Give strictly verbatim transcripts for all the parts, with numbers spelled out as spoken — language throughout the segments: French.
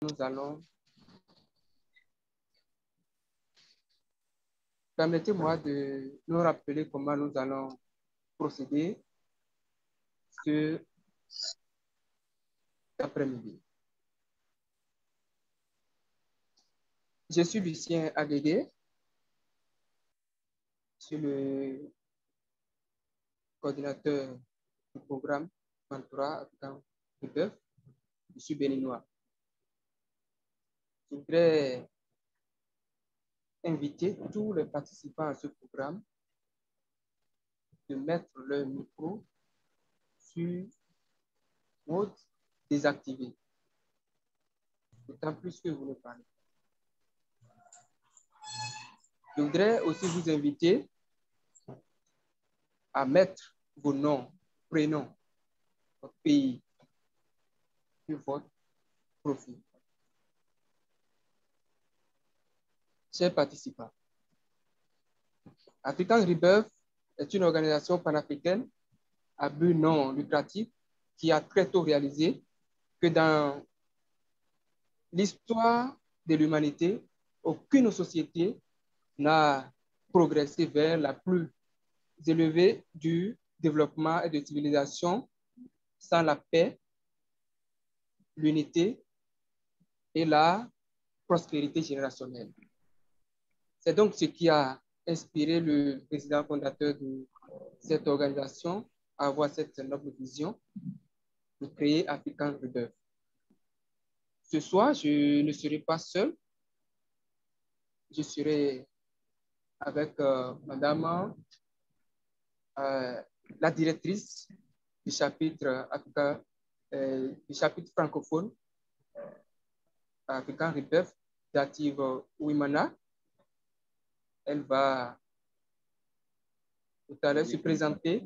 nous allons... Permettez-moi de nous rappeler comment nous allons procéder ce après-midi. Je suis Lucien Agégué, je suis le coordinateur du programme Mentorat Africain Rebirth. Je suis béninois. Je voudrais inviter tous les participants à ce programme de mettre leur micro sur mode désactivé, d'autant plus que vous ne parlez pas. Je voudrais aussi vous inviter à mettre vos noms, prénoms, votre pays sur votre profil. Chers participants, African Rebirth est une organisation panafricaine à but non lucratif qui a très tôt réalisé que dans l'histoire de l'humanité, aucune société n'a progressé vers la plus élevée du développement et de civilisation sans la paix, l'unité et la prospérité générationnelle. C'est donc ce qui a inspiré le président fondateur de cette organisation à avoir cette noble vision de créer African Rebirth. Ce soir, je ne serai pas seul. Je serai avec euh, Madame, euh, la directrice du chapitre Africa, euh, du chapitre francophone African Rebirth, Dative Ouimana. Elle va tout à l'heure se présenter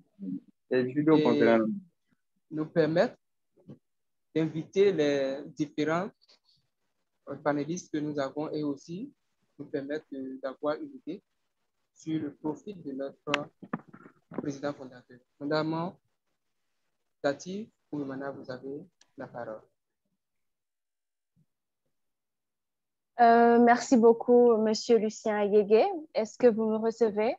et nous permettre d'inviter les différents panélistes que nous avons et aussi nous permettre d'avoir une idée sur le profil de notre président fondateur. Madame Dative Ouimana, vous avez la parole. Euh, merci beaucoup, Monsieur Lucien Agégué. Est-ce que vous me recevez?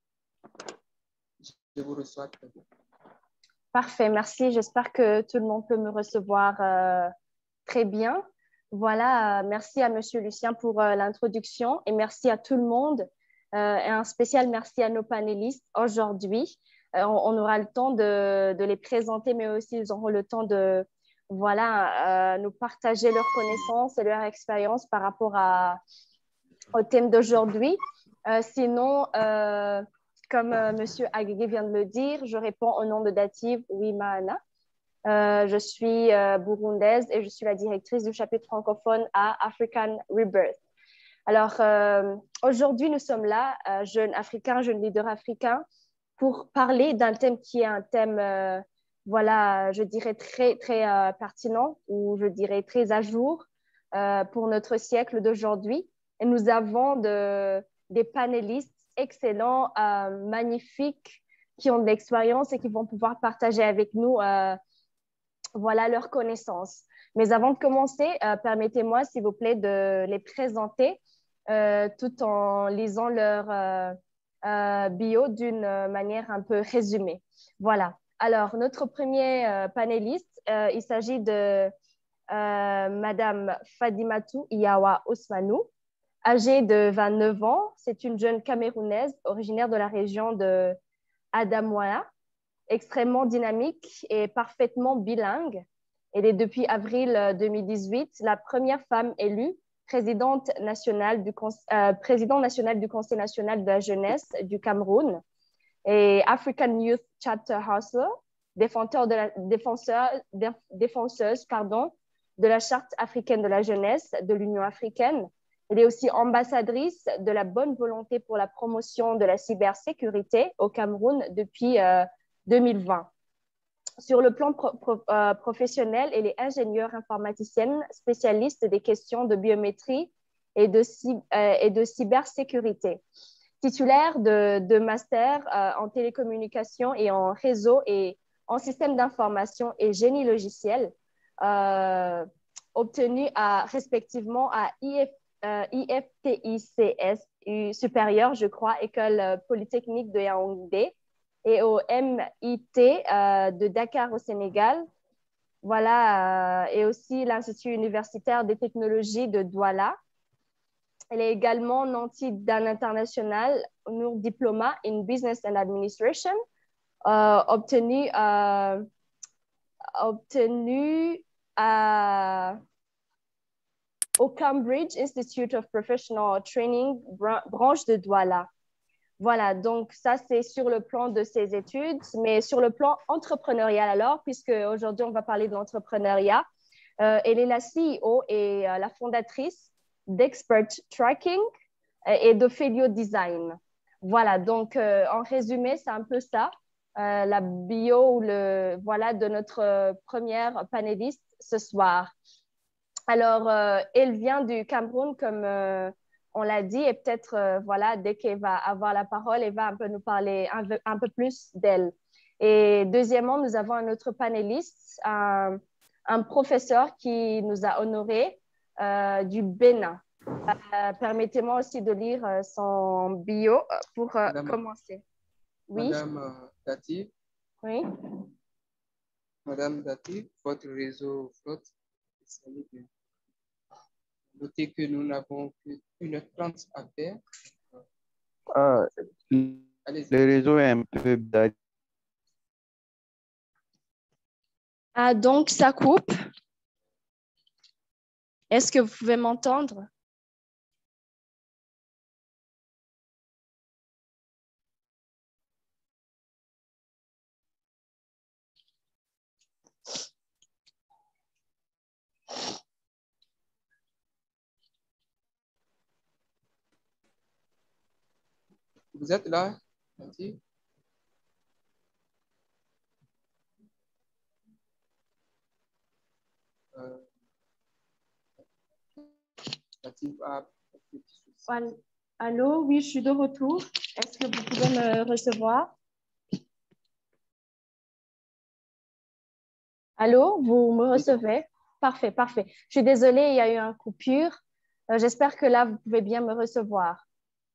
Je vous reçois très bien. Parfait, merci. J'espère que tout le monde peut me recevoir euh, très bien. Voilà, euh, merci à Monsieur Lucien pour euh, l'introduction et merci à tout le monde. Euh, et un spécial merci à nos panélistes aujourd'hui. Euh, on, on aura le temps de, de les présenter, mais aussi ils auront le temps de voilà, euh, nous partager leurs connaissances et leur expérience par rapport à, au thème d'aujourd'hui. Euh, sinon, euh, comme euh, M. Agégué vient de le dire, je réponds au nom de Dative Ouimana. Euh, je suis euh, burundaise et je suis la directrice du chapitre francophone à African Rebirth. Alors, euh, aujourd'hui, nous sommes là, euh, jeunes Africains, jeunes leaders africains, pour parler d'un thème qui est un thème, euh, voilà, je dirais très, très euh, pertinent ou je dirais très à jour euh, pour notre siècle d'aujourd'hui. Et nous avons de, des panélistes excellents, euh, magnifiques, qui ont de l'expérience et qui vont pouvoir partager avec nous euh, voilà, leurs connaissances. Mais avant de commencer, euh, permettez-moi, s'il vous plaît, de les présenter euh, tout en lisant leur euh, euh, bio d'une manière un peu résumée. Voilà. Alors, notre premier euh, panéliste, euh, il s'agit de euh, Madame Fadimatou Iyawa Ousmanou, âgée de vingt-neuf ans. C'est une jeune Camerounaise originaire de la région de Adamawa, extrêmement dynamique et parfaitement bilingue. Elle est depuis avril deux mille dix-huit la première femme élue présidente nationale du, euh, président national du Conseil national de la jeunesse du Cameroun et African Youth Chapter Hustler, défenseur de la, défenseur, défenseuse pardon, de la Charte africaine de la jeunesse de l'Union africaine. Elle est aussi ambassadrice de la bonne volonté pour la promotion de la cybersécurité au Cameroun depuis euh, deux mille vingt. Sur le plan pro pro euh, professionnel, elle est ingénieure informaticienne, spécialiste des questions de biométrie et de, euh, et de cybersécurité. Titulaire de, de master euh, en télécommunications et en réseau et en système d'information et génie logiciel. Euh, obtenus à, respectivement à I F, euh, I F T I C S supérieur, je crois, École Polytechnique de Yaoundé, et au M I T euh, de Dakar au Sénégal. Voilà, euh, et aussi l'Institut universitaire des technologies de Douala. Elle est également nantie d'un international Nour Diploma in Business and Administration, euh, obtenu, euh, obtenu à, au Cambridge Institute of Professional Training, branche de Douala. Voilà, donc ça, c'est sur le plan de ses études, mais sur le plan entrepreneurial alors, puisque aujourd'hui, on va parler de l'entrepreneuriat. Euh, elle est la C E O et euh, la fondatrice d'Expert Tracking et d'Ophelio Design. Voilà, donc euh, en résumé, c'est un peu ça, euh, la bio le, voilà, de notre euh, première panéliste ce soir. Alors, euh, elle vient du Cameroun, comme euh, on l'a dit, et peut-être, euh, voilà, dès qu'elle va avoir la parole, elle va un peu nous parler un, un peu plus d'elle. Et deuxièmement, nous avons un autre panéliste, un, un professeur qui nous a honorés euh, du Bénin. Euh, permettez-moi aussi de lire euh, son bio pour euh, Madame, commencer. Oui. Madame euh, Dati. Oui. Madame Dati, votre réseau flotte. Notez que nous n'avons qu'une heure trente à faire. Ah, le réseau est un peu bas. Ah, donc ça coupe. Est-ce que vous pouvez m'entendre? Vous êtes là? Merci. Euh, Allô, oui, je suis de retour. Est-ce que vous pouvez me recevoir? Allô, vous me recevez? Parfait, parfait. Je suis désolée, il y a eu une coupure. Euh, j'espère que là, vous pouvez bien me recevoir.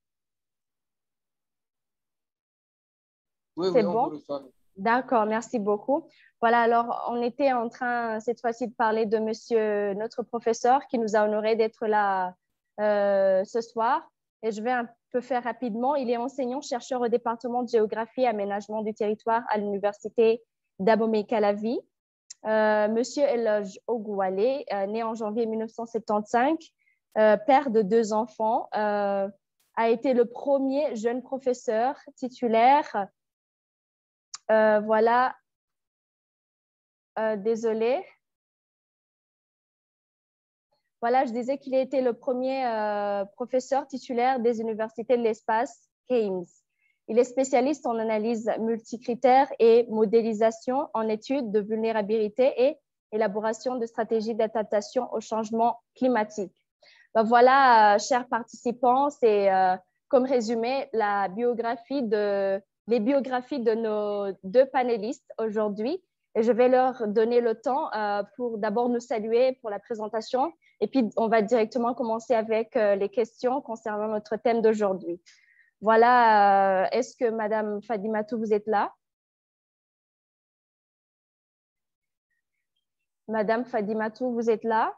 Oui, C'est oui, on bon? vous reçoit. D'accord, merci beaucoup. Voilà, alors on était en train cette fois-ci de parler de monsieur, notre professeur qui nous a honoré d'être là euh, ce soir. Et je vais un peu faire rapidement. Il est enseignant-chercheur au département de géographie et aménagement du territoire à l'université d'Abomey-Calavi. Euh, monsieur Eloge Ogouale, euh, né en janvier mille neuf cent soixante-quinze, euh, père de deux enfants, euh, a été le premier jeune professeur titulaire. Euh, voilà, euh, désolé. Voilà, je disais qu'il a été le premier euh, professeur titulaire des universités de l'espace Keynes. Il est spécialiste en analyse multicritère et modélisation en études de vulnérabilité et élaboration de stratégies d'adaptation au changement climatique. Ben voilà, euh, chers participants, c'est euh, comme résumé la biographie de, les biographies de nos deux panélistes aujourd'hui. Et je vais leur donner le temps euh, pour d'abord nous saluer pour la présentation. Et puis, on va directement commencer avec euh, les questions concernant notre thème d'aujourd'hui. Voilà, euh, est-ce que Madame Fadimatou, vous êtes là? Madame Fadimatou, vous êtes là?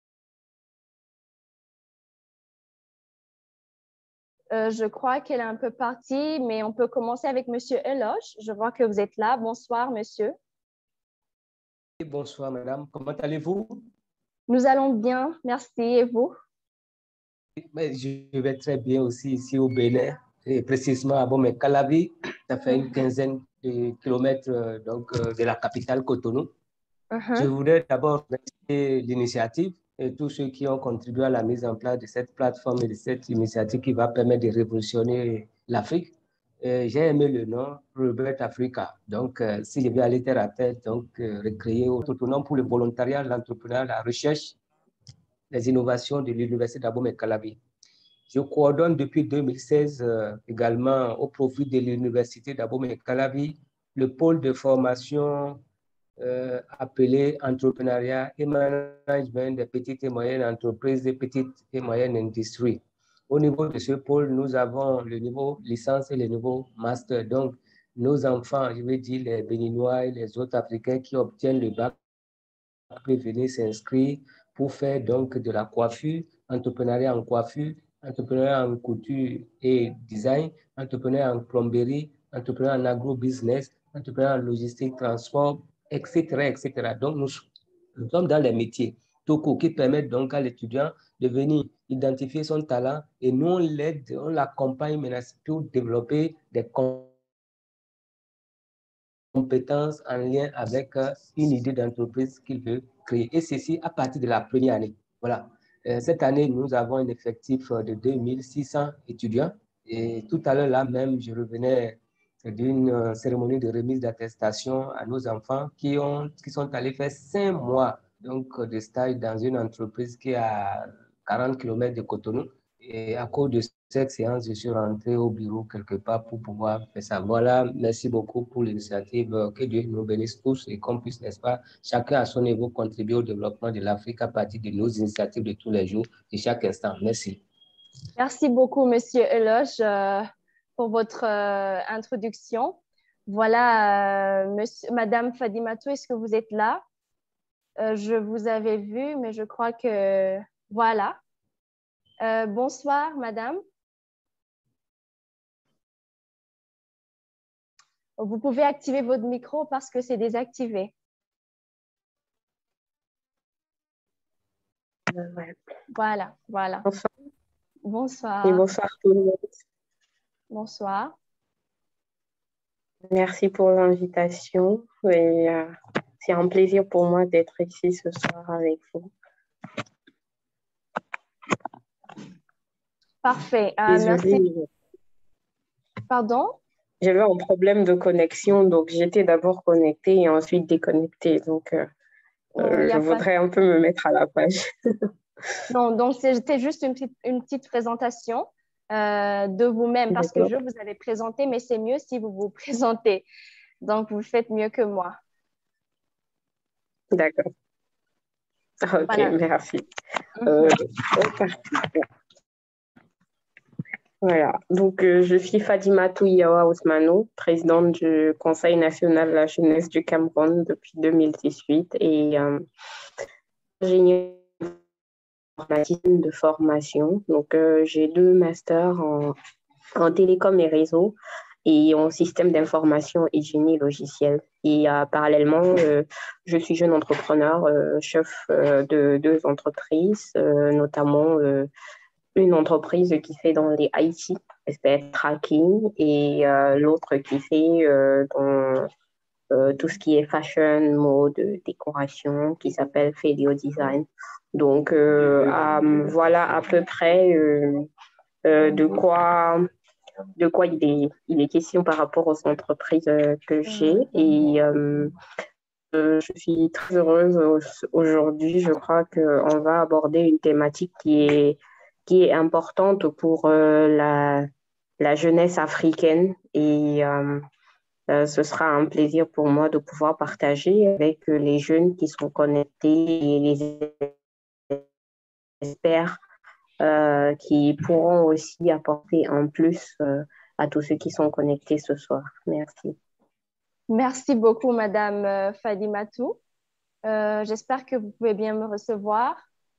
Euh, je crois qu'elle est un peu partie, mais on peut commencer avec Monsieur Eloge. Je vois que vous êtes là. Bonsoir, monsieur. Bonsoir, madame. Comment allez-vous? Nous allons bien, merci. Et vous? Je vais très bien aussi ici au Bénin, et précisément à Abomey-Calavi. Ça fait une quinzaine de kilomètres donc, de la capitale Cotonou. Uh-huh. Je voudrais d'abord remercier l'initiative et tous ceux qui ont contribué à la mise en place de cette plateforme et de cette initiative qui va permettre de révolutionner l'Afrique. J'ai aimé le nom Robert Africa. Donc, euh, si je vais aller terre à terre, donc euh, recréer autre nom pour le volontariat, l'entrepreneuriat, la recherche, les innovations de l'Université d'Abomey-Calavi. Je coordonne depuis deux mille seize euh, également au profit de l'Université d'Abomey-Calavi le pôle de formation euh, appelé entrepreneuriat et management des petites et moyennes entreprises et petites et moyennes industries. Au niveau de ce pôle, nous avons le niveau licence et le niveau master. Donc, nos enfants, je veux dire les Béninois et les autres Africains qui obtiennent le bac peuvent venir s'inscrire pour faire donc de la coiffure, entrepreneuriat en coiffure, entrepreneuriat en couture et design, entrepreneuriat en plomberie, entrepreneuriat en agro-business, entrepreneuriat en logistique, transport, et cetera, et cetera. Donc, nous, nous sommes dans les métiers TOCO qui permettent donc à l'étudiant de venir identifier son talent et nous, on l'aide, on l'accompagne pour développer des compétences en lien avec une idée d'entreprise qu'il veut créer. Et ceci à partir de la première année. Voilà. Cette année, nous avons un effectif de deux mille six cents étudiants. Et tout à l'heure, là même, je revenais d'une cérémonie de remise d'attestation à nos enfants qui, ont, qui sont allés faire cinq mois donc, de stage dans une entreprise qui est à quarante kilomètres de Cotonou. Et à cause de cette séance, je suis rentré au bureau quelque part pour pouvoir faire ça. Voilà, merci beaucoup pour l'initiative. Que Dieu nous bénisse tous et qu'on puisse, n'est-ce pas, chacun à son niveau contribuer au développement de l'Afrique à partir de nos initiatives de tous les jours, de chaque instant. Merci. Merci beaucoup, Monsieur Eloge, euh, pour votre euh, introduction. Voilà, euh, monsieur, Madame Fadimatou, est-ce que vous êtes là? Euh, je vous avais vu, mais je crois que... Voilà. Euh, bonsoir, Madame. Vous pouvez activer votre micro parce que c'est désactivé. Euh, ouais. Voilà, voilà. Bonsoir. Bonsoir. Et bonsoir tout le monde. Bonsoir. Merci pour l'invitation. Et euh, c'est un plaisir pour moi d'être ici ce soir avec vous. Parfait. Euh, Désolée. merci. Pardon? J'avais un problème de connexion, donc j'étais d'abord connectée et ensuite déconnectée. Donc, euh, Oh, euh, je voudrais pas... un peu me mettre à la page. Non, donc c'était juste une petite, une petite présentation euh, de vous-même parce que je vous avais présenté, mais c'est mieux si vous vous présentez. Donc, vous faites mieux que moi. D'accord. Ok, Voilà. merci. Mm-hmm. euh, Voilà, donc euh, je suis Fadimatou Yawa Ousmano, présidente du Conseil national de la jeunesse du Cameroun depuis deux mille dix-huit et euh, ingénieure de formation. Donc euh, j'ai deux masters en, en télécom et réseau et en système d'information et génie logiciel. Et euh, parallèlement, euh, je suis jeune entrepreneur, euh, chef euh, de deux entreprises, euh, notamment euh, une entreprise qui fait dans les I T, S P F tracking, et euh, l'autre qui fait euh, dans euh, tout ce qui est fashion, mode, décoration, qui s'appelle Fedio Design. Donc, euh, euh, voilà à peu près euh, euh, de quoi, de quoi il, est, il est question par rapport aux entreprises euh, que j'ai. Et euh, euh, je suis très heureuse aujourd'hui. Je crois qu'on va aborder une thématique qui est qui est importante pour euh, la, la jeunesse africaine et euh, euh, ce sera un plaisir pour moi de pouvoir partager avec les jeunes qui sont connectés et les experts euh, qui pourront aussi apporter un plus euh, à tous ceux qui sont connectés ce soir. Merci. Merci beaucoup, Madame Fadimatou. Euh, j'espère que vous pouvez bien me recevoir.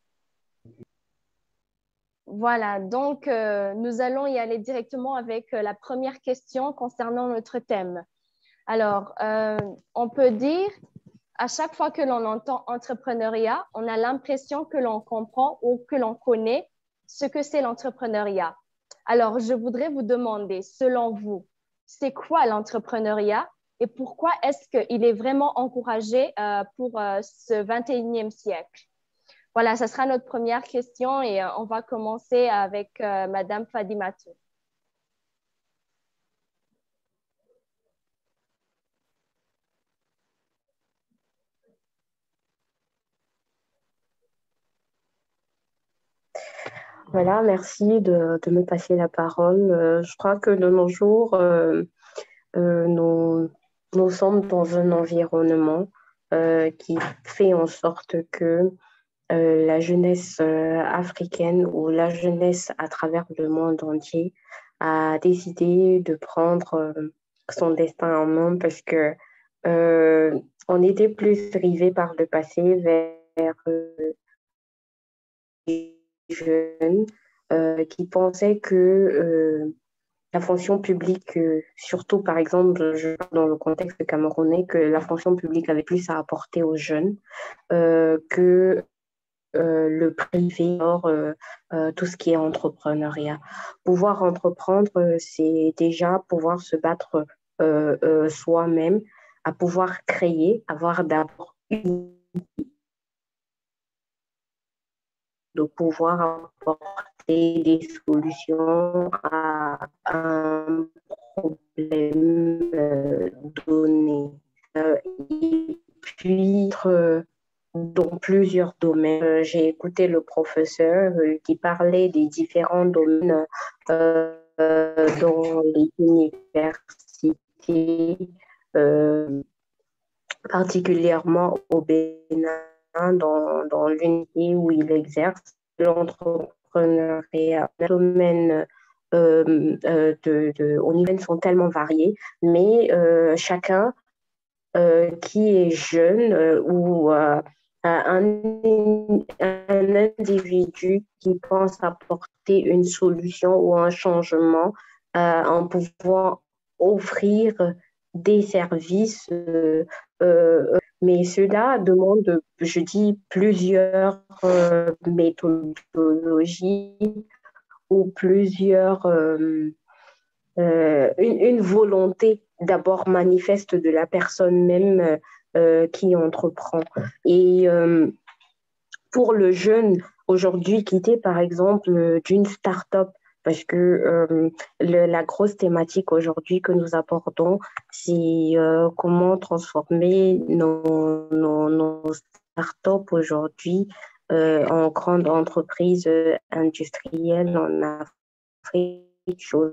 Voilà, donc euh, nous allons y aller directement avec euh, la première question concernant notre thème. Alors, euh, on peut dire, à chaque fois que l'on entend entrepreneuriat, on a l'impression que l'on comprend ou que l'on connaît ce que c'est l'entrepreneuriat. Alors, je voudrais vous demander, selon vous, c'est quoi l'entrepreneuriat et pourquoi est-ce qu'il est vraiment encouragé euh, pour euh, ce vingt et unième siècle? Voilà, ça sera notre première question et euh, on va commencer avec euh, Madame Fadimatou. Voilà, merci de, de me passer la parole. Euh, je crois que de nos jours, euh, euh, nous, nous sommes dans un environnement euh, qui fait en sorte que euh, la jeunesse euh, africaine ou la jeunesse à travers le monde entier a décidé de prendre euh, son destin en main parce que euh, on était plus rivé par le passé vers euh, les jeunes euh, qui pensaient que euh, la fonction publique, euh, surtout par exemple, je parle dans le contexte camerounais, que la fonction publique avait plus à apporter aux jeunes euh, que euh, le privé, or, euh, euh, tout ce qui est entrepreneuriat. Pouvoir entreprendre, euh, c'est déjà pouvoir se battre euh, euh, soi-même, à pouvoir créer, avoir d'abord une de pouvoir apporter des solutions à un problème euh, donné. Euh, et puis, euh, dans plusieurs domaines. Euh, J'ai écouté le professeur euh, qui parlait des différents domaines euh, dans les universités, euh, particulièrement au Bénin, dans, dans l'unité où il exerce l'entrepreneuriat. Les domaines euh, euh, de, de, au niveau sont tellement variés, mais euh, chacun euh, qui est jeune euh, ou euh, un, un individu qui pense apporter une solution ou un changement euh, en pouvant offrir des services. Euh, euh, mais cela demande, je dis, plusieurs euh, méthodologies ou plusieurs... Euh, euh, une, une volonté d'abord manifeste de la personne même euh, qui entreprend. Et euh, pour le jeune, aujourd'hui, quitter par exemple d'une start-up, parce que euh, le, la grosse thématique aujourd'hui que nous abordons, c'est euh, comment transformer nos, nos, nos start-up aujourd'hui euh, en grandes entreprises euh, industrielles en Afrique, chose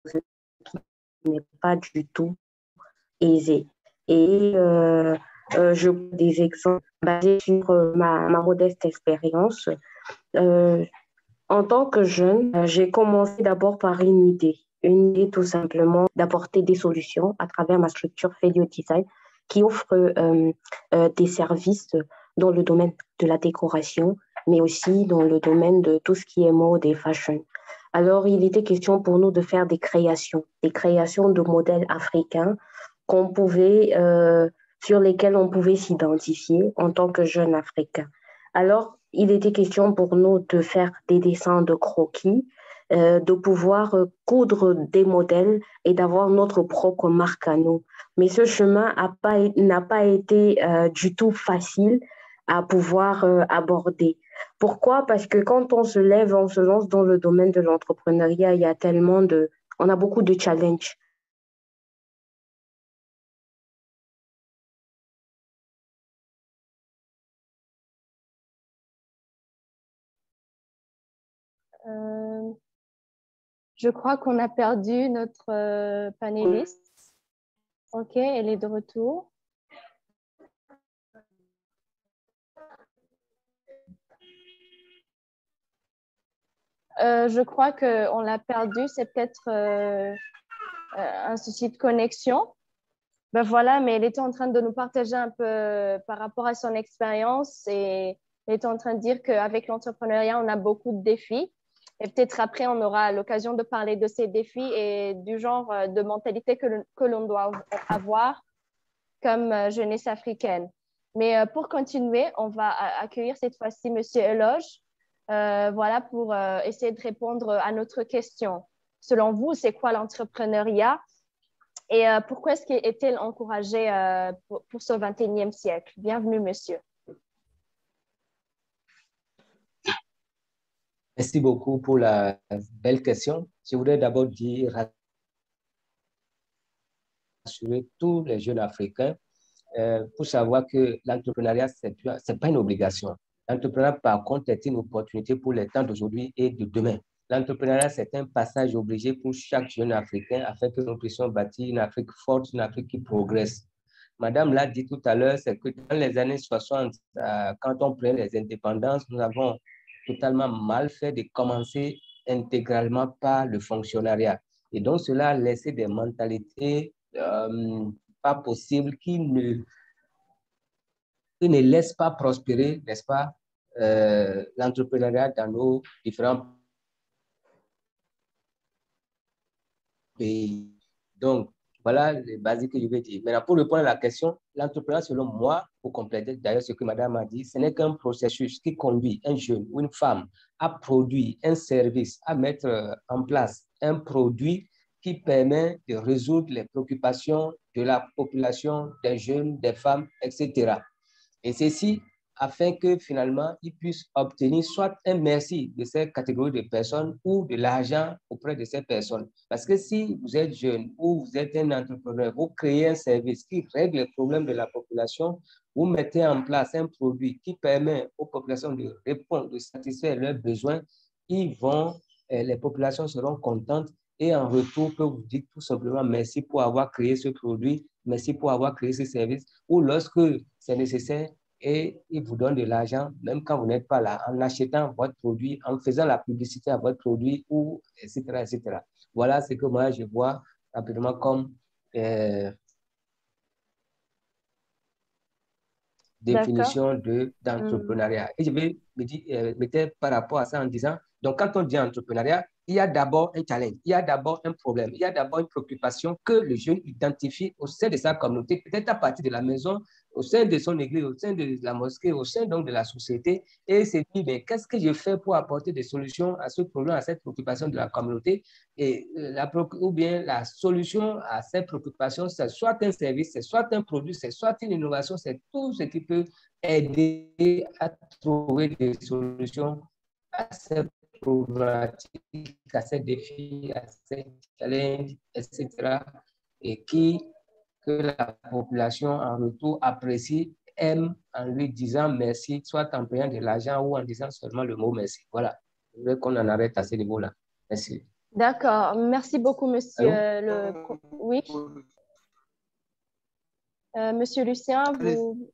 qui n'est pas du tout aisé. Et euh, euh, je prends des exemples basés sur euh, ma, ma modeste expérience. Euh, en tant que jeune, euh, j'ai commencé d'abord par une idée. Une idée tout simplement d'apporter des solutions à travers ma structure Felio Design qui offre euh, euh, des services dans le domaine de la décoration, mais aussi dans le domaine de tout ce qui est mode et fashion. Alors, il était question pour nous de faire des créations, des créations de modèles africains qu'on pouvait, euh, sur lesquels on pouvait s'identifier en tant que jeune Africain. Alors, il était question pour nous de faire des dessins de croquis, euh, de pouvoir euh, coudre des modèles et d'avoir notre propre marque à nous. Mais ce chemin n'a pas, n'a pas été euh, du tout facile à pouvoir euh, aborder. Pourquoi? Parce que quand on se lève, on se lance dans le domaine de l'entrepreneuriat, il y a tellement de... On a beaucoup de challenges. Euh, je crois qu'on a perdu notre euh, panéliste. Ok, elle est de retour. Euh, je crois qu'on l'a perdu. C'est peut-être euh, un souci de connexion. Ben voilà, mais elle était en train de nous partager un peu par rapport à son expérience et elle était en train de dire qu'avec l'entrepreneuriat, on a beaucoup de défis. Et peut-être après, on aura l'occasion de parler de ces défis et du genre de mentalité que, que l'on doit avoir comme jeunesse africaine. Mais pour continuer, on va accueillir cette fois-ci M. Eloge, euh, voilà, pour euh, essayer de répondre à notre question. Selon vous, c'est quoi l'entrepreneuriat? Et euh, pourquoi est-ce qu'il est-il encouragé euh, pour, pour ce vingt et unième siècle? Bienvenue, monsieur. Merci beaucoup pour la belle question. Je voudrais d'abord dire, rassurer tous les jeunes Africains euh, pour savoir que l'entrepreneuriat, ce n'est pas une obligation. L'entrepreneuriat, par contre, est une opportunité pour les temps d'aujourd'hui et de demain. L'entrepreneuriat, c'est un passage obligé pour chaque jeune Africain afin que nous puissions bâtir une Afrique forte, une Afrique qui progresse. Madame l'a dit tout à l'heure, c'est que dans les années soixante, euh, quand on prenait les indépendances, nous avons totalement mal fait de commencer intégralement par le fonctionnariat. Et donc, cela a laissé des mentalités euh, pas possibles qui ne, qui ne laissent pas prospérer, n'est-ce pas, euh, l'entrepreneuriat dans nos différents pays. Donc, voilà les basiques que je vais dire. Maintenant, pour répondre à la question, l'entrepreneuriat, selon moi, pour compléter d'ailleurs ce que madame a dit, ce n'est qu'un processus qui conduit un jeune ou une femme à produire un service, à mettre en place un produit qui permet de résoudre les préoccupations de la population, des jeunes, des femmes, et cetera. Et ceci afin que finalement, ils puissent obtenir soit un merci de ces catégories de personnes ou de l'argent auprès de ces personnes. Parce que si vous êtes jeune ou vous êtes un entrepreneur, vous créez un service qui règle les problèmes de la population, vous mettez en place un produit qui permet aux populations de répondre, de satisfaire leurs besoins, ils vont, les populations seront contentes et en retour, que vous dites tout simplement merci pour avoir créé ce produit, merci pour avoir créé ce service, ou lorsque c'est nécessaire, et ils vous donnent de l'argent, même quand vous n'êtes pas là, en achetant votre produit, en faisant la publicité à votre produit, ou et cetera, et cetera. Voilà ce que moi, je vois rapidement comme euh, définition de, d'entrepreneuriat. Mm. Et je vais me dire, euh, mettre par rapport à ça en disant, donc quand on dit entrepreneuriat, il y a d'abord un challenge, il y a d'abord un problème, il y a d'abord une préoccupation que le jeune identifie au sein de sa communauté, peut-être à partir de la maison, au sein de son église, au sein de la mosquée, au sein donc de la société, et se dit, mais qu'est-ce que je fais pour apporter des solutions à ce problème, à cette préoccupation de la communauté, et la, ou bien la solution à cette préoccupation, c'est soit un service, c'est soit un produit, c'est soit une innovation, c'est tout ce qui peut aider à trouver des solutions à ces problématiques, à ces défis, à ces challenges, et cetera. Et qui, que la population en retour apprécie, aime en lui disant merci, soit en payant de l'argent ou en disant seulement le mot merci. Voilà. Je veux qu'on en arrête à ce niveau-là. Merci. D'accord. Merci beaucoup, monsieur Allô? le... Oui. Euh, monsieur Lucien, vous...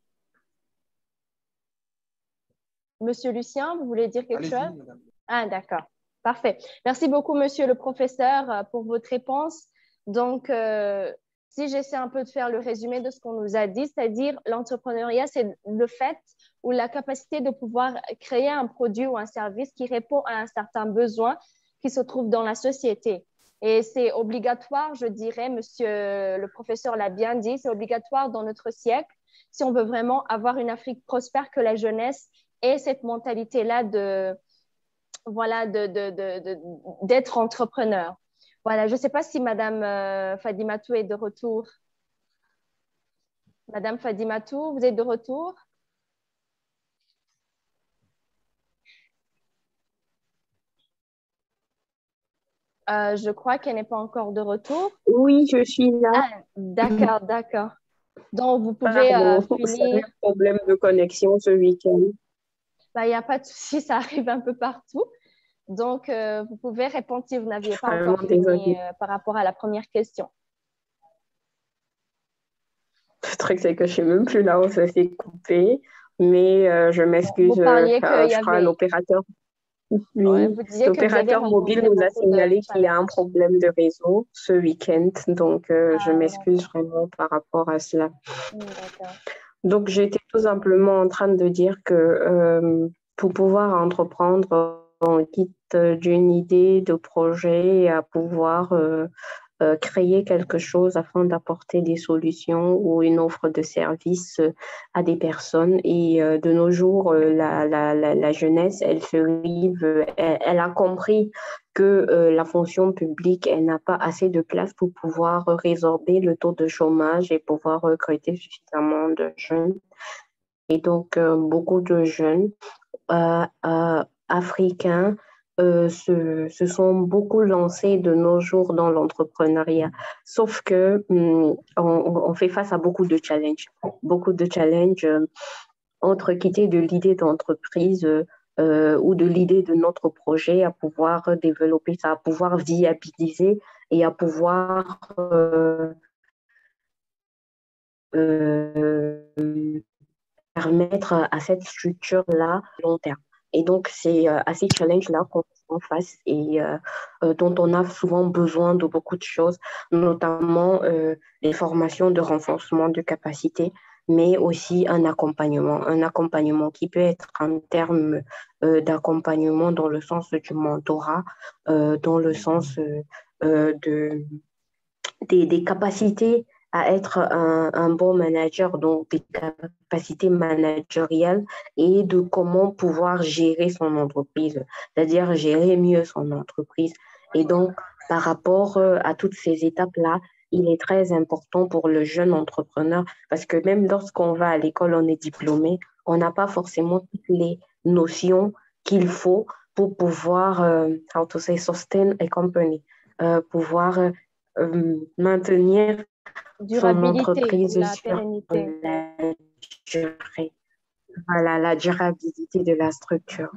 Monsieur Lucien, vous voulez dire quelque chose? Madame. Ah, d'accord. Parfait. Merci beaucoup, monsieur le professeur, pour votre réponse. Donc, euh, si j'essaie un peu de faire le résumé de ce qu'on nous a dit, c'est-à-dire l'entrepreneuriat, c'est le fait ou la capacité de pouvoir créer un produit ou un service qui répond à un certain besoin qui se trouve dans la société. Et c'est obligatoire, je dirais, monsieur le professeur l'a bien dit, c'est obligatoire dans notre siècle si on veut vraiment avoir une Afrique prospère, que la jeunesse ait cette mentalité-là de, voilà, de, de, de, de, d'être entrepreneur. Voilà, je ne sais pas si Madame euh, Fadimatou est de retour. Madame Fadimatou, vous êtes de retour? Euh, je crois qu'elle n'est pas encore de retour. Oui, je suis là. Ah, d'accord, d'accord. Donc, vous pouvez euh, finir. Un problème de connexion ce week-end. Bah, il n'y a pas de souci, ça arrive un peu partout. Donc, euh, vous pouvez répondre si vous n'aviez pas Vraiment encore fini euh, par rapport à la première question. Le truc, c'est que je ne sais même plus là où ça s'est coupé, mais euh, je m'excuse. Vous parliez euh, qu'il y je crois avait... l'opérateur. Oui, ouais, l'opérateur mobile nous a signalé qu'il y a un problème de réseau ce week-end, donc euh, ah, je m'excuse vraiment par rapport à cela. Donc, j'étais tout simplement en train de dire que euh, pour pouvoir entreprendre, on quitte d'une idée de projet à pouvoir euh, euh, créer quelque chose afin d'apporter des solutions ou une offre de service à des personnes. Et euh, de nos jours, euh, la, la, la, la jeunesse, elle se rive, elle, elle a compris que euh, la fonction publique, elle n'a pas assez de place pour pouvoir résorber le taux de chômage et pouvoir recruter suffisamment de jeunes. Et donc, euh, beaucoup de jeunes euh, euh, africains euh, se, se sont beaucoup lancés de nos jours dans l'entrepreneuriat. Sauf que hum, on, on fait face à beaucoup de challenges. Beaucoup de challenges euh, entre quitter de l'idée d'entreprise euh, euh, ou de l'idée de notre projet à pouvoir développer ça, à pouvoir viabiliser et à pouvoir... Euh, euh, permettre à cette structure-là long terme. Et donc, c'est euh, à ces challenges-là qu'on en face et euh, euh, dont on a souvent besoin de beaucoup de choses, notamment euh, des formations de renforcement de capacité, mais aussi un accompagnement, un accompagnement qui peut être en termes euh, d'accompagnement dans le sens du mentorat, euh, dans le sens euh, euh, de, des, des capacités à être un, un bon manager, donc des capacités managériales et de comment pouvoir gérer son entreprise, c'est-à-dire gérer mieux son entreprise. Et donc, par rapport à toutes ces étapes-là, il est très important pour le jeune entrepreneur parce que même lorsqu'on va à l'école, on est diplômé, on n'a pas forcément toutes les notions qu'il faut pour pouvoir, euh, how to say, sustain a company, euh, pouvoir euh, maintenir son entreprise ou la sur pérennité. la durée. Voilà, la durabilité de la structure.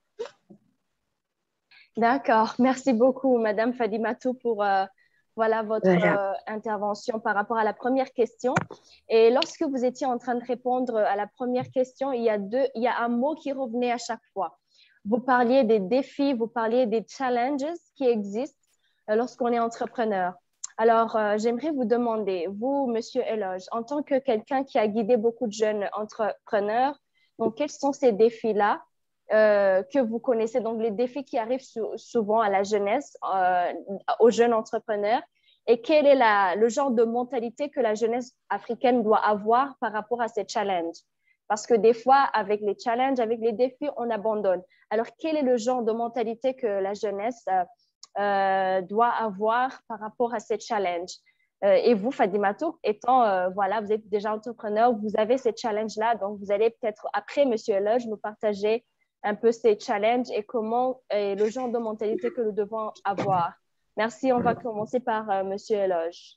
D'accord. Merci beaucoup, Madame Fadimatou, pour euh, voilà, votre Voilà. euh, intervention par rapport à la première question. Et lorsque vous étiez en train de répondre à la première question, il y a, deux, il y a un mot qui revenait à chaque fois. Vous parliez des défis, vous parliez des challenges qui existent euh, lorsqu'on est entrepreneur. Alors, euh, j'aimerais vous demander, vous, Monsieur Eloge, en tant que quelqu'un qui a guidé beaucoup de jeunes entrepreneurs, donc quels sont ces défis-là euh, que vous connaissez, donc les défis qui arrivent sou- souvent à la jeunesse, euh, aux jeunes entrepreneurs, et quel est la, le genre de mentalité que la jeunesse africaine doit avoir par rapport à ces challenges? Parce que des fois, avec les challenges, avec les défis, on abandonne. Alors, quel est le genre de mentalité que la jeunesse euh, euh, doit avoir par rapport à ces challenges? Euh, et vous, Fadimatou, étant, euh, voilà, vous êtes déjà entrepreneur, vous avez ces challenges-là, donc vous allez peut-être, après, Monsieur Eloge, nous partager un peu ces challenges et comment, et le genre de mentalité que nous devons avoir. Merci, on va commencer par euh, Monsieur Eloge.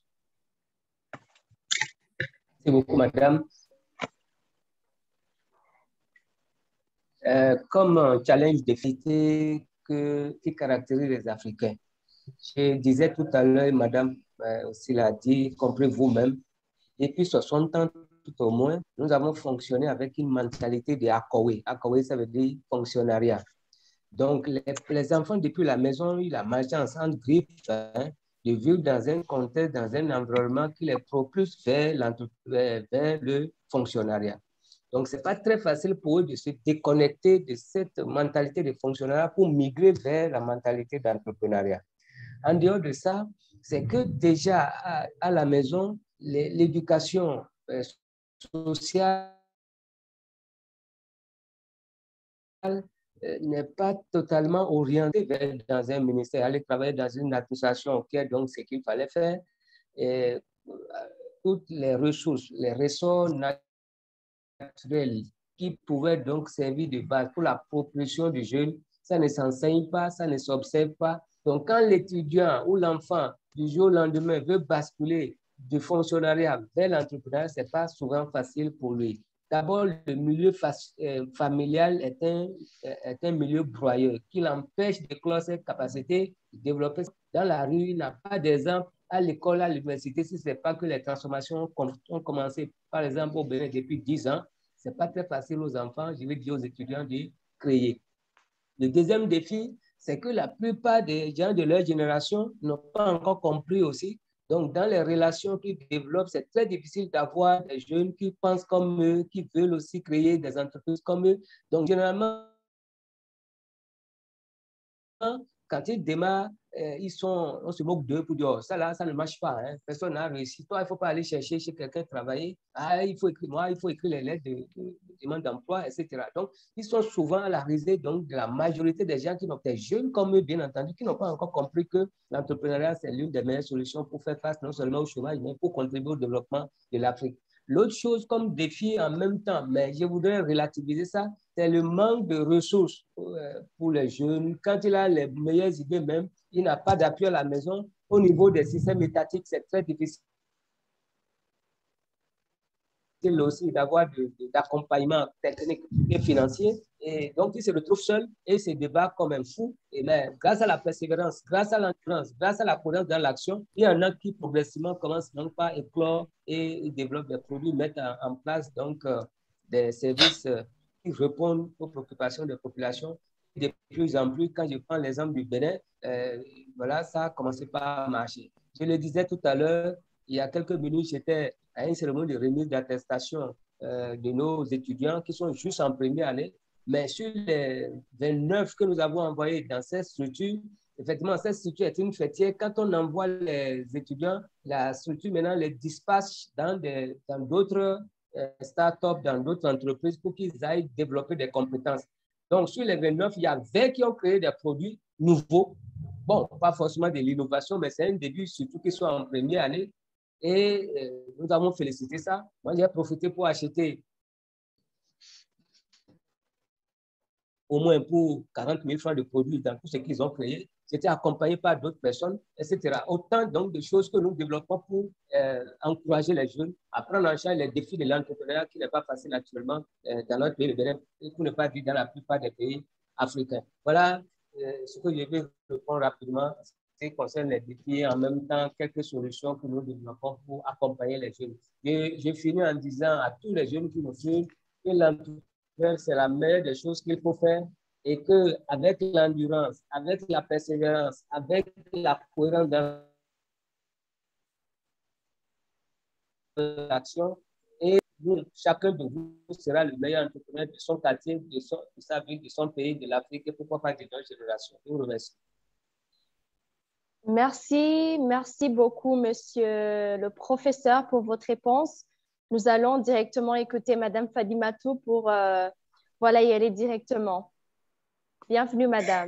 Merci beaucoup, madame. Euh, comme un challenge défini que, qui caractérise les Africains. Je disais tout à l'heure, madame euh, aussi l'a dit, compris vous-même, depuis soixante ans tout au moins, nous avons fonctionné avec une mentalité de Akowe. Akowe, ça veut dire fonctionnariat. Donc, les, les enfants, depuis la maison, ils ont mangé ensemble, grippe, hein, de vivre dans un contexte, dans un environnement qui les propulse vers, vers le fonctionnariat. Donc, ce n'est pas très facile pour eux de se déconnecter de cette mentalité de fonctionnariat pour migrer vers la mentalité d'entrepreneuriat. En dehors de ça, c'est que déjà à, à la maison, l'éducation euh, sociale euh, n'est pas totalement orientée vers dans un ministère. Aller travailler dans une administration, ok, donc ce qu'il fallait faire. Et, euh, toutes les ressources, les ressorts naturels qui pouvaient donc servir de base pour la propulsion du jeune, ça ne s'enseigne pas, ça ne s'observe pas. Donc, quand l'étudiant ou l'enfant du jour au lendemain veut basculer du fonctionnariat vers l'entrepreneuriat, ce n'est pas souvent facile pour lui. D'abord, le milieu familial est un, est un milieu broyeur qui l'empêche de clore ses capacités de développer. Dans la rue, il n'a pas d'exemple. À l'école, à l'université, si ce n'est pas que les transformations ont commencé, par exemple, au Bénin depuis dix ans, ce n'est pas très facile aux enfants, je veux dire aux étudiants, de créer. Le deuxième défi, c'est que la plupart des gens de leur génération n'ont pas encore compris aussi. Donc, dans les relations qu'ils développent, c'est très difficile d'avoir des jeunes qui pensent comme eux, qui veulent aussi créer des entreprises comme eux. Donc, généralement, quand ils démarrent, euh, ils sont, on se moque d'eux pour dire, oh, ça là, ça ne marche pas. Hein. Personne n'a réussi. Toi, il ne faut pas aller chercher chez quelqu'un travailler. Ah, il faut écrire, moi, il faut écrire les lettres de, de, de demande d'emploi, et cetera. Donc, ils sont souvent à la risée donc, de la majorité des gens qui n'ont des jeunes comme eux, bien entendu, qui n'ont pas encore compris que l'entrepreneuriat, c'est l'une des meilleures solutions pour faire face non seulement au chômage, mais pour contribuer au développement de l'Afrique. L'autre chose comme défi en même temps, mais je voudrais relativiser ça, c'est le manque de ressources pour les jeunes. Quand il a les meilleures idées même, il n'a pas d'appui à la maison. Au niveau des systèmes étatiques, c'est très difficile aussi d'avoir de, de, d'accompagnement technique et financier. Et donc, il se retrouve seul et se débat comme un fou. Et mais grâce à la persévérance, grâce à l'endurance, grâce à la cohérence dans l'action, il y en a qui progressivement commencent donc par éclore et développent des produits, mettent en, en place donc euh, des services euh, qui répondent aux préoccupations des populations. De plus en plus, quand je prends l'exemple du Bénin, euh, voilà, ça a commencé par marcher. Je le disais tout à l'heure, il y a quelques minutes, j'étais à une cérémonie de remise d'attestation euh, de nos étudiants qui sont juste en première année. Mais sur les vingt-neuf que nous avons envoyés dans cette structure, effectivement, cette structure est une fêtière. Quand on envoie les étudiants, la structure maintenant les dispatche dans des, dans d'autres euh, startups, dans d'autres entreprises pour qu'ils aillent développer des compétences. Donc, sur les vingt-neuf, il y a vingt qui ont créé des produits nouveaux. Bon, pas forcément de l'innovation, mais c'est un début, surtout qu'ils sont en première année. Et euh, nous avons félicité ça. Moi, j'ai profité pour acheter au moins pour quarante mille francs de produits dans tout ce qu'ils ont créé. J'étais accompagné par d'autres personnes, et cetera. Autant donc de choses que nous développons pour euh, encourager les jeunes à prendre en charge les défis de l'entrepreneuriat qui n'est pas facile actuellement euh, dans notre pays, le Bénin, pour ne pas dire dans la plupart des pays africains. Voilà euh, ce que je vais répondre rapidement. Ce qui concerne les défis et en même temps quelques solutions que nous développons pour accompagner les jeunes. Je, je finis en disant à tous les jeunes qui nous suivent que l'entrepreneuriat, c'est la meilleure des choses qu'il faut faire et qu'avec l'endurance, avec la persévérance, avec la cohérence dans l'action, et vous, chacun de vous sera le meilleur entrepreneur de son quartier, de, son, de sa ville, de son pays, de l'Afrique et pourquoi pas de notre génération. Je vous remercie. Merci, merci beaucoup, monsieur le professeur, pour votre réponse. Nous allons directement écouter Madame Fadimatou pour euh, voilà, y aller directement. Bienvenue, Madame.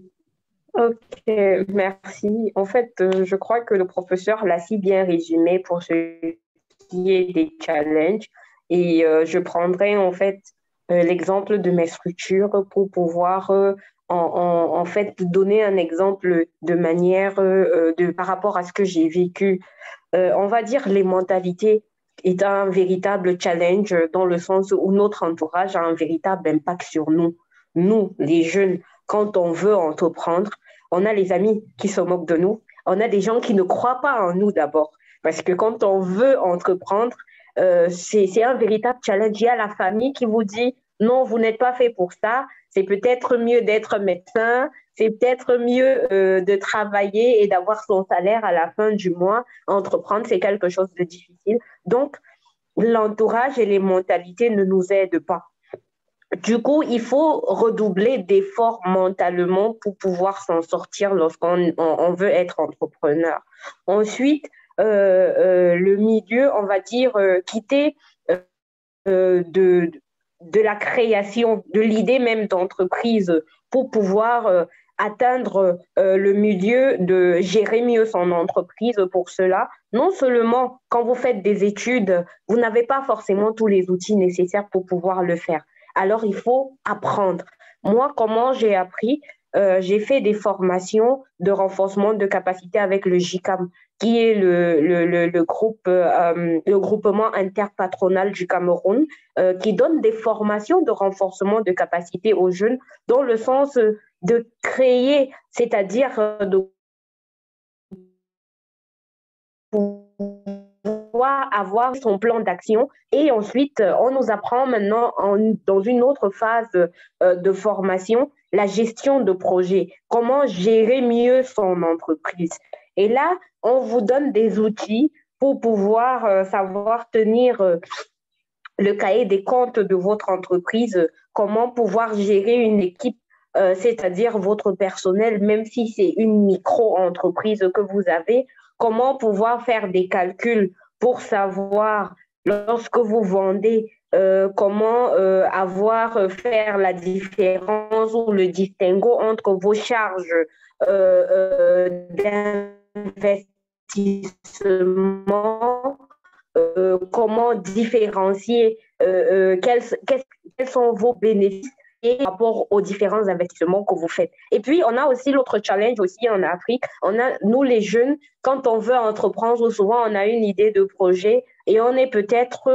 Ok, merci. En fait, euh, je crois que le professeur l'a si bien résumé pour ce qui est des challenges. Et euh, je prendrai en fait euh, l'exemple de mes structures pour pouvoir euh, en, en, en fait donner un exemple de manière euh, de par rapport à ce que j'ai vécu. Euh, on va dire les mentalités est un véritable challenge dans le sens où notre entourage a un véritable impact sur nous. Nous, les jeunes, quand on veut entreprendre, on a les amis qui se moquent de nous. On a des gens qui ne croient pas en nous d'abord. Parce que quand on veut entreprendre, euh, c'est, c'est un véritable challenge. Il y a la famille qui vous dit « Non, vous n'êtes pas fait pour ça. C'est peut-être mieux d'être médecin. C'est peut-être mieux euh, de travailler et d'avoir son salaire à la fin du mois. Entreprendre, c'est quelque chose de difficile. » Donc, l'entourage et les mentalités ne nous aident pas. Du coup, il faut redoubler d'efforts mentalement pour pouvoir s'en sortir lorsqu'on on, on veut être entrepreneur. Ensuite, euh, euh, le milieu, on va dire, euh, quitter euh, de, de la création, de l'idée même d'entreprise pour pouvoir euh, atteindre euh, le milieu de gérer mieux son entreprise. Pour cela, non seulement quand vous faites des études, vous n'avez pas forcément tous les outils nécessaires pour pouvoir le faire. Alors, il faut apprendre. Moi, comment j'ai appris? euh, J'ai fait des formations de renforcement de capacité avec le J C A M, qui est le, le, le, le, groupe, euh, le groupement interpatronal du Cameroun, euh, qui donne des formations de renforcement de capacité aux jeunes dans le sens de créer, c'est-à-dire de avoir son plan d'action et ensuite on nous apprend maintenant en, dans une autre phase euh, de formation la gestion de projet, comment gérer mieux son entreprise. Et là, on vous donne des outils pour pouvoir euh, savoir tenir euh, le cahier des comptes de votre entreprise, comment pouvoir gérer une équipe, euh, c'est-à-dire votre personnel, même si c'est une micro-entreprise que vous avez, comment pouvoir faire des calculs pour savoir, lorsque vous vendez, euh, comment euh, avoir, euh, faire la différence ou le distinguo entre vos charges euh, euh, d'investissement, euh, comment différencier, euh, euh, quels, quels, quels sont vos bénéfices et par rapport aux différents investissements que vous faites. Et puis, on a aussi l'autre challenge aussi en Afrique. On a, nous, les jeunes, quand on veut entreprendre, souvent, on a une idée de projet et on est peut-être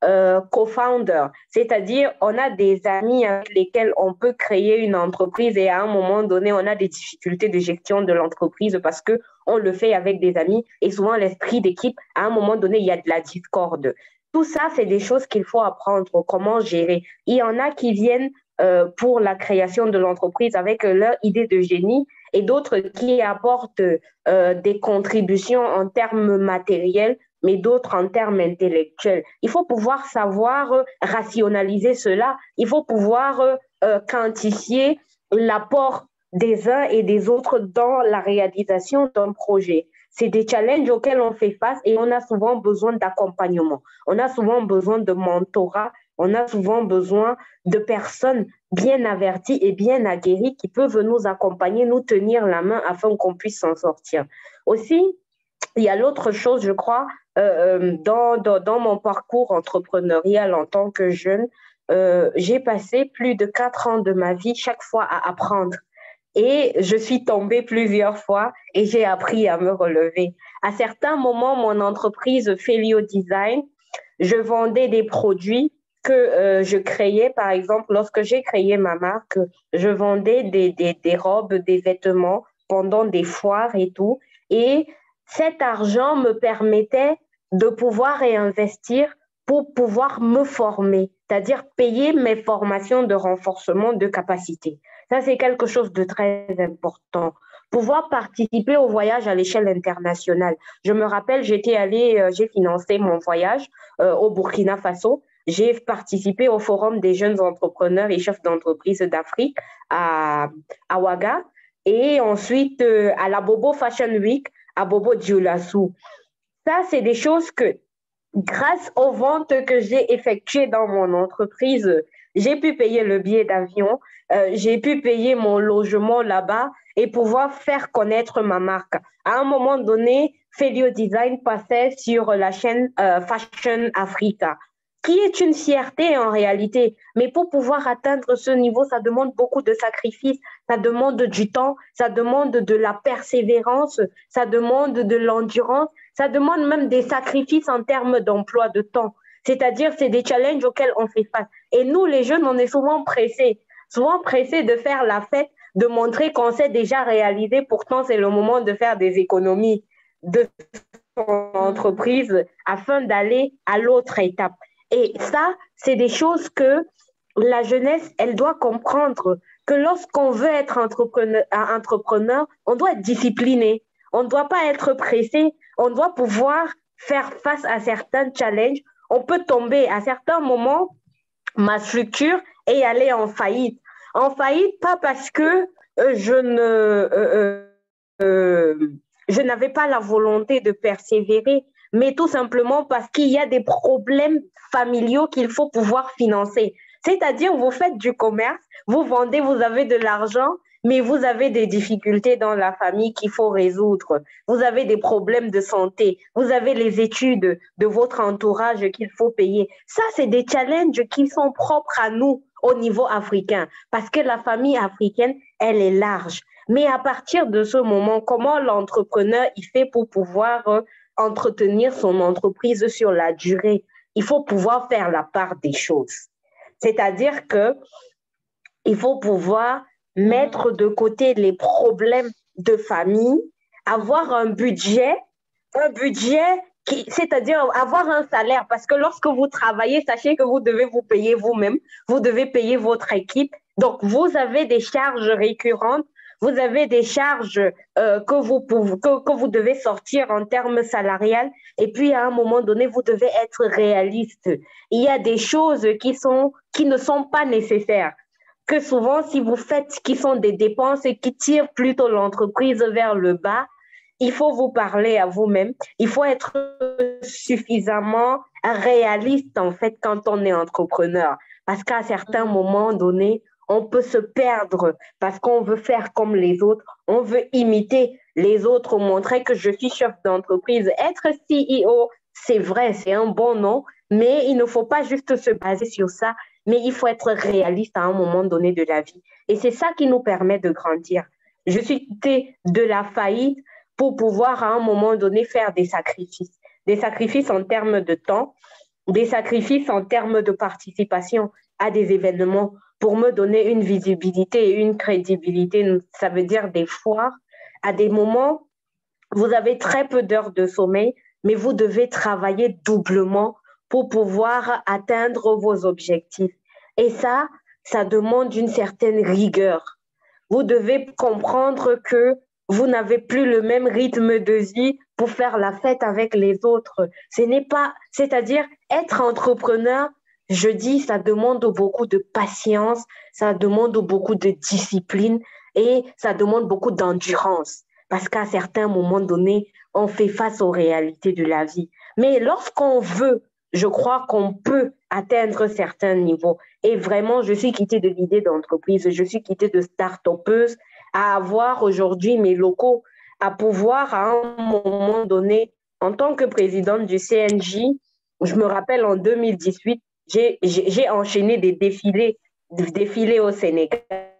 euh, co-founder, c'est-à-dire on a des amis avec lesquels on peut créer une entreprise et à un moment donné, on a des difficultés de gestion de l'entreprise parce qu'on le fait avec des amis et souvent l'esprit d'équipe, à un moment donné, il y a de la discorde. Tout ça, c'est des choses qu'il faut apprendre, comment gérer. Il y en a qui viennent euh, pour la création de l'entreprise avec leur idée de génie et d'autres qui apportent euh, des contributions en termes matériels, mais d'autres en termes intellectuels. Il faut pouvoir savoir euh, rationaliser cela. Il faut pouvoir euh, quantifier l'apport des uns et des autres dans la réalisation d'un projet. C'est des challenges auxquels on fait face et on a souvent besoin d'accompagnement. On a souvent besoin de mentorat. On a souvent besoin de personnes bien averties et bien aguerries qui peuvent nous accompagner, nous tenir la main afin qu'on puisse s'en sortir. Aussi, il y a l'autre chose, je crois, euh, dans, dans, dans mon parcours entrepreneurial en tant que jeune, euh, j'ai passé plus de quatre ans de ma vie chaque fois à apprendre. Et je suis tombée plusieurs fois et j'ai appris à me relever. À certains moments, mon entreprise Felio Design, je vendais des produits que euh, je créais. Par exemple, lorsque j'ai créé ma marque, je vendais des, des, des robes, des vêtements pendant des foires et tout. Et cet argent me permettait de pouvoir réinvestir pour pouvoir me former, c'est-à-dire payer mes formations de renforcement de capacité. Ça, c'est quelque chose de très important. Pouvoir participer au voyage à l'échelle internationale. Je me rappelle, j'étais allée, euh, j'ai financé mon voyage euh, au Burkina Faso. J'ai participé au Forum des jeunes entrepreneurs et chefs d'entreprise d'Afrique à, à Ouaga et ensuite euh, à la Bobo Fashion Week à Bobo Dioulassou. Ça, c'est des choses que, grâce aux ventes que j'ai effectuées dans mon entreprise, j'ai pu payer le billet d'avion, euh, j'ai pu payer mon logement là-bas et pouvoir faire connaître ma marque. À un moment donné, Felio Design passait sur la chaîne euh, Fashion Africa, qui est une fierté en réalité. Mais pour pouvoir atteindre ce niveau, ça demande beaucoup de sacrifices, ça demande du temps, ça demande de la persévérance, ça demande de l'endurance, ça demande même des sacrifices en termes d'emploi de temps. C'est-à-dire, c'est des challenges auxquels on fait face. Et nous, les jeunes, on est souvent pressés, souvent pressés de faire la fête, de montrer qu'on s'est déjà réalisé. Pourtant, c'est le moment de faire des économies de son entreprise afin d'aller à l'autre étape. Et ça, c'est des choses que la jeunesse, elle doit comprendre, que lorsqu'on veut être entrepreneur, entrepreneur, on doit être discipliné, on ne doit pas être pressé, on doit pouvoir faire face à certains challenges. On peut tomber à certains moments, ma structure est allée en faillite. En faillite, pas parce que euh, je ne, euh, euh, je n'avais pas la volonté de persévérer, mais tout simplement parce qu'il y a des problèmes familiaux qu'il faut pouvoir financer. C'est-à-dire, vous faites du commerce, vous vendez, vous avez de l'argent, mais vous avez des difficultés dans la famille qu'il faut résoudre. Vous avez des problèmes de santé, vous avez les études de votre entourage qu'il faut payer. Ça, c'est des challenges qui sont propres à nous au niveau africain, parce que la famille africaine, elle est large. Mais à partir de ce moment, comment l'entrepreneur il fait pour pouvoir euh, entretenir son entreprise sur la durée? Il faut pouvoir faire la part des choses. C'est-à-dire que il faut pouvoir mettre de côté les problèmes de famille, avoir un budget, un budget, qui, c'est-à-dire avoir un salaire. Parce que lorsque vous travaillez, sachez que vous devez vous payer vous-même, vous devez payer votre équipe. Donc, vous avez des charges récurrentes, vous avez des charges euh, que, vous pouvez, que, que vous devez sortir en termes salariales. Et puis, à un moment donné, vous devez être réaliste. Il y a des choses qui, sont, qui ne sont pas nécessaires. Que souvent, si vous faites qui sont des dépenses et qui tirent plutôt l'entreprise vers le bas, il faut vous parler à vous-même. Il faut être suffisamment réaliste, en fait, quand on est entrepreneur. Parce qu'à certains moments donnés, on peut se perdre parce qu'on veut faire comme les autres. On veut imiter les autres, montrer que je suis chef d'entreprise. Être C E O, c'est vrai, c'est un bon nom, mais il ne faut pas juste se baser sur ça. Mais il faut être réaliste à un moment donné de la vie. Et c'est ça qui nous permet de grandir. Je suis quitté de la faillite pour pouvoir à un moment donné faire des sacrifices. Des sacrifices en termes de temps, des sacrifices en termes de participation à des événements pour me donner une visibilité et une crédibilité. Ça veut dire des fois, à des moments, vous avez très peu d'heures de sommeil, mais vous devez travailler doublement pour pouvoir atteindre vos objectifs. Et ça, ça demande une certaine rigueur. Vous devez comprendre que vous n'avez plus le même rythme de vie pour faire la fête avec les autres. Ce n'est pas, c'est-à-dire être entrepreneur, je dis, ça demande beaucoup de patience, ça demande beaucoup de discipline et ça demande beaucoup d'endurance. Parce qu'à certains moments donnés, on fait face aux réalités de la vie. Mais lorsqu'on veut, je crois qu'on peut atteindre certains niveaux. Et vraiment, je suis quittée de l'idée d'entreprise, je suis quittée de start-upeuse à avoir aujourd'hui mes locaux, à pouvoir à un moment donné, en tant que présidente du C N J, je me rappelle en deux mille dix-huit, j'ai, j'ai, j'ai enchaîné des défilés, des défilés au Sénégal,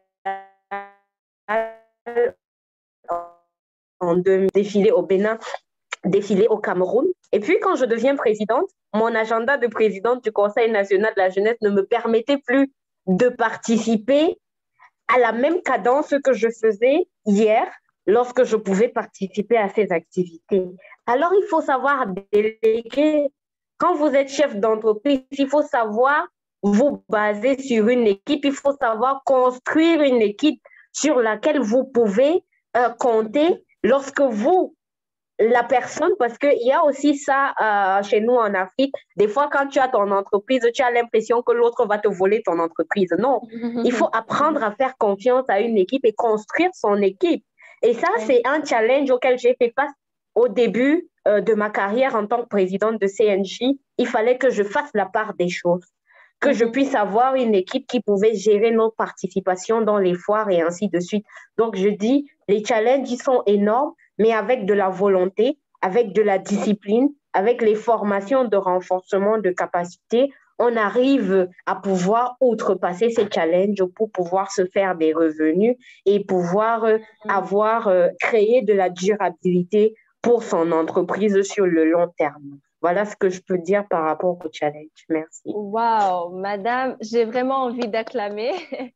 en deux mille, défilé au Bénin, défilé au Cameroun. Et puis, quand je deviens présidente, mon agenda de présidente du Conseil national de la jeunesse ne me permettait plus de participer à la même cadence que je faisais hier lorsque je pouvais participer à ces activités. Alors, il faut savoir déléguer. Quand vous êtes chef d'entreprise, il faut savoir vous baser sur une équipe, il faut savoir construire une équipe sur laquelle vous pouvez euh, compter lorsque vous, la personne, parce qu'il y a aussi ça euh, chez nous en Afrique, des fois quand tu as ton entreprise, tu as l'impression que l'autre va te voler ton entreprise. Non, il faut apprendre à faire confiance à une équipe et construire son équipe. Et ça, c'est un challenge auquel j'ai fait face au début euh, de ma carrière en tant que présidente de C N J. Il fallait que je fasse la part des choses, que je puisse avoir une équipe qui pouvait gérer nos participations dans les foires et ainsi de suite. Donc, je dis, les challenges, ils sont énormes, mais avec de la volonté, avec de la discipline, avec les formations de renforcement de capacité, on arrive à pouvoir outrepasser ces challenges pour pouvoir se faire des revenus et pouvoir euh, avoir euh, créé de la durabilité pour son entreprise sur le long terme. Voilà ce que je peux dire par rapport au challenge. Merci. Wow, madame, j'ai vraiment envie d'acclamer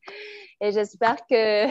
et j'espère que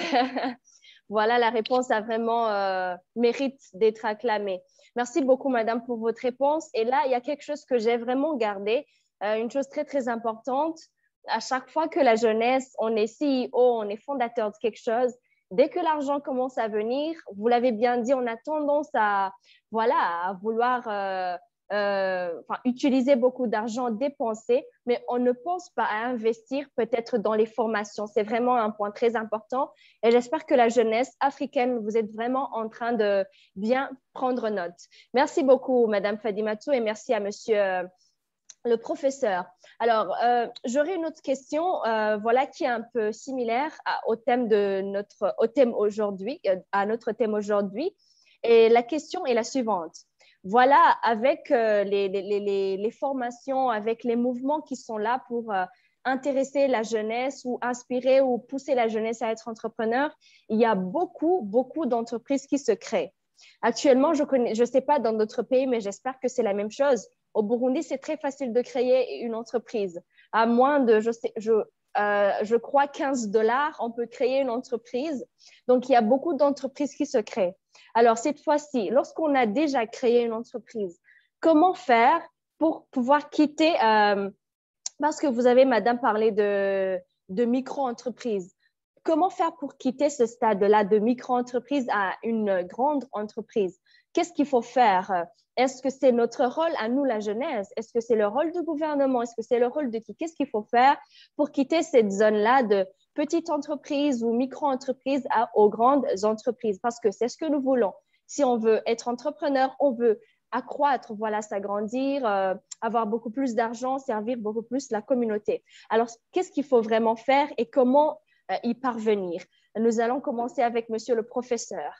voilà, la réponse a vraiment euh, mérite d'être acclamée. Merci beaucoup, madame, pour votre réponse. Et là, il y a quelque chose que j'ai vraiment gardé, euh, une chose très, très importante. À chaque fois que la jeunesse, on est C E O, on est fondateur de quelque chose, dès que l'argent commence à venir, vous l'avez bien dit, on a tendance à, voilà, à vouloir euh, euh, enfin, utiliser beaucoup d'argent, dépenser, mais on ne pense pas à investir peut-être dans les formations. C'est vraiment un point très important et j'espère que la jeunesse africaine, vous êtes vraiment en train de bien prendre note. Merci beaucoup, Madame Fadimatou, et merci à Monsieur euh, le professeur. Alors, euh, j'aurais une autre question, euh, voilà, qui est un peu similaire à, au thème de notre, au thème aujourd'hui, à notre thème aujourd'hui. Et la question est la suivante. Voilà, avec euh, les, les, les, les formations, avec les mouvements qui sont là pour euh, intéresser la jeunesse ou inspirer ou pousser la jeunesse à être entrepreneur, il y a beaucoup, beaucoup d'entreprises qui se créent. Actuellement, je ne je sais pas dans d'autres pays, mais j'espère que c'est la même chose. Au Burundi, c'est très facile de créer une entreprise. À moins de, je, sais, je, euh, je crois, quinze dollars, on peut créer une entreprise. Donc, il y a beaucoup d'entreprises qui se créent. Alors, cette fois-ci, lorsqu'on a déjà créé une entreprise, comment faire pour pouvoir quitter, euh, parce que vous avez, madame, parlé de, de micro-entreprise. Comment faire pour quitter ce stade-là de micro-entreprise à une grande entreprise? Qu'est-ce qu'il faut faire? Est-ce que c'est notre rôle à nous, la jeunesse? Est-ce que c'est le rôle du gouvernement? Est-ce que c'est le rôle de qui? Qu'est-ce qu'il faut faire pour quitter cette zone-là de petite entreprise ou micro-entreprise aux grandes entreprises? Parce que c'est ce que nous voulons. Si on veut être entrepreneur, on veut accroître, voilà, s'agrandir, euh, avoir beaucoup plus d'argent, servir beaucoup plus la communauté. Alors, qu'est-ce qu'il faut vraiment faire et comment euh, y parvenir? Nous allons commencer avec monsieur le professeur.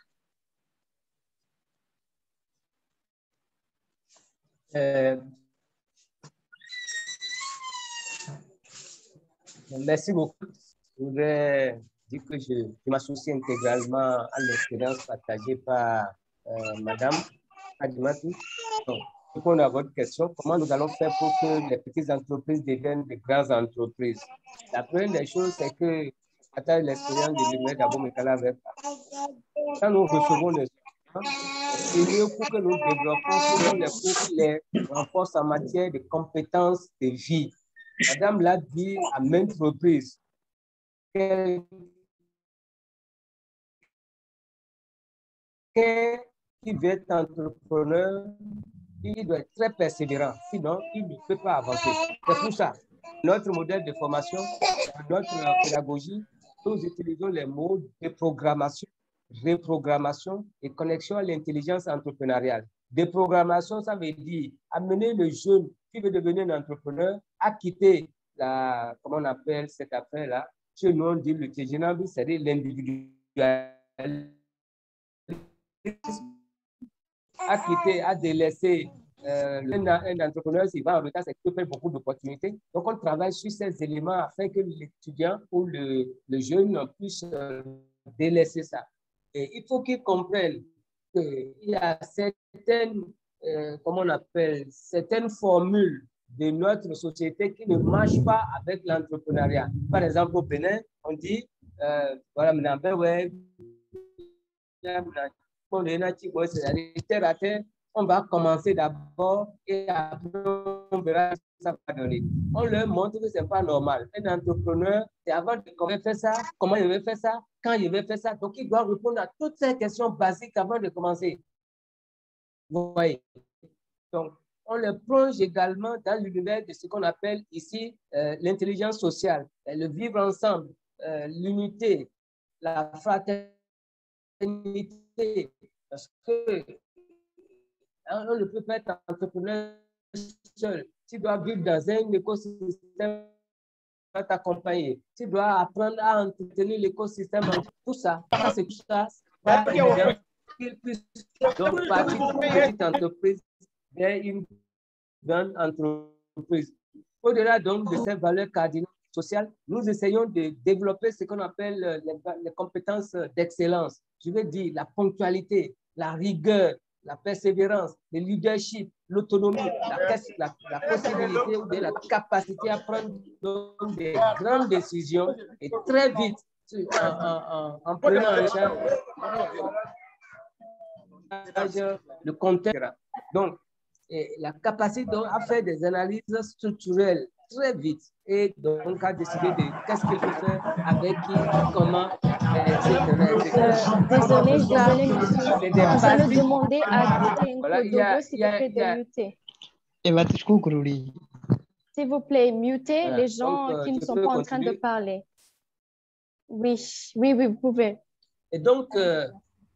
Euh, merci beaucoup. Je voudrais dire que je, je m'associe intégralement à l'expérience partagée par euh, Madame Fadimatou. répondre à votre question, comment nous allons faire pour que les petites entreprises deviennent de grandes entreprises? La première des choses, c'est que, à travers l'expérience de l'Université d'Abo Mekala avec quand nous recevons les étudiants, c'est mieux pour que nous développons, pour les, pour les renforce en matière de compétences de vie. Madame l'a dit à maintes reprises. Quelqu'un qui veut être entrepreneur, il doit être très persévérant, sinon il ne peut pas avancer. C'est pour ça, notre modèle de formation, notre pédagogie, nous utilisons les mots de programmation, reprogrammation et connexion à l'intelligence entrepreneuriale. Déprogrammation, ça veut dire amener le jeune qui veut devenir un entrepreneur à quitter la, comment on appelle cette affaire-là, chez nous on dit le T G N A B, c'est-à-dire l'individualisme, à quitter, à délaisser euh, un, un entrepreneur, s'il va en retard, c'est qu'il peut faire beaucoup d'opportunités. Donc, on travaille sur ces éléments afin que l'étudiant ou le, le jeune puisse euh, délaisser ça. Et il faut qu'ils comprennent qu'il y a certaines, euh, comment on appelle, certaines formules de notre société qui ne marchent pas avec l'entrepreneuriat. Par exemple, au Bénin, on dit, euh, voilà, maintenant, ouais, on va commencer d'abord et après on verra ce que ça va donner. On leur montre que ce n'est pas normal. Un entrepreneur, c'est avant de comment faire ça, comment il veut faire ça, quand il veut faire ça. Donc, il doit répondre à toutes ces questions basiques avant de commencer. Vous voyez. Donc, on les plonge également dans l'univers de ce qu'on appelle ici euh, l'intelligence sociale, le vivre ensemble, euh, l'unité, la fraternité. Parce que on ne peut pas être entrepreneur seul. Tu dois vivre dans un écosystème à t'accompagner. Tu dois apprendre à entretenir l'écosystème. Tout ça, ça c'est tout ça. Qu'il puisse donc partir d'une petite entreprise vers une grande entreprise. Au-delà donc de ces valeurs cardinales sociales, nous essayons de développer ce qu'on appelle les, les compétences d'excellence. Je veux dire la ponctualité, la rigueur, la persévérance, le leadership, l'autonomie, la, la, la possibilité ou la capacité à prendre donc des grandes décisions et très vite en, en, en, en prenant en charge le contexte. Donc, et la capacité donc, à faire des analyses structurelles très vite et donc à décider de qu'est-ce qu'il faut faire, avec qui, comment, et cetera et cetera. Euh, désolé, désolé, monsieur. Nous allons demander à Ken voilà, Kodogo, s'il vous plaît, de muter. S'il vous plaît, mutez voilà. les gens donc, euh, qui ne sont peux pas continuer. en train de parler. Oui, oui, oui, vous pouvez. Et donc, euh,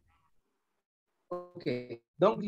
ok. Donc,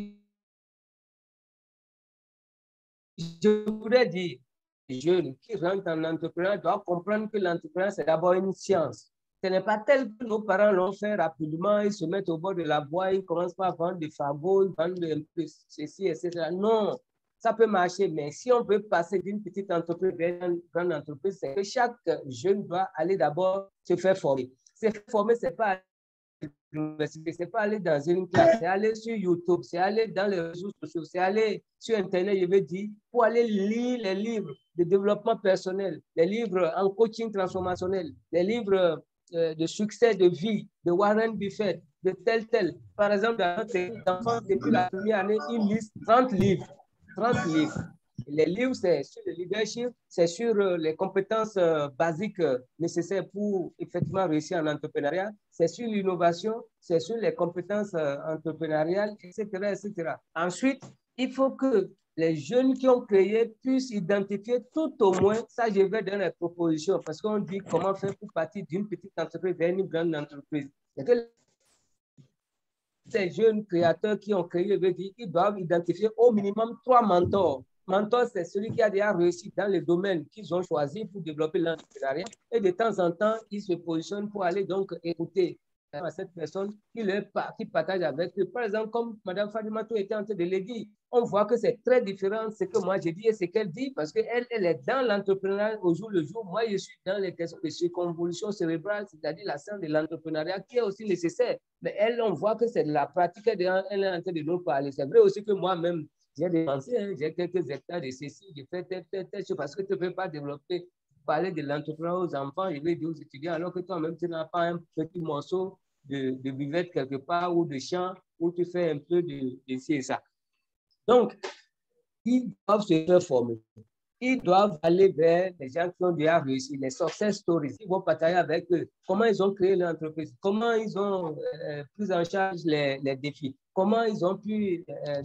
je voudrais dire, les jeunes qui rentrent en entrepreneuriat doivent comprendre que l'entrepreneuriat, c'est d'abord une science. Ce n'est pas tel que nos parents l'ont fait rapidement, ils se mettent au bord de la voie, ils commencent par vendre des fagots, ils vendent un peu ceci, et cetera. Non, ça peut marcher, mais si on veut passer d'une petite entreprise vers une grande entreprise, c'est que chaque jeune doit aller d'abord se faire former. Se former, ce n'est pas c'est pas aller dans une classe, c'est aller sur YouTube, c'est aller dans les réseaux sociaux, c'est aller sur Internet, je veux dire, pour aller lire les livres de développement personnel, les livres en coaching transformationnel, les livres euh, de succès de vie, de Warren Buffett, de tel, tel. Par exemple, dans notre enfant, depuis la première année, ils lisent trente livres. trente livres. Les livres, c'est sur le leadership, c'est sur euh, les compétences euh, basiques euh, nécessaires pour effectivement réussir en entrepreneuriat, c'est sur l'innovation, c'est sur les compétences euh, entrepreneuriales, et cetera, et cetera. Ensuite, il faut que les jeunes qui ont créé puissent identifier tout au moins, ça je vais dans les propositions, parce qu'on dit comment faire pour partir d'une petite entreprise vers une grande entreprise. C'est que ces jeunes créateurs qui ont créé, ils doivent identifier au minimum trois mentors. Mentor, c'est celui qui a déjà réussi dans les domaines qu'ils ont choisis pour développer l'entrepreneuriat. Et de temps en temps, ils se positionnent pour aller donc écouter à cette personne qui, leur, qui partage avec eux. Par exemple, comme Mme Fadimatou était en train de le dire, on voit que c'est très différent ce que moi j'ai dit et ce qu'elle dit parce qu'elle elle est dans l'entrepreneuriat au jour le jour. Moi, je suis dans les questions de circonvolution cérébrale, c'est-à-dire la science de l'entrepreneuriat qui est aussi nécessaire. Mais elle, on voit que c'est de la pratique, elle est en train de nous parler. C'est vrai aussi que moi-même, j'ai dépensé, hein, j'ai quelques hectares de ceci, j'ai fait telle, telle, telle chose, parce que tu ne peux pas développer, parler de l'entrepreneuriat aux enfants, je vais dire aux étudiants, alors que toi-même, tu n'as pas un petit morceau de, de buvette quelque part ou de champ où tu fais un peu de, de ci et ça. Donc, ils doivent se faire former. Ils doivent aller vers les gens qui ont déjà réussi, les success stories. Ils vont partager avec eux comment ils ont créé l'entreprise, comment ils ont euh, pris en charge les, les défis, comment ils ont pu euh,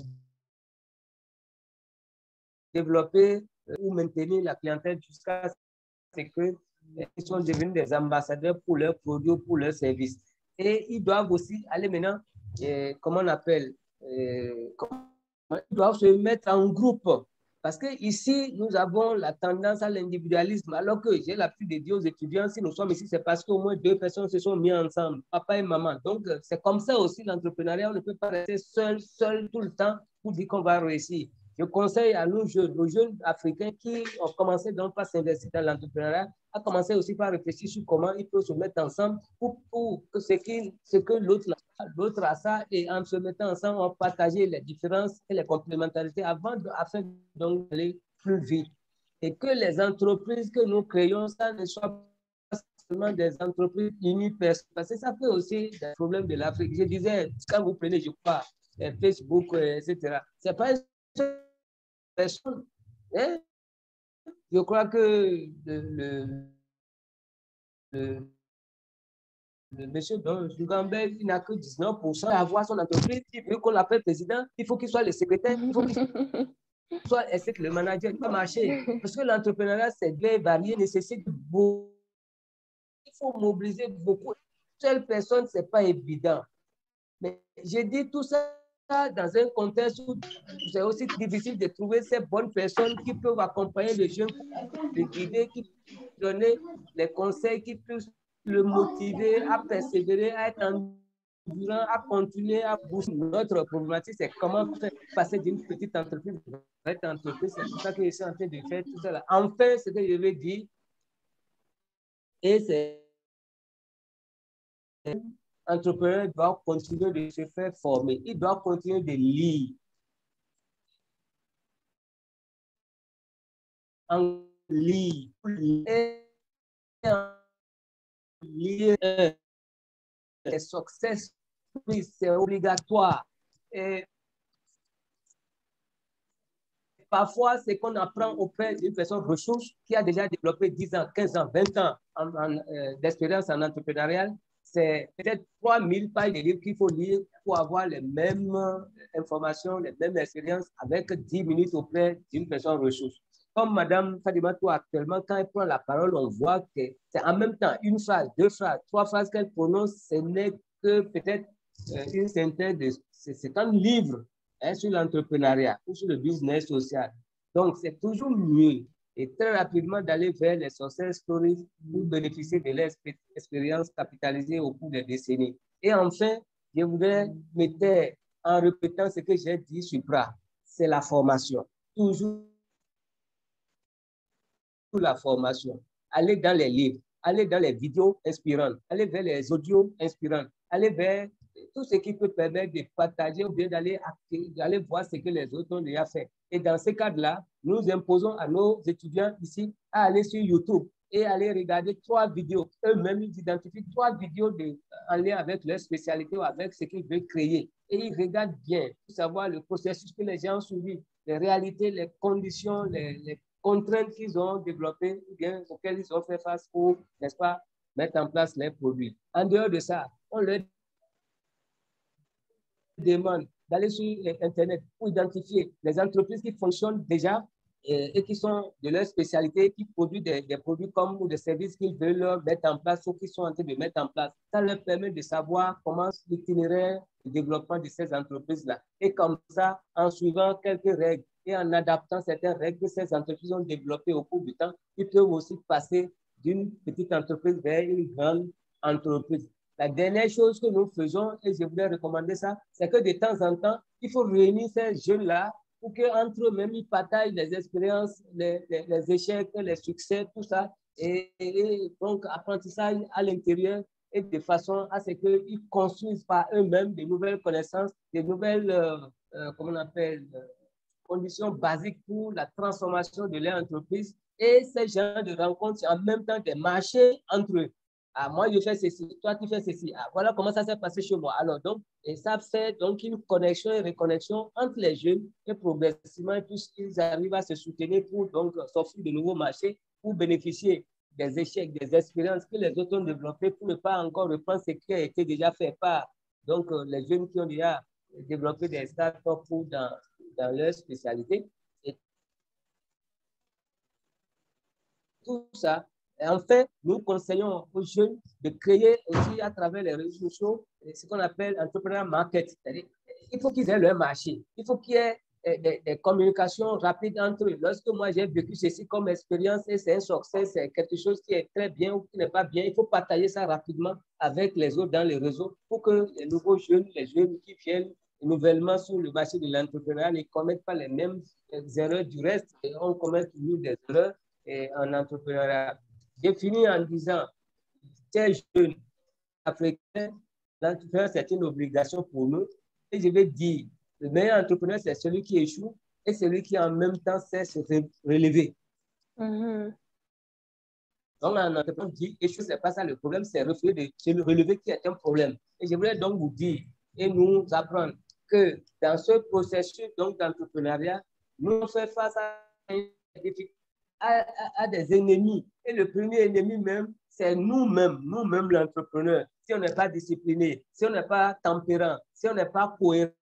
développer euh, ou maintenir la clientèle jusqu'à ce qu'ils sont devenus des ambassadeurs pour leurs produits, pour leurs services. Et ils doivent aussi aller maintenant, euh, comment on appelle, euh, comment, ils doivent se mettre en groupe. Parce qu'ici, nous avons la tendance à l'individualisme, alors que j'ai l'habitude de dire aux étudiants, si nous sommes ici, c'est parce qu'au moins deux personnes se sont mises ensemble, papa et maman. Donc, c'est comme ça aussi l'entrepreneuriat, on ne peut pas rester seul, seul tout le temps pour dire qu'on va réussir. Je conseille à nos jeunes, nos jeunes africains qui ont commencé donc par s'investir dans l'entrepreneuriat, à commencer aussi par réfléchir sur comment ils peuvent se mettre ensemble pour, pour que ce, qui, ce que l'autre l'autre a ça, et en se mettant ensemble, on partage les différences et les complémentarités avant de, afin d'aller plus vite. Et que les entreprises que nous créons, ça ne soit pas seulement des entreprises unipersonnelles, parce que ça fait aussi des problèmes de l'Afrique. Je disais, quand vous prenez, je crois, Facebook, et cetera, c'est pas une personne. Hein? Je crois que le, le, le Le monsieur Dongambel, il n'a que dix-neuf pour cent à avoir son entreprise. Il veut qu'on l'appelle président. Il faut qu'il soit le secrétaire. Il faut qu'il soit le manager. Il va marcher. Parce que l'entrepreneuriat, c'est bien varié, nécessite beaucoup. Il faut mobiliser beaucoup. Seule personne, ce n'est pas évident. Mais j'ai dit tout ça dans un contexte où c'est aussi difficile de trouver ces bonnes personnes qui peuvent accompagner les jeunes, les guider, qui peuvent donner les conseils, qui peuvent le motiver à persévérer, à être endurant, à continuer à booster. Notre problématique, c'est comment faire passer d'une petite entreprise à une entreprise. C'est pour ça que je suis en train de faire tout ça. Enfin, ce que je veux dire, et c'est l'entrepreneur doit continuer de se faire former. Il doit continuer de lire. En lire. Et en lire les success, c'est obligatoire. Et parfois, c'est qu'on apprend auprès d'une personne ressource qui a déjà développé dix ans, quinze ans, vingt ans en, en, euh, d'expérience en entrepreneurial. C'est peut-être trois mille pages de livres qu'il faut lire pour avoir les mêmes informations, les mêmes expériences avec dix minutes auprès d'une personne ressource. Comme Mme Fadimatou actuellement, quand elle prend la parole, on voit que c'est en même temps une phrase, deux phrases, trois phrases qu'elle prononce, ce n'est que peut-être euh, une synthèse de c'est un livre hein, sur l'entrepreneuriat ou sur le business social. Donc, c'est toujours mieux et très rapidement d'aller vers les success stories pour bénéficier de l'expérience capitalisée au cours des décennies. Et enfin, je voudrais mettre en répétant ce que j'ai dit sur Supra, c'est la formation. Toujours la formation. Allez dans les livres, allez dans les vidéos inspirantes, allez vers les audios inspirants, allez vers tout ce qui peut permettre de partager ou bien d'aller voir ce que les autres ont déjà fait. Et dans ce cadre-là, nous imposons à nos étudiants ici à aller sur YouTube et aller regarder trois vidéos. Eux-mêmes, ils identifient trois vidéos de, en lien avec leur spécialité ou avec ce qu'ils veulent créer. Et ils regardent bien pour savoir le processus que les gens ont suivi, les réalités, les conditions, les, les contraintes qu'ils ont développées ou bien auxquelles ils ont fait face pour, n'est-ce pas, mettre en place les produits. En dehors de ça, on leur demande d'aller sur Internet pour identifier les entreprises qui fonctionnent déjà et, et qui sont de leur spécialité, qui produisent des, des produits comme ou des services qu'ils veulent mettre en place ou qu'ils sont en train de mettre en place. Ça leur permet de savoir comment l'itinéraire de développement de ces entreprises-là. Et comme ça, en suivant quelques règles et en adaptant certaines règles que ces entreprises ont développées au cours du temps, ils peuvent aussi passer d'une petite entreprise vers une grande entreprise. La dernière chose que nous faisons, et je voulais recommander ça, c'est que de temps en temps, il faut réunir ces jeunes-là pour qu'entre eux-mêmes, ils partagent les expériences, les, les, les échecs, les succès, tout ça. Et, et donc, apprentissage à l'intérieur et de façon à ce qu'ils construisent par eux-mêmes de nouvelles connaissances, de nouvelles, euh, euh, comment on appelle, conditions basiques pour la transformation de leur entreprise. Et ces gens de rencontres, c'est en même temps des marchés entre eux. Ah, moi, je fais ceci, toi, tu fais ceci. Ah, voilà comment ça s'est passé chez moi. Alors, donc, et ça fait donc une connexion et reconnexion entre les jeunes et progressivement, puisqu'ils arrivent à se soutenir pour donc s'offrir de nouveaux marchés, pour bénéficier des échecs, des expériences que les autres ont développées pour ne pas encore reprendre ce qui a été déjà fait par donc, les jeunes qui ont déjà développé des startups pour dans, dans leur spécialité. Et tout ça. Et enfin, nous conseillons aux jeunes de créer aussi à travers les réseaux sociaux ce qu'on appelle entrepreneur market. C'est-à-dire, il faut qu'ils aient leur marché. Il faut qu'il y ait des, des communications rapides entre eux. Lorsque moi j'ai vécu ceci comme expérience et c'est un succès, c'est quelque chose qui est très bien ou qui n'est pas bien, il faut partager ça rapidement avec les autres dans les réseaux pour que les nouveaux jeunes, les jeunes qui viennent nouvellement sur le marché de l'entrepreneuriat ne commettent pas les mêmes erreurs du reste. Et on commet toujours des erreurs et en entrepreneuriat. J'ai fini en disant, ces jeunes africains, l'entrepreneuriat, c'est une obligation pour nous. Et je vais dire, le meilleur entrepreneur, c'est celui qui échoue et celui qui en même temps sait se relever. Mm-hmm. Donc, en entrepreneur, dit, échouer, ce n'est pas ça le problème, c'est le relever qui est un problème. Et je voulais donc vous dire et nous apprendre que dans ce processus d'entrepreneuriat, nous faisons face à une difficulté. À, à, à des ennemis. Et le premier ennemi même, c'est nous-mêmes, nous-mêmes l'entrepreneur. Si on n'est pas discipliné, si on n'est pas tempérant, si on n'est pas cohérent,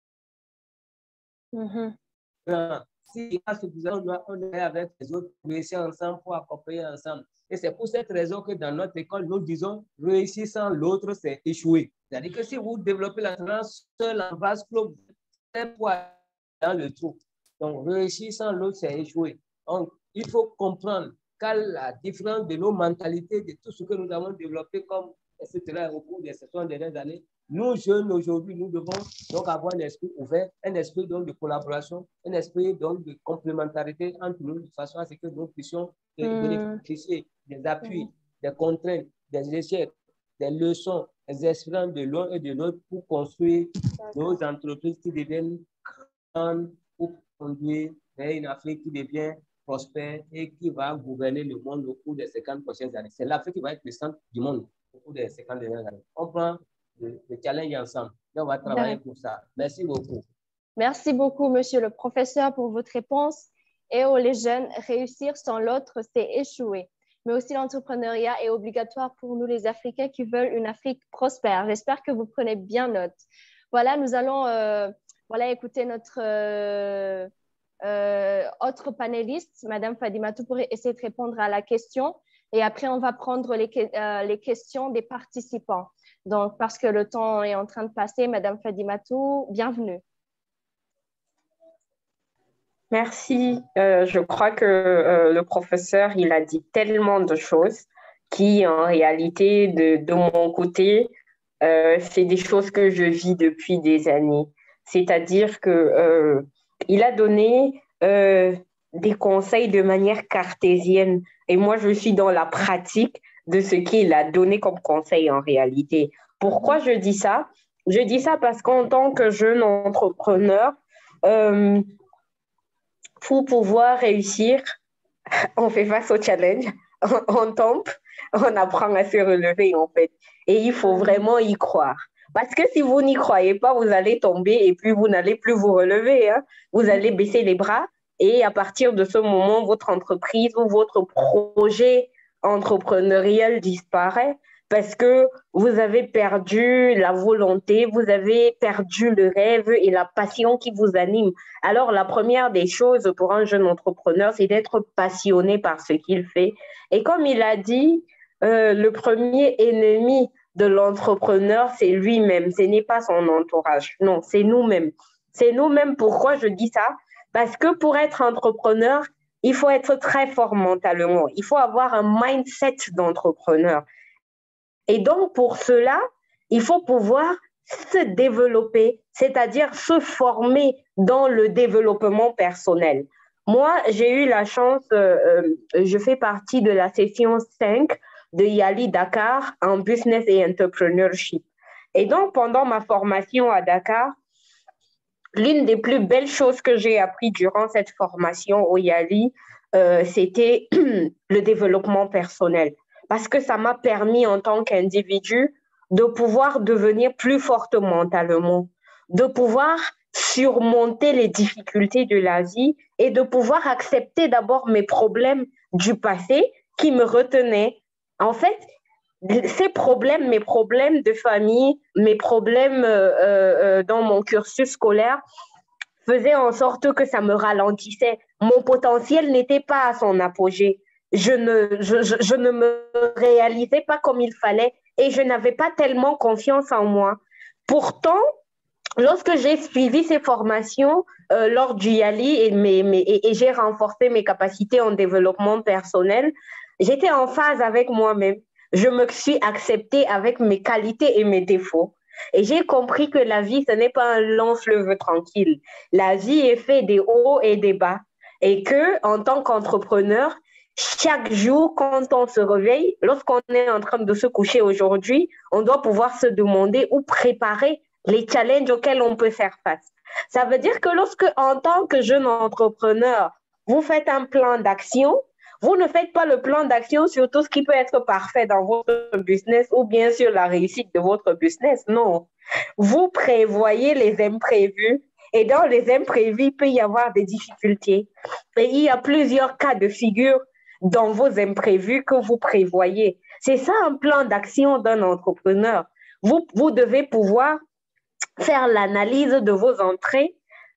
mm-hmm. si on doit on est avec les autres, réussir ensemble pour accompagner ensemble. Et c'est pour cette raison que dans notre école, nous disons réussir sans l'autre, c'est échouer. C'est-à-dire que si vous développez l'entreprise seul en vase clos, vous êtes dans le trou. Donc, réussir sans l'autre, c'est échouer. Donc, il faut comprendre quelle la différence de nos mentalités, de tout ce que nous avons développé comme, et cetera, au cours des soixante dernières années. Nous, jeunes, aujourd'hui, nous devons donc avoir un esprit ouvert, un esprit donc, de collaboration, un esprit donc, de complémentarité entre nous, de façon à ce que nous puissions mmh. bénéficier des appuis, mmh. des contraintes, des échecs, des leçons, des expériences de l'un et de l'autre pour construire nos entreprises qui deviennent grandes, pour conduire vers une Afrique qui devient prospère et qui va gouverner le monde au cours des cinquante prochaines années. C'est l'Afrique qui va être le centre du monde au cours des cinquante dernières années. On prend le, le challenge ensemble et on va travailler Bien. Pour ça. Merci beaucoup. Merci beaucoup, monsieur le professeur, pour votre réponse. Et aux les jeunes, réussir sans l'autre, c'est échouer. Mais aussi l'entrepreneuriat est obligatoire pour nous, les Africains qui veulent une Afrique prospère. J'espère que vous prenez bien note. Voilà, nous allons euh, voilà, écouter notre... Euh, Euh, autre panéliste, Madame Fadimatou, pour essayer de répondre à la question. Et après, on va prendre les, euh, les questions des participants. Donc, parce que le temps est en train de passer, Madame Fadimatou, bienvenue. Merci. Euh, je crois que euh, le professeur, il a dit tellement de choses qui, en réalité, de, de mon côté, euh, c'est des choses que je vis depuis des années. C'est-à-dire que euh, il a donné euh, des conseils de manière cartésienne et moi, je suis dans la pratique de ce qu'il a donné comme conseil en réalité. Pourquoi je dis ça? Je dis ça parce qu'en tant que jeune entrepreneur, euh, pour pouvoir réussir, on fait face au challenge, on, on tombe, on apprend à se relever en fait. Et il faut vraiment y croire. Parce que si vous n'y croyez pas, vous allez tomber et puis vous n'allez plus vous relever. Hein. Vous allez baisser les bras et à partir de ce moment, votre entreprise ou votre projet entrepreneurial disparaît parce que vous avez perdu la volonté, vous avez perdu le rêve et la passion qui vous anime. Alors, la première des choses pour un jeune entrepreneur, c'est d'être passionné par ce qu'il fait. Et comme il a dit, euh, le premier ennemi de l'entrepreneur, c'est lui-même, ce n'est pas son entourage. Non, c'est nous-mêmes. C'est nous-mêmes. Pourquoi je dis ça? Parce que pour être entrepreneur, il faut être très fort mentalement. Il faut avoir un mindset d'entrepreneur. Et donc, pour cela, il faut pouvoir se développer, c'est-à-dire se former dans le développement personnel. Moi, j'ai eu la chance, euh, je fais partie de la session cinq de Yali Dakar en business et entrepreneurship. Et donc, pendant ma formation à Dakar, l'une des plus belles choses que j'ai appris durant cette formation au Yali, euh, c'était le développement personnel. Parce que ça m'a permis en tant qu'individu de pouvoir devenir plus forte mentalement, de pouvoir surmonter les difficultés de la vie et de pouvoir accepter d'abord mes problèmes du passé qui me retenaient. En fait, ces problèmes, mes problèmes de famille, mes problèmes euh, euh, dans mon cursus scolaire faisaient en sorte que ça me ralentissait. Mon potentiel n'était pas à son apogée. Je ne, je, je, je ne me réalisais pas comme il fallait et je n'avais pas tellement confiance en moi. Pourtant, lorsque j'ai suivi ces formations euh, lors du Yali et, mes, mes, et, et j'ai renforcé mes capacités en développement personnel, j'étais en phase avec moi-même. Je me suis acceptée avec mes qualités et mes défauts. Et j'ai compris que la vie, ce n'est pas un long fleuve tranquille. La vie est faite des hauts et des bas. Et que, en tant qu'entrepreneur, chaque jour, quand on se réveille, lorsqu'on est en train de se coucher aujourd'hui, on doit pouvoir se demander ou préparer les challenges auxquels on peut faire face. Ça veut dire que lorsque, en tant que jeune entrepreneur, vous faites un plan d'action, vous ne faites pas le plan d'action sur tout ce qui peut être parfait dans votre business ou bien sur la réussite de votre business. Non. Vous prévoyez les imprévus et dans les imprévus, il peut y avoir des difficultés. Et il y a plusieurs cas de figure dans vos imprévus que vous prévoyez. C'est ça un plan d'action d'un entrepreneur. Vous, vous devez pouvoir faire l'analyse de vos entrées.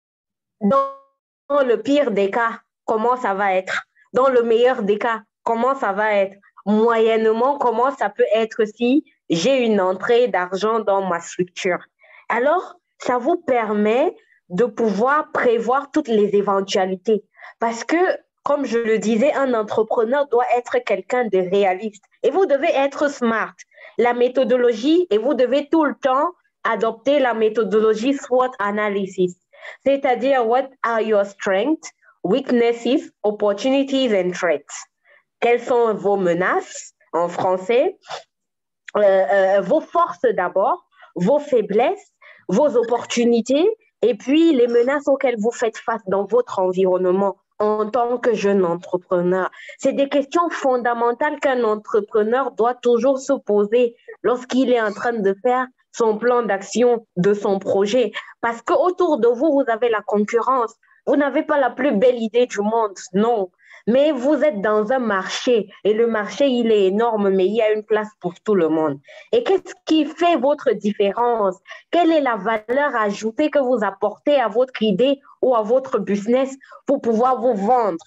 Dans le pire des cas, comment ça va être? Dans le meilleur des cas, comment ça va être? Moyennement, comment ça peut être si j'ai une entrée d'argent dans ma structure? Alors, ça vous permet de pouvoir prévoir toutes les éventualités. Parce que, comme je le disais, un entrepreneur doit être quelqu'un de réaliste. Et vous devez être smart. La méthodologie, et vous devez tout le temps adopter la méthodologie SWOT analysis. C'est-à-dire, what are your strengths, weaknesses, opportunities and threats? Quelles sont vos menaces en français? Euh, euh, vos forces d'abord, vos faiblesses, vos opportunités et puis les menaces auxquelles vous faites face dans votre environnement en tant que jeune entrepreneur. C'est des questions fondamentales qu'un entrepreneur doit toujours se poser lorsqu'il est en train de faire son plan d'action de son projet. Parce qu'autour de vous, vous avez la concurrence. Vous n'avez pas la plus belle idée du monde, non. Mais vous êtes dans un marché et le marché, il est énorme, mais il y a une place pour tout le monde. Et qu'est-ce qui fait votre différence? Quelle est la valeur ajoutée que vous apportez à votre idée ou à votre business pour pouvoir vous vendre?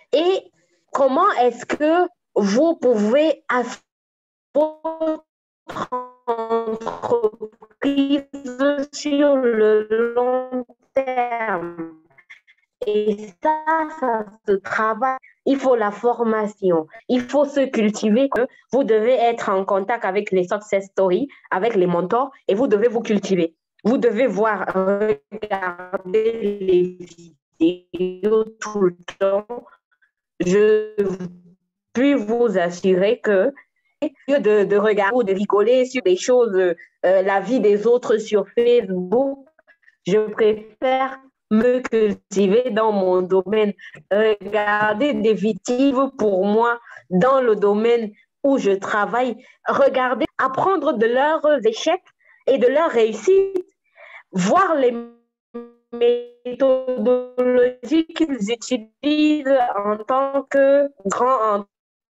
Et comment est-ce que vous pouvez assurer votre entreprise sur le long terme? Et ça, ça se travaille. Il faut la formation. Il faut se cultiver. Vous devez être en contact avec les success stories, avec les mentors, et vous devez vous cultiver. Vous devez voir, regarder les vidéos tout le temps. Je puis vous assurer que, au lieu de, de regarder ou de rigoler sur des choses, euh, la vie des autres sur Facebook, je préfère me cultiver dans mon domaine, regarder des victimes pour moi dans le domaine où je travaille, regarder, apprendre de leurs échecs et de leurs réussites, voir les méthodologies qu'ils utilisent en tant que grands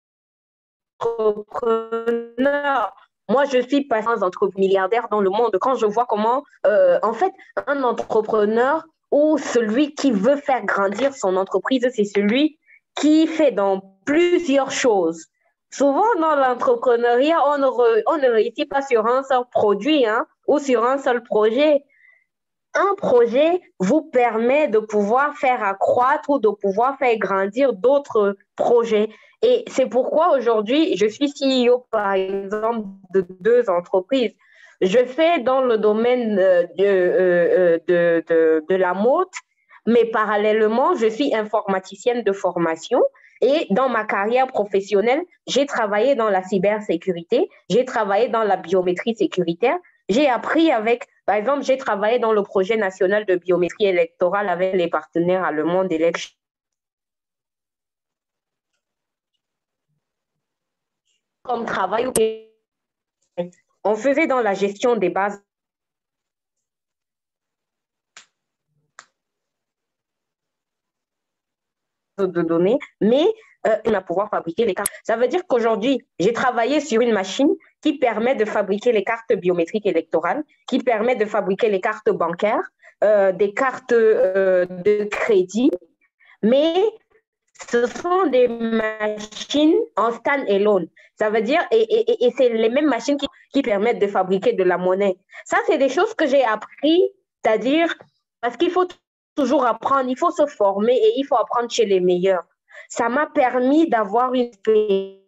entrepreneurs. Moi, je suis passée entre milliardaires dans le monde. Quand je vois comment, euh, en fait, un entrepreneur ou celui qui veut faire grandir son entreprise, c'est celui qui fait dans plusieurs choses. Souvent, dans l'entrepreneuriat, on, on ne réussit pas sur un seul produit hein, ou sur un seul projet. Un projet vous permet de pouvoir faire accroître ou de pouvoir faire grandir d'autres projets. Et c'est pourquoi aujourd'hui, je suis C E O, par exemple, de deux entreprises. Je fais dans le domaine de, euh, de, de, de la mode, mais parallèlement, je suis informaticienne de formation et dans ma carrière professionnelle, j'ai travaillé dans la cybersécurité, j'ai travaillé dans la biométrie sécuritaire, j'ai appris avec Par exemple, j'ai travaillé dans le projet national de biométrie électorale avec les partenaires allemands d'élection. Comme travail, on faisait dans la gestion des bases de données, mais euh, on va pouvoir fabriquer les cartes. Ça veut dire qu'aujourd'hui, j'ai travaillé sur une machine qui permet de fabriquer les cartes biométriques électorales, qui permet de fabriquer les cartes bancaires, euh, des cartes euh, de crédit, mais ce sont des machines en stand-alone. Ça veut dire, et, et, et c'est les mêmes machines qui, qui permettent de fabriquer de la monnaie. Ça, c'est des choses que j'ai appris, c'est-à-dire, parce qu'il faut toujours apprendre, il faut se former et il faut apprendre chez les meilleurs. Ça m'a permis d'avoir une expérience.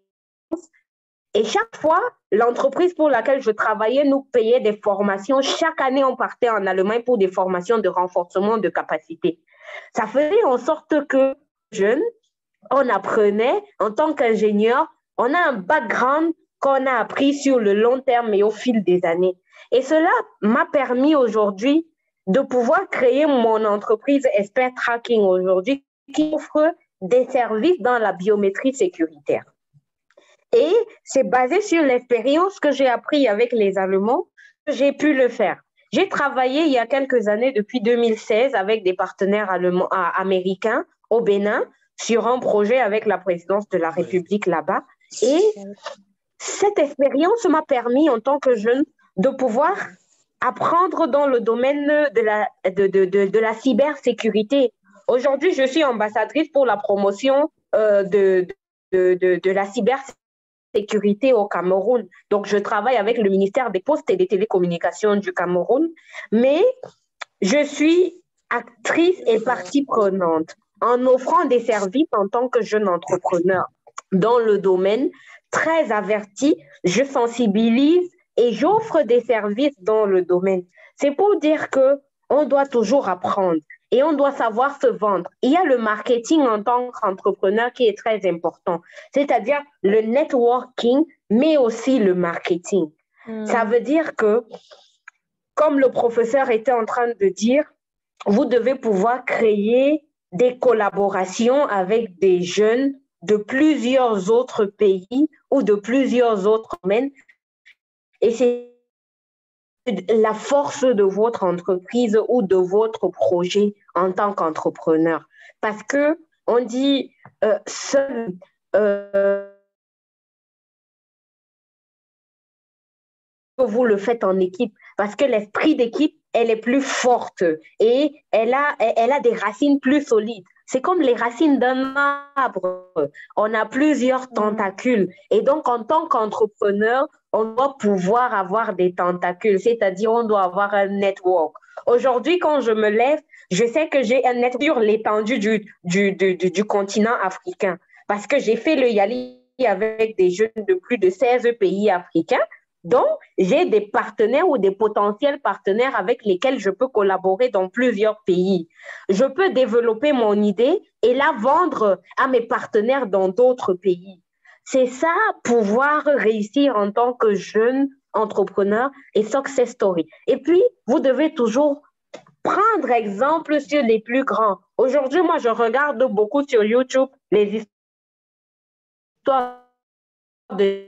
Et chaque fois, l'entreprise pour laquelle je travaillais nous payait des formations. Chaque année, on partait en Allemagne pour des formations de renforcement de capacité. Ça faisait en sorte que, jeunes, on apprenait en tant qu'ingénieur, on a un background qu'on a appris sur le long terme et au fil des années. Et cela m'a permis aujourd'hui de pouvoir créer mon entreprise Expert Tracking aujourd'hui qui offre des services dans la biométrie sécuritaire. Et c'est basé sur l'expérience que j'ai appris avec les Allemands que j'ai pu le faire. J'ai travaillé il y a quelques années, depuis deux mille seize, avec des partenaires allemands, américains au Bénin sur un projet avec la présidence de la République là-bas. Et cette expérience m'a permis en tant que jeune de pouvoir apprendre dans le domaine de la, de, de, de, de la cybersécurité. Aujourd'hui, je suis ambassadrice pour la promotion euh, de, de, de, de la cybersécurité au Cameroun. Donc, je travaille avec le ministère des Postes et des Télécommunications du Cameroun, mais je suis actrice et partie prenante en offrant des services en tant que jeune entrepreneur dans le domaine, très averti, je sensibilise et j'offre des services dans le domaine. C'est pour dire qu'on doit toujours apprendre et on doit savoir se vendre. Il y a le marketing en tant qu'entrepreneur qui est très important, c'est-à-dire le networking, mais aussi le marketing. Mmh. Ça veut dire que, comme le professeur était en train de dire, vous devez pouvoir créer des collaborations avec des jeunes de plusieurs autres pays ou de plusieurs autres domaines. Et c'est la force de votre entreprise ou de votre projet en tant qu'entrepreneur. Parce qu'on dit euh, seul euh, vous le faites en équipe, parce que l'esprit d'équipe, elle est plus forte et elle a, elle a des racines plus solides. C'est comme les racines d'un arbre. On a plusieurs tentacules. Et donc, en tant qu'entrepreneur, on doit pouvoir avoir des tentacules, c'est-à-dire on doit avoir un network. Aujourd'hui, quand je me lève, je sais que j'ai un network sur l'étendue du, du, du, du, du continent africain parce que j'ai fait le Yali avec des jeunes de plus de seize pays africains. Donc, j'ai des partenaires ou des potentiels partenaires avec lesquels je peux collaborer dans plusieurs pays. Je peux développer mon idée et la vendre à mes partenaires dans d'autres pays. C'est ça, pouvoir réussir en tant que jeune entrepreneur et success story. Et puis, vous devez toujours prendre exemple sur les plus grands. Aujourd'hui, moi, je regarde beaucoup sur YouTube les histoires de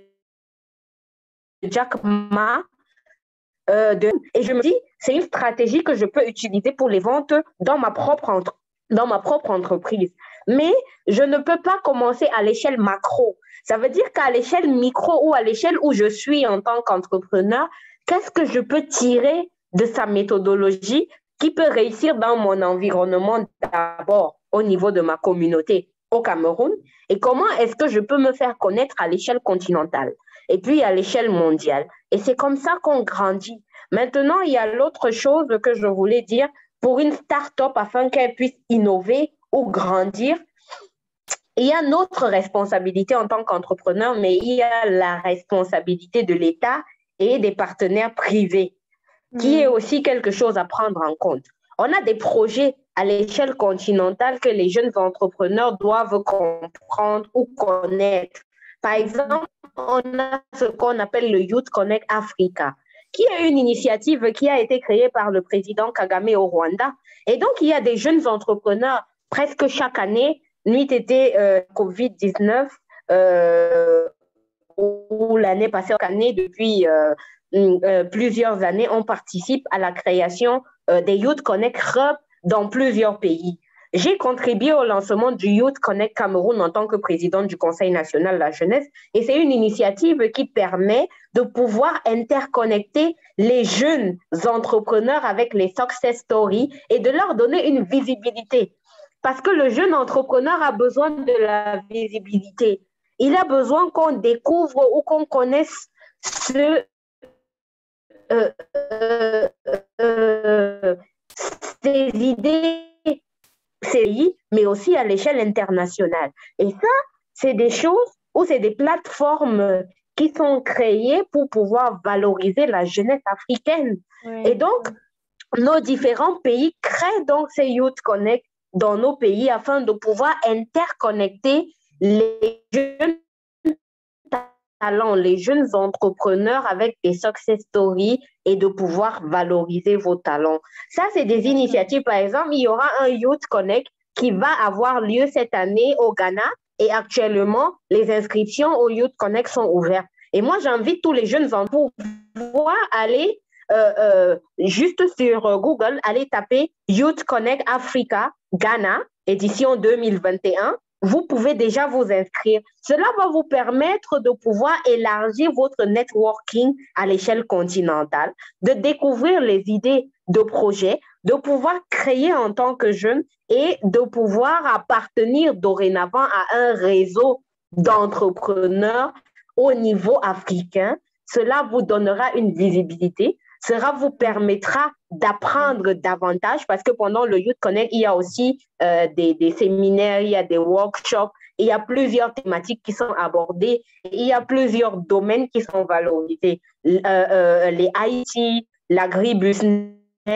Jack Ma, euh, de, et je me dis, c'est une stratégie que je peux utiliser pour les ventes dans ma propre, entre, dans ma propre entreprise. Mais je ne peux pas commencer à l'échelle macro. Ça veut dire qu'à l'échelle micro ou à l'échelle où je suis en tant qu'entrepreneur, qu'est-ce que je peux tirer de sa méthodologie qui peut réussir dans mon environnement d'abord au niveau de ma communauté au Cameroun et comment est-ce que je peux me faire connaître à l'échelle continentale et puis à l'échelle mondiale. Et c'est comme ça qu'on grandit. Maintenant, il y a l'autre chose que je voulais dire pour une start-up afin qu'elle puisse innover ou grandir. Il y a notre responsabilité en tant qu'entrepreneur, mais il y a la responsabilité de l'État et des partenaires privés, mmh. qui est aussi quelque chose à prendre en compte. On a des projets à l'échelle continentale que les jeunes entrepreneurs doivent comprendre ou connaître. Par exemple, on a ce qu'on appelle le Youth Connect Africa, qui est une initiative qui a été créée par le président Kagame au Rwanda. Et donc, il y a des jeunes entrepreneurs presque chaque année, nuit été euh, covid dix-neuf, euh, ou l'année passée, chaque année, depuis euh, euh, plusieurs années, on participe à la création euh, des Youth Connect Hub dans plusieurs pays. J'ai contribué au lancement du Youth Connect Cameroun en tant que présidente du Conseil national de la jeunesse et c'est une initiative qui permet de pouvoir interconnecter les jeunes entrepreneurs avec les success stories et de leur donner une visibilité. Parce que le jeune entrepreneur a besoin de la visibilité. Il a besoin qu'on découvre ou qu'on connaisse ce, euh, euh, euh, ces idées, pays, mais aussi à l'échelle internationale. Et ça, c'est des choses ou c'est des plateformes qui sont créées pour pouvoir valoriser la jeunesse africaine. Oui. Et donc, nos différents pays créent donc ces Youth Connect dans nos pays afin de pouvoir interconnecter les jeunes talents, les jeunes entrepreneurs avec des success stories et de pouvoir valoriser vos talents. Ça, c'est des initiatives. Par exemple, il y aura un Youth Connect qui va avoir lieu cette année au Ghana et actuellement, les inscriptions au Youth Connect sont ouvertes. Et moi, j'invite tous les jeunes pour pouvoir aller euh, euh, juste sur Google, aller taper Youth Connect Africa Ghana, édition deux mille vingt et un. Vous pouvez déjà vous inscrire. Cela va vous permettre de pouvoir élargir votre networking à l'échelle continentale, de découvrir les idées de projets, de pouvoir créer en tant que jeune et de pouvoir appartenir dorénavant à un réseau d'entrepreneurs au niveau africain. Cela vous donnera une visibilité. Cela vous permettra d'apprendre davantage parce que pendant le Youth Connect, il y a aussi euh, des, des séminaires, il y a des workshops, il y a plusieurs thématiques qui sont abordées, il y a plusieurs domaines qui sont valorisés. Euh, euh, les I T, l'agribusiness,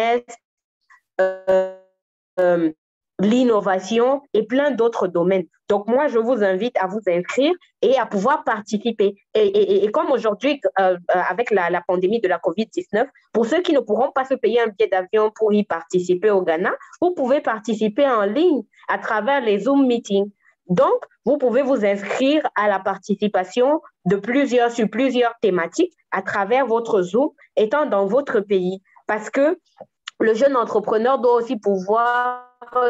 euh, euh, l'innovation et plein d'autres domaines. Donc, moi, je vous invite à vous inscrire et à pouvoir participer. Et, et, et comme aujourd'hui, euh, avec la, la pandémie de la covid dix-neuf, pour ceux qui ne pourront pas se payer un billet d'avion pour y participer au Ghana, vous pouvez participer en ligne à travers les Zoom meetings. Donc, vous pouvez vous inscrire à la participation de plusieurs, sur plusieurs thématiques à travers votre Zoom, étant dans votre pays. Parce que le jeune entrepreneur doit aussi pouvoir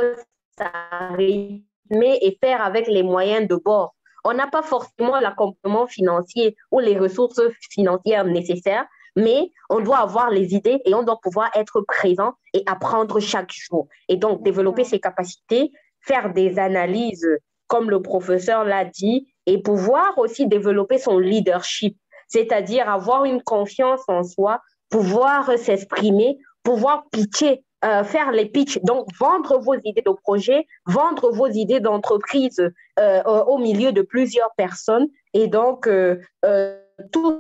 s'arrimer et faire avec les moyens de bord. On n'a pas forcément l'accompagnement financier ou les ressources financières nécessaires, mais on doit avoir les idées et on doit pouvoir être présent et apprendre chaque jour. Et donc, développer ses capacités, faire des analyses, comme le professeur l'a dit, et pouvoir aussi développer son leadership, c'est-à-dire avoir une confiance en soi, pouvoir s'exprimer, pouvoir pitcher, euh, faire les pitchs, donc vendre vos idées de projet, vendre vos idées d'entreprise euh, au milieu de plusieurs personnes. Et donc, euh, euh, tout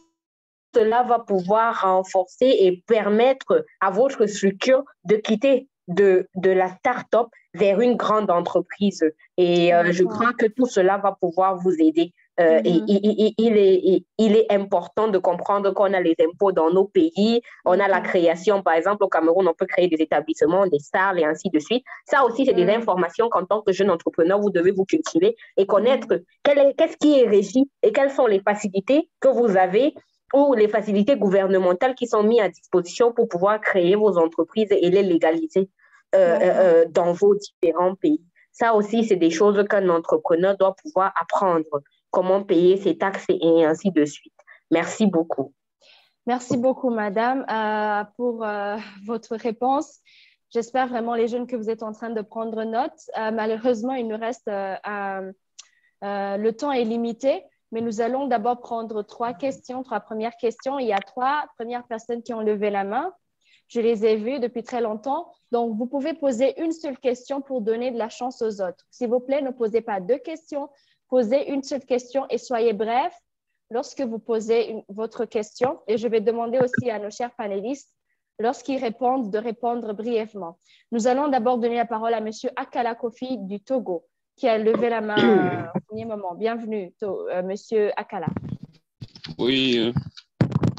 cela va pouvoir renforcer et permettre à votre structure de quitter de, de la start-up vers une grande entreprise. Et euh, je crois que tout cela va pouvoir vous aider. Euh, mm-hmm. et, et, et, il, est, et, il est important de comprendre qu'on a les impôts dans nos pays, on a la création, par exemple, au Cameroun, on peut créer des établissements, des salles et ainsi de suite. Ça aussi, c'est mm-hmm. des informations qu'en tant que jeune entrepreneur, vous devez vous cultiver et connaître mm-hmm. qu'est-ce qui est régi et quelles sont les facilités que vous avez ou les facilités gouvernementales qui sont mises à disposition pour pouvoir créer vos entreprises et les légaliser euh, euh, dans vos différents pays. Ça aussi, c'est des choses qu'un entrepreneur doit pouvoir apprendre, comment payer ses taxes et ainsi de suite. Merci beaucoup. Merci beaucoup, madame, euh, pour euh, votre réponse. J'espère vraiment, les jeunes, que vous êtes en train de prendre note. Euh, malheureusement, il nous reste, euh, euh, euh, le temps est limité. Mais nous allons d'abord prendre trois questions, trois premières questions. Il y a trois premières personnes qui ont levé la main. Je les ai vues depuis très longtemps. Donc, vous pouvez poser une seule question pour donner de la chance aux autres. S'il vous plaît, ne posez pas deux questions. Posez une seule question et soyez bref lorsque vous posez une, votre question. Et je vais demander aussi à nos chers panélistes, lorsqu'ils répondent, de répondre brièvement. Nous allons d'abord donner la parole à M. Akala Kofi du Togo, qui a levé la main au premier moment. Bienvenue, to, euh, Monsieur Akala. Oui, euh, oui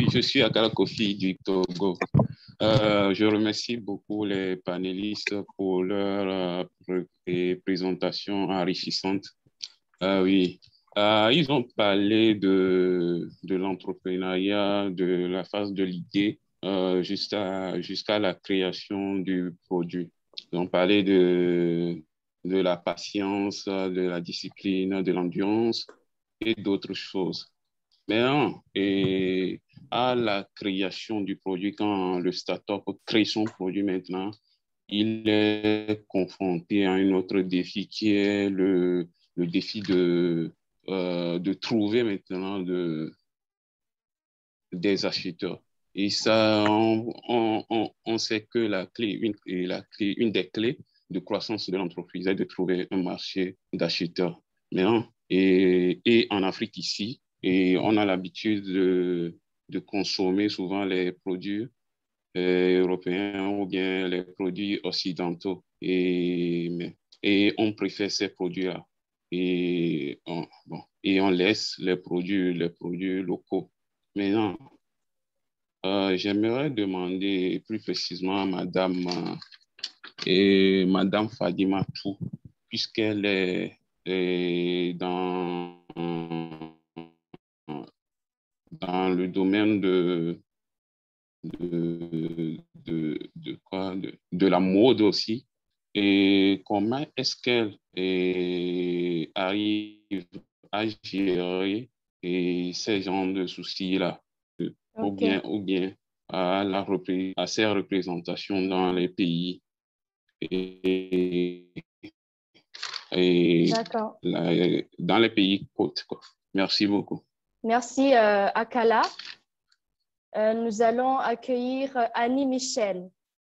oui, je suis Akala Kofi du Togo. Euh, je remercie beaucoup les panélistes pour leur euh, présentation enrichissante. Euh, oui, euh, ils ont parlé de, de l'entrepreneuriat, de la phase de l'idée euh, jusqu'à jusqu'à la création du produit. Ils ont parlé de, de la patience, de la discipline, de l'endurance et d'autres choses. Mais non, et à la création du produit, quand le start-up crée son produit maintenant, il est confronté à un autre défi qui est le, le défi de, euh, de trouver maintenant de, des acheteurs. Et ça, on, on, on sait que la clé, une, la clé, une des clés de croissance de l'entreprise est de trouver un marché d'acheteurs. Mais non, et, et en Afrique ici, et on a l'habitude de, de consommer souvent les produits euh, européens ou bien les produits occidentaux. Et, et on préfère ces produits-là. Et on, bon, et on laisse les produits, les produits locaux. Maintenant, euh, j'aimerais demander plus précisément à Madame, euh, et Madame Fadima Tou, puisqu'elle est, est dans dans le domaine de, de, de, de, quoi, de, de la mode aussi. Et comment est-ce qu'elle est, arrive à gérer et ces genres de soucis-là, okay. ou bien, ou bien à, la, à ses représentations dans les pays et, et la, dans les pays côtes. Quoi. Merci beaucoup. Merci, euh, Akala. Euh, nous allons accueillir euh, Annie Michel.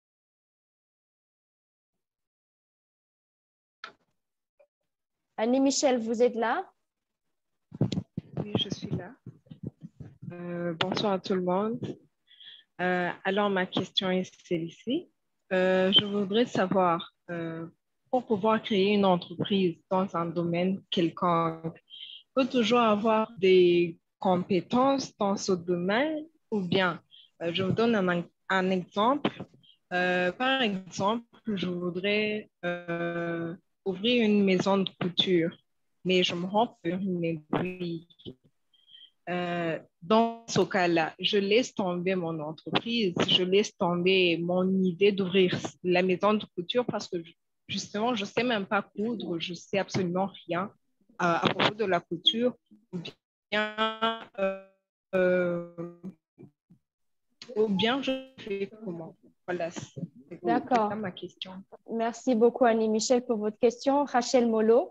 Annie Michel, vous êtes là? Oui, je suis là. Euh, bonsoir à tout le monde. Euh, alors, ma question est celle-ci. Euh, je voudrais savoir, euh, pour pouvoir créer une entreprise dans un domaine quelconque, il faut toujours avoir des compétences dans ce domaine ou bien, euh, je vous donne un, un exemple. Euh, par exemple, je voudrais euh, ouvrir une maison de couture, mais je me rends sur une aiguille. Euh, dans ce cas-là, je laisse tomber mon entreprise, je laisse tomber mon idée d'ouvrir la maison de couture parce que justement, je ne sais même pas coudre, je ne sais absolument rien à, à propos de la couture, ou bien, euh, euh, ou bien je fais comment. Voilà, d'accord. Ma question. Merci beaucoup, Annie Michel, pour votre question. Rachel Molo.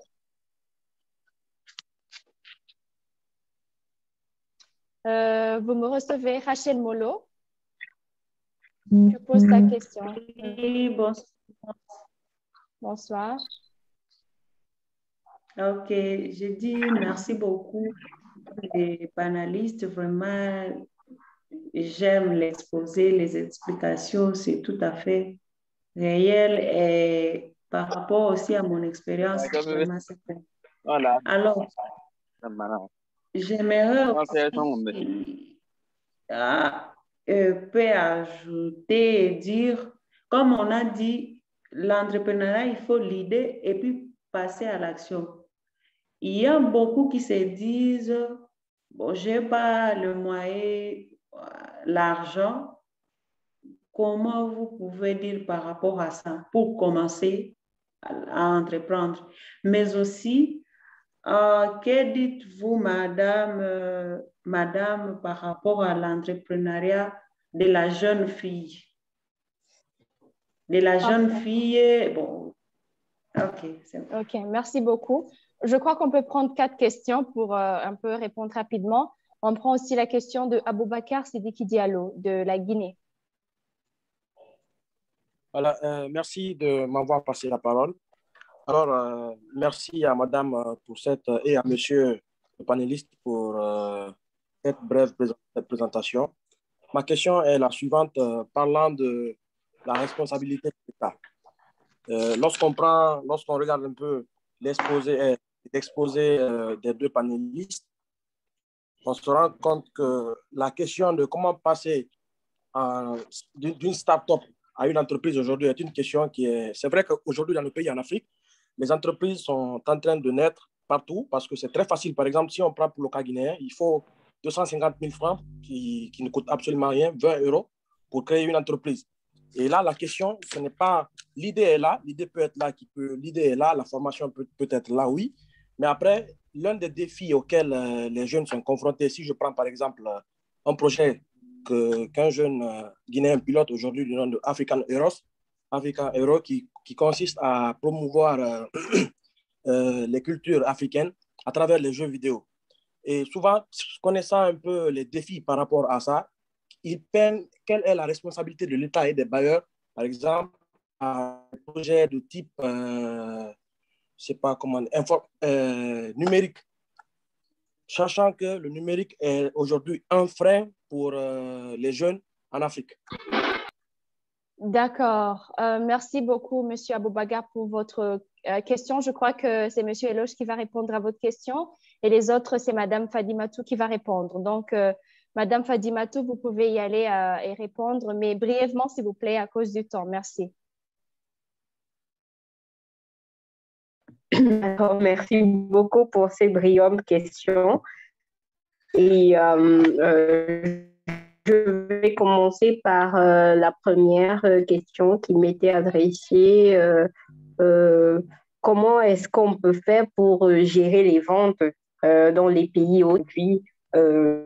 Euh, vous me recevez, Rachel Molo? Je pose ta question. Oui, bonsoir. Bonsoir. Ok, je dis merci beaucoup les panélistes. Vraiment, j'aime l'exposé, les explications, c'est tout à fait réel et par rapport aussi à mon expérience, vraiment c'est vrai. Alors, j'aimerais aussi ah, euh, peut ajouter et dire, comme on a dit, l'entrepreneuriat, il faut l'idée et puis passer à l'action. Il y a beaucoup qui se disent, bon, je n'ai pas le moyen, l'argent. Comment vous pouvez dire par rapport à ça pour commencer à, à entreprendre? Mais aussi, euh, que dites-vous, madame, euh, madame, par rapport à l'entrepreneuriat de la jeune fille? De la jeune Parfait. fille, bon, ok. Bon. Ok, merci beaucoup. Je crois qu'on peut prendre quatre questions pour euh, un peu répondre rapidement. On prend aussi la question de Aboubakar Sidiki Diallo de la Guinée. Voilà, euh, merci de m'avoir passé la parole. Alors, euh, merci à madame pour cette, et à monsieur le panéliste pour euh, cette brève présentation. Ma question est la suivante, euh, parlant de la responsabilité de l'État. Euh, lorsqu'on prend, lorsqu'on regarde un peu l'exposé, l'exposé euh, des deux panélistes, on se rend compte que la question de comment passer d'une start-up à une entreprise aujourd'hui est une question qui est... C'est vrai qu'aujourd'hui, dans le pays en Afrique, les entreprises sont en train de naître partout parce que c'est très facile. Par exemple, si on prend pour le cas guinéen, il faut deux cent cinquante mille francs qui, qui ne coûtent absolument rien, vingt euros, pour créer une entreprise. Et là, la question, ce n'est pas... L'idée est là, l'idée peut être là, qui peut... l'idée est là, la formation peut, peut être là, oui. Mais après, l'un des défis auxquels euh, les jeunes sont confrontés, si je prends par exemple euh, un projet que, qu'un jeune euh, Guinéen pilote aujourd'hui du nom de African Heroes, African Heroes qui, qui consiste à promouvoir euh, euh, les cultures africaines à travers les jeux vidéo. Et souvent, connaissant un peu les défis par rapport à ça, ils peignent quelle est la responsabilité de l'État et des bailleurs, par exemple, à un projet de type, euh, je ne sais pas comment, info, euh, numérique, sachant que le numérique est aujourd'hui un frein pour euh, les jeunes en Afrique. D'accord. Euh, merci beaucoup, M. Aboubacar, pour votre euh, question. Je crois que c'est M. Eloge qui va répondre à votre question et les autres, c'est Mme Fadimatou qui va répondre. Donc, euh, Mme Fadimatou, vous pouvez y aller euh, et répondre, mais brièvement, s'il vous plaît, à cause du temps. Merci. D'accord, merci beaucoup pour ces brillantes questions. Et euh, euh, je vais commencer par euh, la première question qui m'était adressée. Euh, euh, comment est-ce qu'on peut faire pour gérer les ventes euh, dans les pays aujourd'hui euh,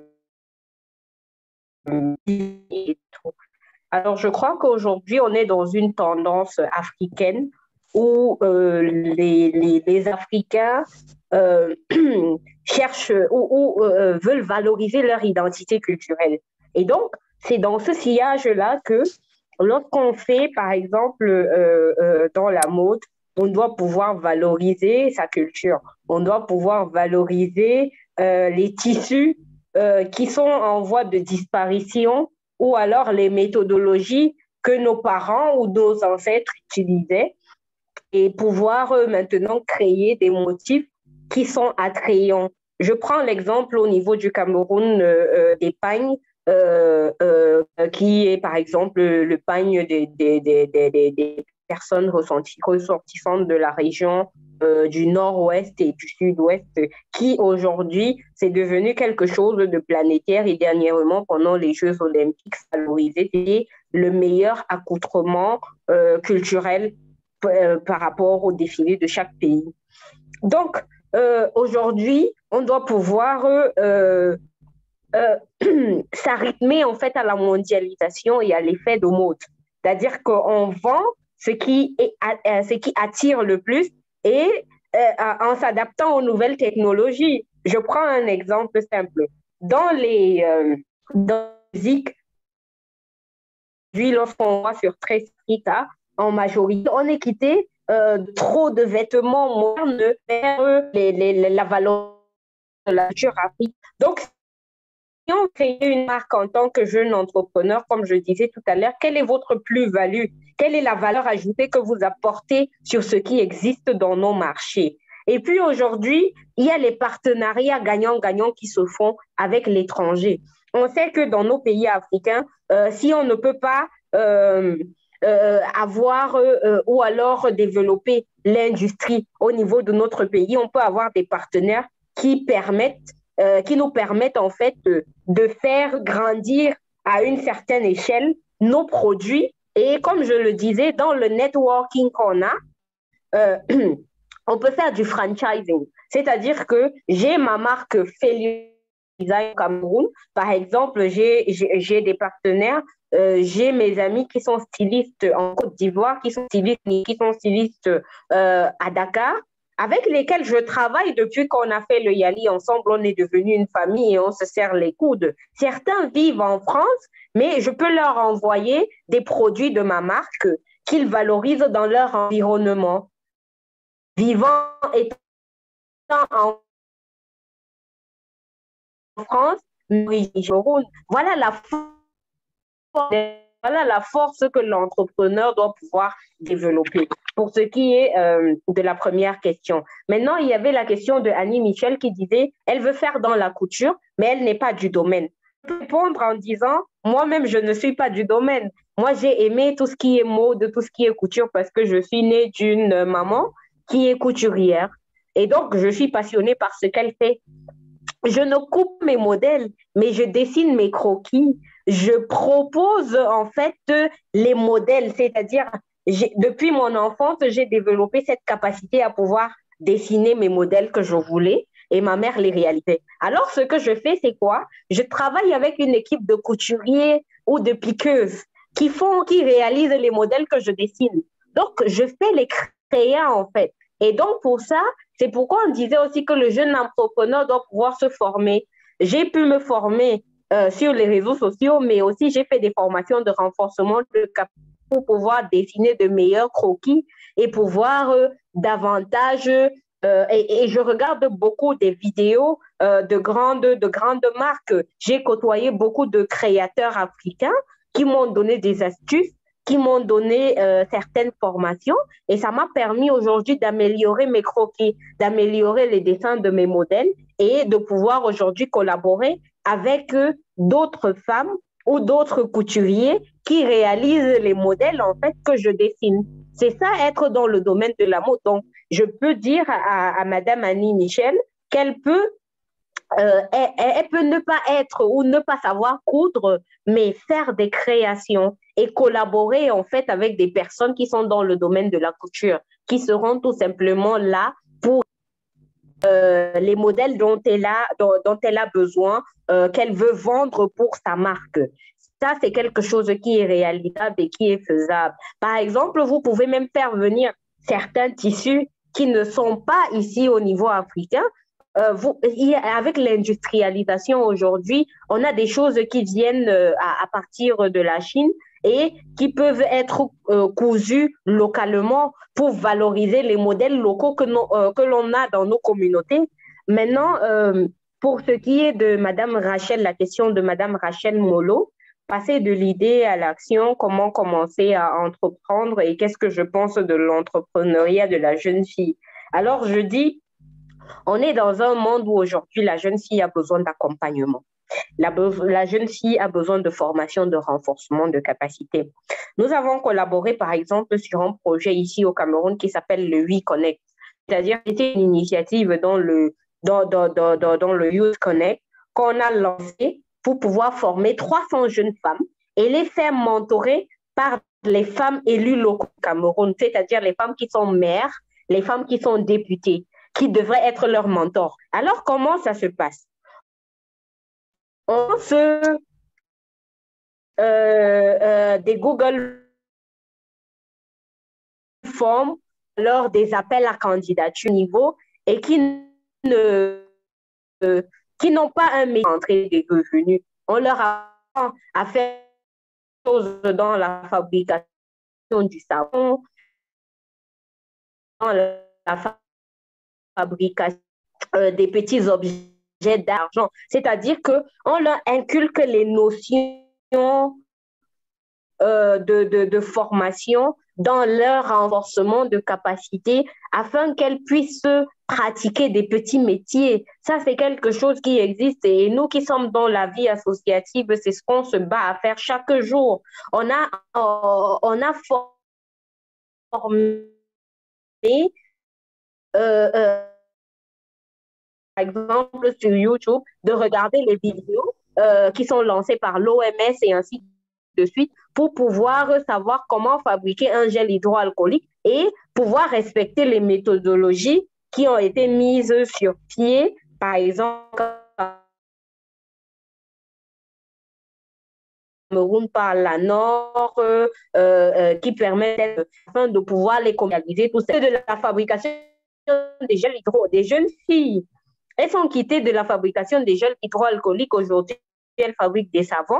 et tout. Alors, je crois qu'aujourd'hui, on est dans une tendance africaine où euh, les, les, les Africains euh, cherchent ou, ou euh, veulent valoriser leur identité culturelle. Et donc, c'est dans ce sillage-là que lorsqu'on fait, par exemple, euh, euh, dans la mode, on doit pouvoir valoriser sa culture. On doit pouvoir valoriser euh, les tissus euh, qui sont en voie de disparition ou alors les méthodologies que nos parents ou nos ancêtres utilisaient et pouvoir euh, maintenant créer des motifs qui sont attrayants. Je prends l'exemple au niveau du Cameroun euh, euh, des pagnes, euh, euh, qui est par exemple le pagne des, des, des, des, des personnes ressortissantes de la région euh, du nord-ouest et du sud-ouest, qui aujourd'hui, c'est devenu quelque chose de planétaire et dernièrement, pendant les Jeux olympiques, valorisé le meilleur accoutrement euh, culturel euh, par rapport au défilé de chaque pays. Donc, euh, aujourd'hui, on doit pouvoir euh, euh, s'arrêter en fait à la mondialisation et à l'effet de mode. C'est-à-dire qu'on vend ce qui, est, euh, ce qui attire le plus et euh, en s'adaptant aux nouvelles technologies. Je prends un exemple simple. Dans les euh, dans la musique, lorsqu'on voit sur Trescrita, en majorité, on est quitté euh, trop de vêtements modernes vers les, les, la valeur de la culture africaine. Donc, si on crée une marque en tant que jeune entrepreneur, comme je disais tout à l'heure, quelle est votre plus-value? Quelle est la valeur ajoutée que vous apportez sur ce qui existe dans nos marchés? Et puis aujourd'hui, il y a les partenariats gagnants-gagnants qui se font avec l'étranger. On sait que dans nos pays africains, euh, si on ne peut pas euh, euh, avoir euh, ou alors développer l'industrie au niveau de notre pays, on peut avoir des partenaires qui permettent Euh, qui nous permettent en fait de, de faire grandir à une certaine échelle nos produits. Et comme je le disais, dans le networking qu'on a, euh, on peut faire du franchising. C'est-à-dire que j'ai ma marque Félix Design Cameroun. Par exemple, j'ai, j'ai, j'ai des partenaires, euh, j'ai mes amis qui sont stylistes en Côte d'Ivoire, qui sont stylistes, qui sont stylistes euh, à Dakar, avec lesquels je travaille depuis qu'on a fait le Yali ensemble. On est devenu une famille et on se serre les coudes. Certains vivent en France, mais je peux leur envoyer des produits de ma marque qu'ils valorisent dans leur environnement. Vivant et en France, voilà la force, voilà la force que l'entrepreneur doit pouvoir développer. pour ce qui est euh, de la première question. Maintenant, il y avait la question de Annie Michel qui disait, elle veut faire dans la couture, mais elle n'est pas du domaine. Je peux répondre en disant, moi-même, je ne suis pas du domaine. Moi, j'ai aimé tout ce qui est mode, tout ce qui est couture, parce que je suis née d'une maman qui est couturière. Et donc, je suis passionnée par ce qu'elle fait. Je ne coupe mes modèles, mais je dessine mes croquis. Je propose en fait les modèles, c'est-à-dire depuis mon enfance, j'ai développé cette capacité à pouvoir dessiner mes modèles que je voulais et ma mère les réalisait. Alors, ce que je fais, c'est quoi? Je travaille avec une équipe de couturiers ou de piqueuses qui font, qui réalisent les modèles que je dessine. Donc, je fais les créas en fait. Et donc, pour ça, c'est pourquoi on disait aussi que le jeune entrepreneur doit pouvoir se former. J'ai pu me former euh, sur les réseaux sociaux, mais aussi j'ai fait des formations de renforcement de capacité pour pouvoir dessiner de meilleurs croquis et pouvoir euh, davantage... Euh, et, et je regarde beaucoup des vidéos euh, de, grandes, de grandes marques. J'ai côtoyé beaucoup de créateurs africains qui m'ont donné des astuces, qui m'ont donné euh, certaines formations et ça m'a permis aujourd'hui d'améliorer mes croquis, d'améliorer les dessins de mes modèles et de pouvoir aujourd'hui collaborer avec euh, d'autres femmes ou d'autres couturiers qui réalisent les modèles en fait que je dessine. C'est ça, être dans le domaine de la mode. Donc, je peux dire à, à Madame Annie Michel qu'elle peut, euh, elle, elle peut ne pas être ou ne pas savoir coudre, mais faire des créations et collaborer en fait avec des personnes qui sont dans le domaine de la couture, qui seront tout simplement là pour euh, les modèles dont elle a, dont, dont elle a besoin, euh, qu'elle veut vendre pour sa marque. Ça, c'est quelque chose qui est réalisable et qui est faisable. Par exemple, vous pouvez même faire venir certains tissus qui ne sont pas ici au niveau africain. Euh, vous, avec l'industrialisation aujourd'hui, on a des choses qui viennent euh, à, à partir de la Chine et qui peuvent être euh, cousues localement pour valoriser les modèles locaux que, no, euh, que l'on a dans nos communautés. Maintenant, euh, pour ce qui est de Madame Rachel, la question de Madame Rachel Molo, passer de l'idée à l'action, comment commencer à entreprendre et qu'est-ce que je pense de l'entrepreneuriat de la jeune fille. Alors, je dis, on est dans un monde où aujourd'hui, la jeune fille a besoin d'accompagnement. La, la jeune fille a besoin de formation, de renforcement de capacité. Nous avons collaboré, par exemple, sur un projet ici au Cameroun qui s'appelle le We Connect. C'est-à-dire que c'était une initiative dans le, dans, dans, dans, dans, dans le Youth Connect qu'on a lancé pour pouvoir former trois cents jeunes femmes et les faire mentorer par les femmes élues locaux au Cameroun, c'est-à-dire les femmes qui sont maires, les femmes qui sont députées, qui devraient être leurs mentors. Alors, comment ça se passe? On se... Euh, euh, des Google Forms lors des appels à candidature niveau et qui ne... Euh, qui n'ont pas un métier d'entrée des revenus. On leur apprend à faire des choses dans la fabrication du savon, dans la fabrication euh, des petits objets d'argent. C'est-à-dire qu'on leur inculque les notions euh, de, de, de formation dans leur renforcement de capacité afin qu'elles puissent pratiquer des petits métiers. Ça, c'est quelque chose qui existe et nous qui sommes dans la vie associative, c'est ce qu'on se bat à faire chaque jour. On a, euh, on a formé, euh, euh, par exemple, sur YouTube, de regarder les vidéos euh, qui sont lancées par l'O M S et ainsi de suite pour pouvoir savoir comment fabriquer un gel hydroalcoolique et pouvoir respecter les méthodologies qui ont été mises sur pied, par exemple, Cameroun par la Nord, euh, euh, qui permet afin de pouvoir les commercialiser, tout ça. De la fabrication des gels hydro, des jeunes filles, elles sont quittées de la fabrication des gels hydroalcooliques. Aujourd'hui, elles fabriquent des savons,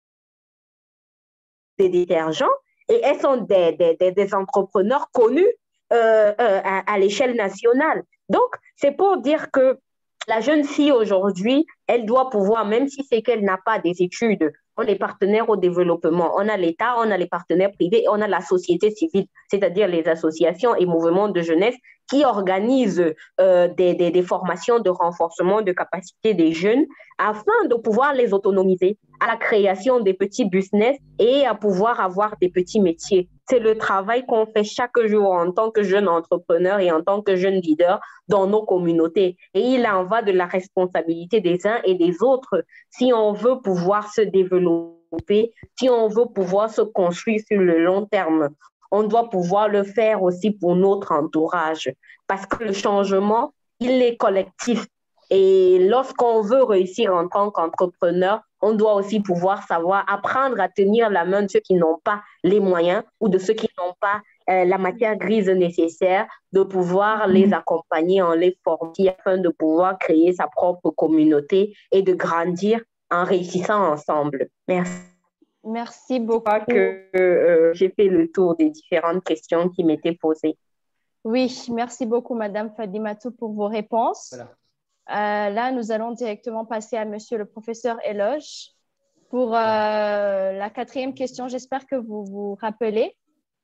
des détergents, et elles sont des, des, des, des entrepreneurs connus euh, euh, à, à l'échelle nationale. Donc, c'est pour dire que la jeune fille aujourd'hui, elle doit pouvoir, même si c'est qu'elle n'a pas des études on est partenaires au développement. On a l'État, on a les partenaires privés et on a la société civile, c'est-à-dire les associations et mouvements de jeunesse qui organisent euh, des, des, des formations de renforcement de capacité des jeunes afin de pouvoir les autonomiser à la création des petits business et à pouvoir avoir des petits métiers. C'est le travail qu'on fait chaque jour en tant que jeune entrepreneur et en tant que jeune leader dans nos communautés. Et il en va de la responsabilité des uns et des autres si on veut pouvoir se développer, si on veut pouvoir se construire sur le long terme. On doit pouvoir le faire aussi pour notre entourage parce que le changement, il est collectif. Et lorsqu'on veut réussir en tant qu'entrepreneur, on doit aussi pouvoir savoir apprendre à tenir la main de ceux qui n'ont pas les moyens ou de ceux qui n'ont pas euh, la matière grise nécessaire, de pouvoir les accompagner en les formant afin de pouvoir créer sa propre communauté et de grandir en réussissant ensemble. Merci. Merci beaucoup. Je crois que euh, j'ai fait le tour des différentes questions qui m'étaient posées. Oui, merci beaucoup, Madame Fadimatou, pour vos réponses. Voilà. Euh, là, nous allons directement passer à Monsieur le professeur Eloge pour euh, la quatrième question. J'espère que vous vous rappelez.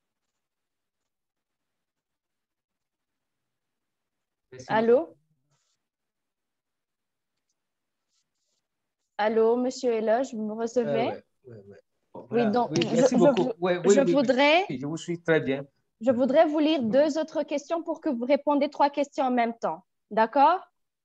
Merci. Allô? Allô, Monsieur Eloge, vous me recevez? Euh, ouais, ouais, ouais. Bon, oui, donc, oui, merci je, beaucoup. Je, ouais, oui, je oui, voudrais... Oui, je vous suis très bien. Je voudrais vous lire deux autres questions pour que vous répondiez trois questions en même temps. D'accord?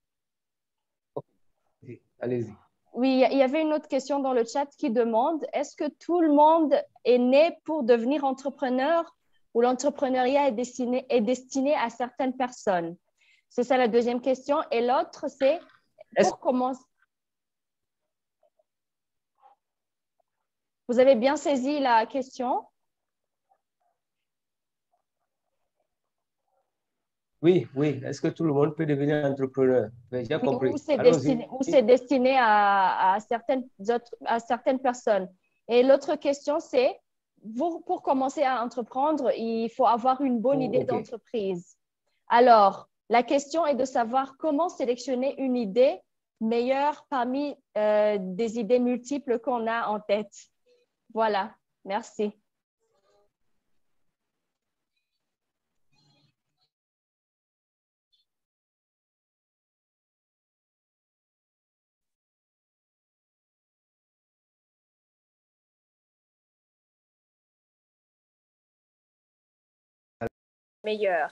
Allez-y. Oui, il y avait une autre question dans le chat qui demande, est-ce que tout le monde est né pour devenir entrepreneur ou l'entrepreneuriat est destiné, est destiné à certaines personnes? C'est ça la deuxième question. Et l'autre, c'est pour commencer. Vous avez bien saisi la question? Oui, oui. Est-ce que tout le monde peut devenir entrepreneur? J'ai oui, compris. Ou c'est destiné, destiné à, à, certaines autres, à certaines personnes. Et l'autre question, c'est, pour commencer à entreprendre, il faut avoir une bonne oh, idée okay. d'entreprise. Alors, la question est de savoir comment sélectionner une idée meilleure parmi euh, des idées multiples qu'on a en tête. Voilà, merci. Meilleur.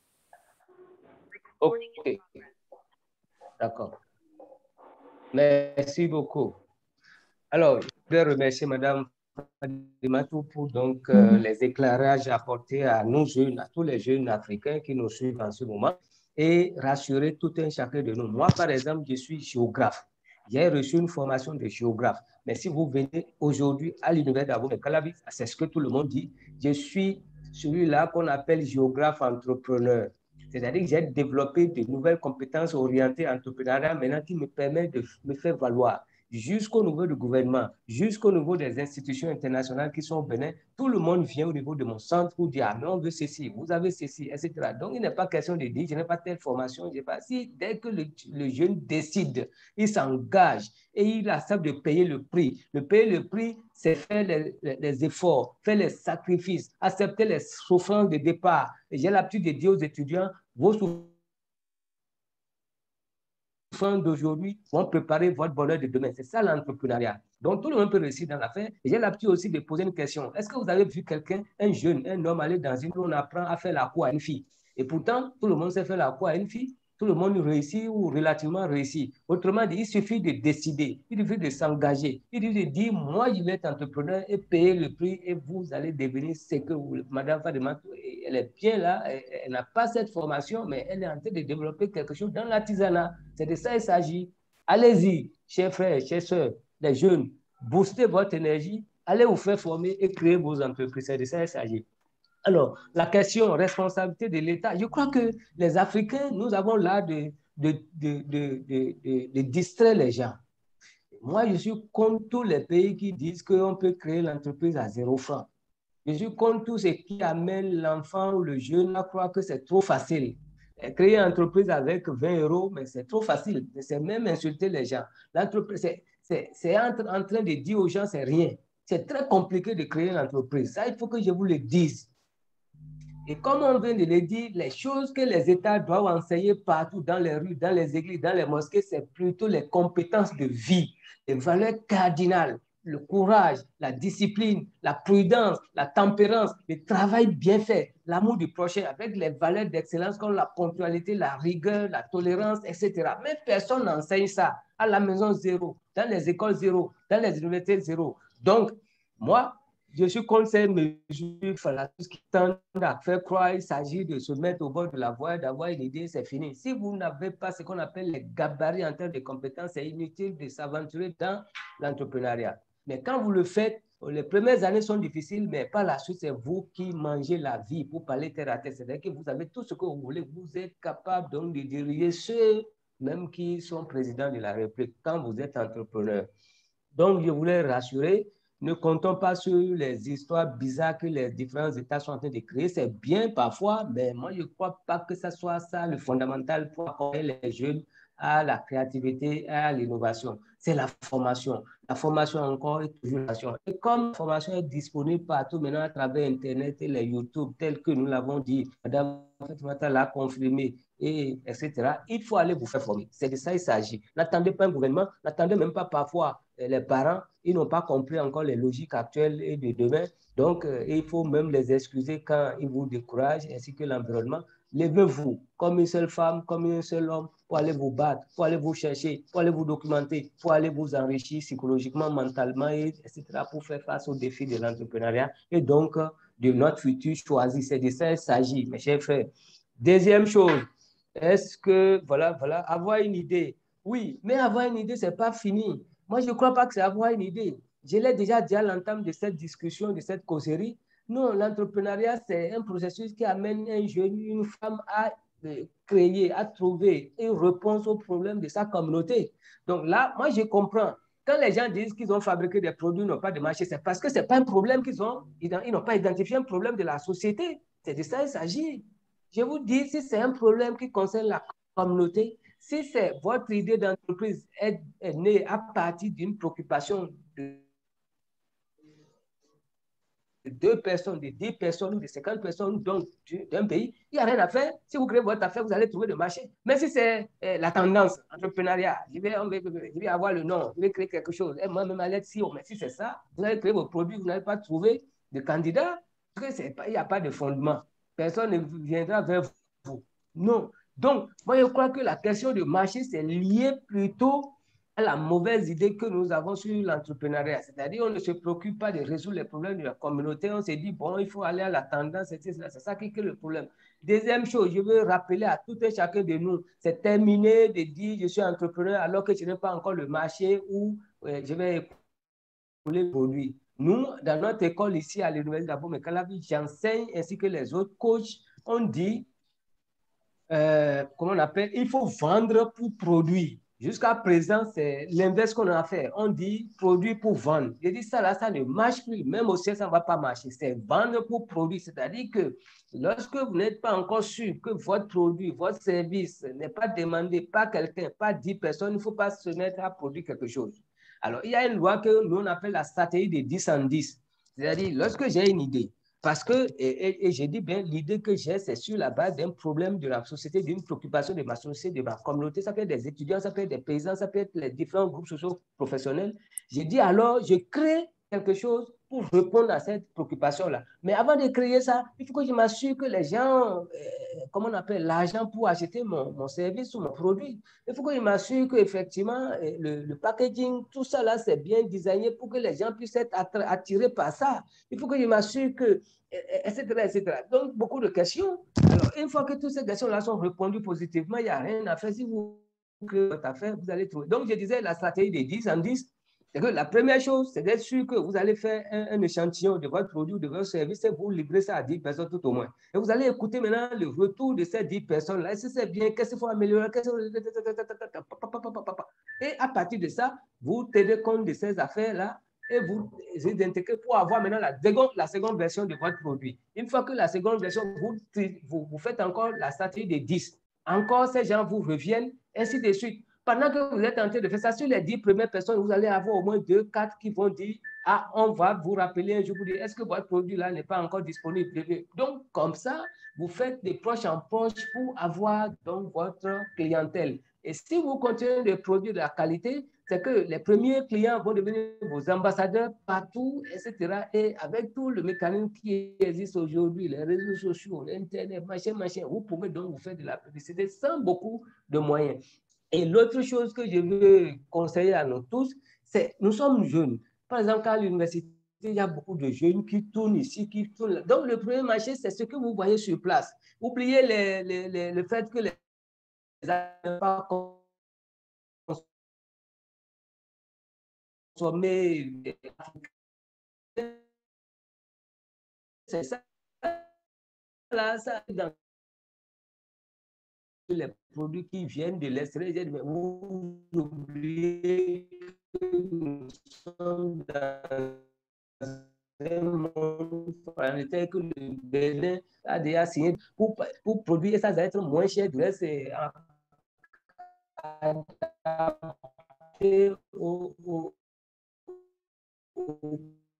Ok. D'accord. Merci beaucoup. Alors, je voudrais remercier Madame Fadimatou pour donc euh, les éclairages apportés à nos jeunes, à tous les jeunes africains qui nous suivent en ce moment et rassurer tout un chacun de nous. Moi, par exemple, je suis géographe. J'ai reçu une formation de géographe. Mais si vous venez aujourd'hui à l'université d'Abomey-Calavi, c'est ce que tout le monde dit, je suis celui-là qu'on appelle géographe entrepreneur. C'est-à-dire que j'ai développé de nouvelles compétences orientées entrepreneuriat maintenant qui me permettent de me faire valoir jusqu'au niveau du gouvernement, jusqu'au niveau des institutions internationales qui sont au Bénin. Tout le monde vient au niveau de mon centre pour dire, ah, mais on veut ceci, vous avez ceci, et cetera. Donc, il n'est pas question de dire, je n'ai pas telle formation, je n'ai pas. Si dès que le, le jeune décide, il s'engage et il accepte de payer le prix. Le payer le prix, c'est faire les, les, les efforts, faire les sacrifices, accepter les souffrances de départ. Et j'ai l'habitude de dire aux étudiants, vos souffrances d'aujourd'hui vont préparer votre bonheur de demain. C'est ça l'entrepreneuriat. Donc, tout le monde peut réussir dans l'affaire. Et j'ai l'habitude aussi de poser une question. Est-ce que vous avez vu quelqu'un, un jeune, un homme aller dans une où on apprend à faire la cour à une fille? Et pourtant, tout le monde sait faire la cour à une fille. Tout le monde réussit ou relativement réussit. Autrement dit, il suffit de décider, il suffit de s'engager, il suffit de dire, moi, je vais être entrepreneur et payer le prix et vous allez devenir ce que vous, Madame Fadimatou, elle est bien là, elle, elle n'a pas cette formation, mais elle est en train de développer quelque chose dans l'artisanat. C'est de ça qu'il s'agit. Allez-y, chers frères, chers sœurs, les jeunes, boostez votre énergie, allez vous faire former et créer vos entreprises. C'est de ça qu'il s'agit. Alors, la question responsabilité de l'État, je crois que les Africains, nous avons l'art de, de, de, de, de, de, de distraire les gens. Moi, je suis contre tous les pays qui disent qu'on peut créer l'entreprise à zéro franc. Je suis contre tout ce qui amène l'enfant ou le jeune à croire que c'est trop facile. Créer une entreprise avec vingt euros, mais c'est trop facile. C'est même insulter les gens. L'entreprise, c'est en, en train de dire aux gens, c'est rien. C'est très compliqué de créer une entreprise. Ça, il faut que je vous le dise. Et comme on vient de le dire, les choses que les États doivent enseigner partout dans les rues, dans les églises, dans les mosquées, c'est plutôt les compétences de vie, les valeurs cardinales, le courage, la discipline, la prudence, la tempérance, le travail bien fait, l'amour du prochain, avec les valeurs d'excellence comme la ponctualité, la rigueur, la tolérance, et cetera. Mais personne n'enseigne ça. À la maison, zéro. Dans les écoles, zéro. Dans les universités, zéro. Donc, moi, je suis contre ces mesures qui tendent à faire croire qu'il s'agit de se mettre au bord de la voie, d'avoir une idée, c'est fini. Si vous n'avez pas ce qu'on appelle les gabarits en termes de compétences, c'est inutile de s'aventurer dans l'entrepreneuriat. Mais quand vous le faites, les premières années sont difficiles, mais par la suite, c'est vous qui mangez la vie pour parler terre à terre. C'est-à-dire que vous avez tout ce que vous voulez. Vous êtes capable donc de diriger ceux même qui sont présidents de la République quand vous êtes entrepreneur. Donc, je voulais rassurer. Ne comptons pas sur les histoires bizarres que les différents États sont en train de créer. C'est bien parfois, mais moi, je ne crois pas que ce soit ça le fondamental pour accompagner les jeunes à la créativité et à l'innovation. C'est la formation. La formation encore est toujours la formation. Et comme la formation est disponible partout maintenant à travers Internet et les YouTube, tels que nous l'avons dit, Madame Fatimata l'a confirmé, et, etc., il faut aller vous faire former. C'est de ça qu'il s'agit. N'attendez pas un gouvernement, n'attendez même pas parfois les parents, ils n'ont pas compris encore les logiques actuelles et de demain. Donc, euh, il faut même les excuser quand ils vous découragent, ainsi que l'environnement. Levez-vous comme une seule femme, comme un seul homme, pour aller vous battre, pour aller vous chercher, pour aller vous documenter, pour aller vous enrichir psychologiquement, mentalement, et, etc., pour faire face aux défis de l'entrepreneuriat et donc de notre futur choisi. C'est de ça qu'il s'agit, mes chers frères. Deuxième chose, est-ce que, voilà, voilà, avoir une idée. Oui, mais avoir une idée, ce n'est pas fini. Moi, je ne crois pas que c'est avoir une idée. Je l'ai déjà dit à l'entame de cette discussion, de cette causerie. Non, l'entrepreneuriat, c'est un processus qui amène un jeune, une femme à euh, créer, à trouver une réponse aux problèmes de sa communauté. Donc là, moi, je comprends. Quand les gens disent qu'ils ont fabriqué des produits, n'ont pas de marché, c'est parce que ce n'est pas un problème qu'ils ont. Ils n'ont pas identifié un problème de la société. C'est de ça qu'il s'agit. Je vous dis, si c'est un problème qui concerne la communauté, si c'est votre idée d'entreprise est, est née à partir d'une préoccupation de deux personnes, de dix personnes, de cinquante personnes d'un pays, il n'y a rien à faire. Si vous créez votre affaire, vous allez trouver le marché. Mais si c'est euh, la tendance, entrepreneuriat, je vais, je vais avoir le nom, je vais créer quelque chose, et moi-même à l'aide, si, mais si c'est ça, vous allez créer vos produits, vous n'allez pas trouver de candidats, parce qu'il n'y a pas de fondement. Personne ne viendra vers vous. Non. Donc, moi, je crois que la question du marché, c'est lié plutôt à la mauvaise idée que nous avons sur l'entrepreneuriat. C'est-à-dire, on ne se préoccupe pas de résoudre les problèmes de la communauté. On se dit, bon, il faut aller à la tendance, c'est ça qui est le problème. Deuxième chose, je veux rappeler à tout un chacun de nous, c'est terminé de dire, je suis entrepreneur alors que je n'ai pas encore le marché où euh, je vais écouler le produit. Nous, dans notre école ici à l'Université d'Abomey-Calavi, j'enseigne ainsi que les autres coachs, on dit, euh, comment on appelle, il faut vendre pour produire. Jusqu'à présent, c'est l'inverse qu'on a fait. On dit produit pour vendre. Je dis ça là, ça ne marche plus. Même au ciel, ça ne va pas marcher. C'est vendre pour produire. C'est-à-dire que lorsque vous n'êtes pas encore sûr que votre produit, votre service n'est pas demandé par quelqu'un, pas dix personnes, il ne faut pas se mettre à produire quelque chose. Alors, il y a une loi que nous on appelle la stratégie des dix en dix. C'est-à-dire, lorsque j'ai une idée, parce que, et, et, et j'ai dit bien, l'idée que j'ai, c'est sur la base d'un problème de la société, d'une préoccupation de ma société, de ma communauté. Ça peut être des étudiants, ça peut être des paysans, ça peut être les différents groupes sociaux professionnels. J'ai dit alors, je crée quelque chose pour répondre à cette préoccupation-là. Mais avant de créer ça, il faut que je m'assure que les gens, euh, comment on appelle, l'argent pour acheter mon, mon service ou mon produit. Il faut que je m'assure qu'effectivement, le, le packaging, tout ça là, c'est bien designé pour que les gens puissent être attirés par ça. Il faut que je m'assure que, et cetera, et cetera. Donc, beaucoup de questions. Alors, une fois que toutes ces questions-là sont répondues positivement, il n'y a rien à faire. Si vous créez votre affaire, vous allez trouver. Donc, je disais, la stratégie des dix en dix, c'est que la première chose, c'est d'être sûr que vous allez faire un, un échantillon de votre produit, de votre service, et vous livrez ça à dix personnes tout au moins. Et vous allez écouter maintenant le retour de ces dix personnes-là. Est-ce que c'est bien? Qu'est-ce qu'il faut améliorer? Et à partir de ça, vous tenez compte de ces affaires-là et vous les intégrez pour avoir maintenant la seconde, la seconde version de votre produit. Une fois que la seconde version, vous, vous, vous faites encore la stratégie des dix. Encore, ces gens vous reviennent, ainsi de suite. pendant que vous êtes en train de faire ça, sur les dix premières personnes, vous allez avoir au moins deux, quatre qui vont dire, ah, on va vous rappeler un jour, vous dire, est-ce que votre produit-là n'est pas encore disponible? Donc, comme ça, vous faites des proches en proche pour avoir donc votre clientèle. Et si vous continuez de produire de la qualité, c'est que les premiers clients vont devenir vos ambassadeurs partout, et cetera. Et avec tout le mécanisme qui existe aujourd'hui, les réseaux sociaux, l'Internet, machin, machin, vous pouvez donc vous faire de la publicité sans beaucoup de moyens. Et l'autre chose que je veux conseiller à nous tous, c'est nous sommes jeunes. Par exemple, à l'université, il y a beaucoup de jeunes qui tournent ici, qui tournent là. Donc, le premier marché, c'est ce que vous voyez sur place. Oubliez les, les, les, le fait que les pas consommer. C'est ça. Là, ça, dans les produits qui viennent de l'extérieur, vous oubliez que nous sommes dans un monde planétaire que le Bénin a déjà signé pour, pour produire, et ça va être moins cher. De c'est au, au, au,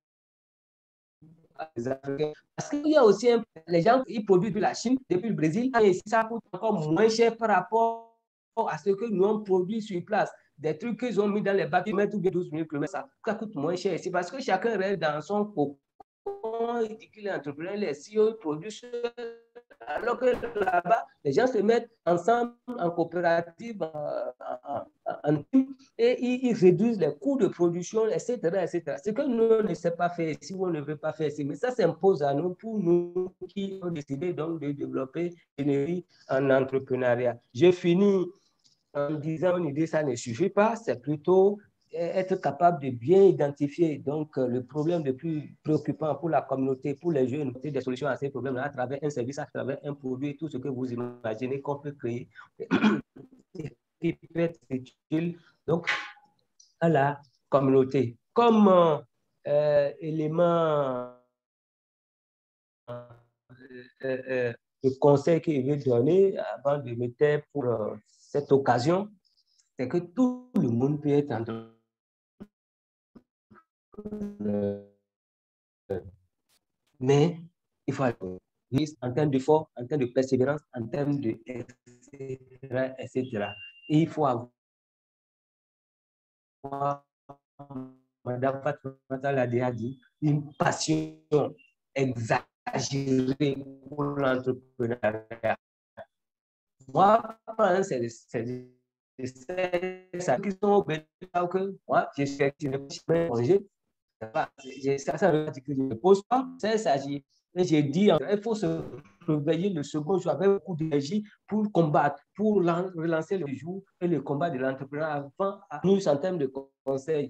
parce qu'il y a aussi un, les gens qui produisent de la Chine depuis le Brésil, et ça coûte encore moins cher par rapport à ce que nous on produit sur place. Des trucs qu'ils ont mis dans les bacs, ou bien douze mille kilomètres, ça, ça coûte moins cher. C'est parce que chacun reste dans son cocon, il dit qu'il est entrepreneur, les C E O produisent, alors que là-bas, les gens se mettent ensemble en coopérative, en, en, en, en, et ils, ils réduisent les coûts de production, et cetera, et cetera. Ce que nous ne savons pas faire ici, ou on ne veut pas faire ici, mais ça s'impose à nous, pour nous qui ont décidé donc de développer l'énergie en entrepreneuriat. Je finis en disant une idée, ça ne suffit pas, c'est plutôt être capable de bien identifier donc le problème le plus préoccupant pour la communauté, pour les jeunes, des solutions à ces problèmes-là à travers un service, à travers un produit, tout ce que vous imaginez qu'on peut créer qui peut être utile donc à la communauté. Comme euh, élément euh, euh, de conseil que je vais donner avant de me taire pour euh, cette occasion, c'est que tout le monde peut être en mais il faut aller en termes d'effort, en termes de persévérance, en termes de et cetera, et cetera. Et il faut avoir, Madame Fatoumata l'a déjà dit, une passion exagérée pour l'entrepreneuriat. Moi, c'est ça qui sont au Bénin que moi, je suis congé. Ça, ça veut dire que je ne pose pas, ça s'agit. Et j'ai dit, il faut se réveiller le second jour avec beaucoup d'énergie pour combattre, pour relancer le jour et le combat de l'entrepreneur avant, nous en termes de conseils.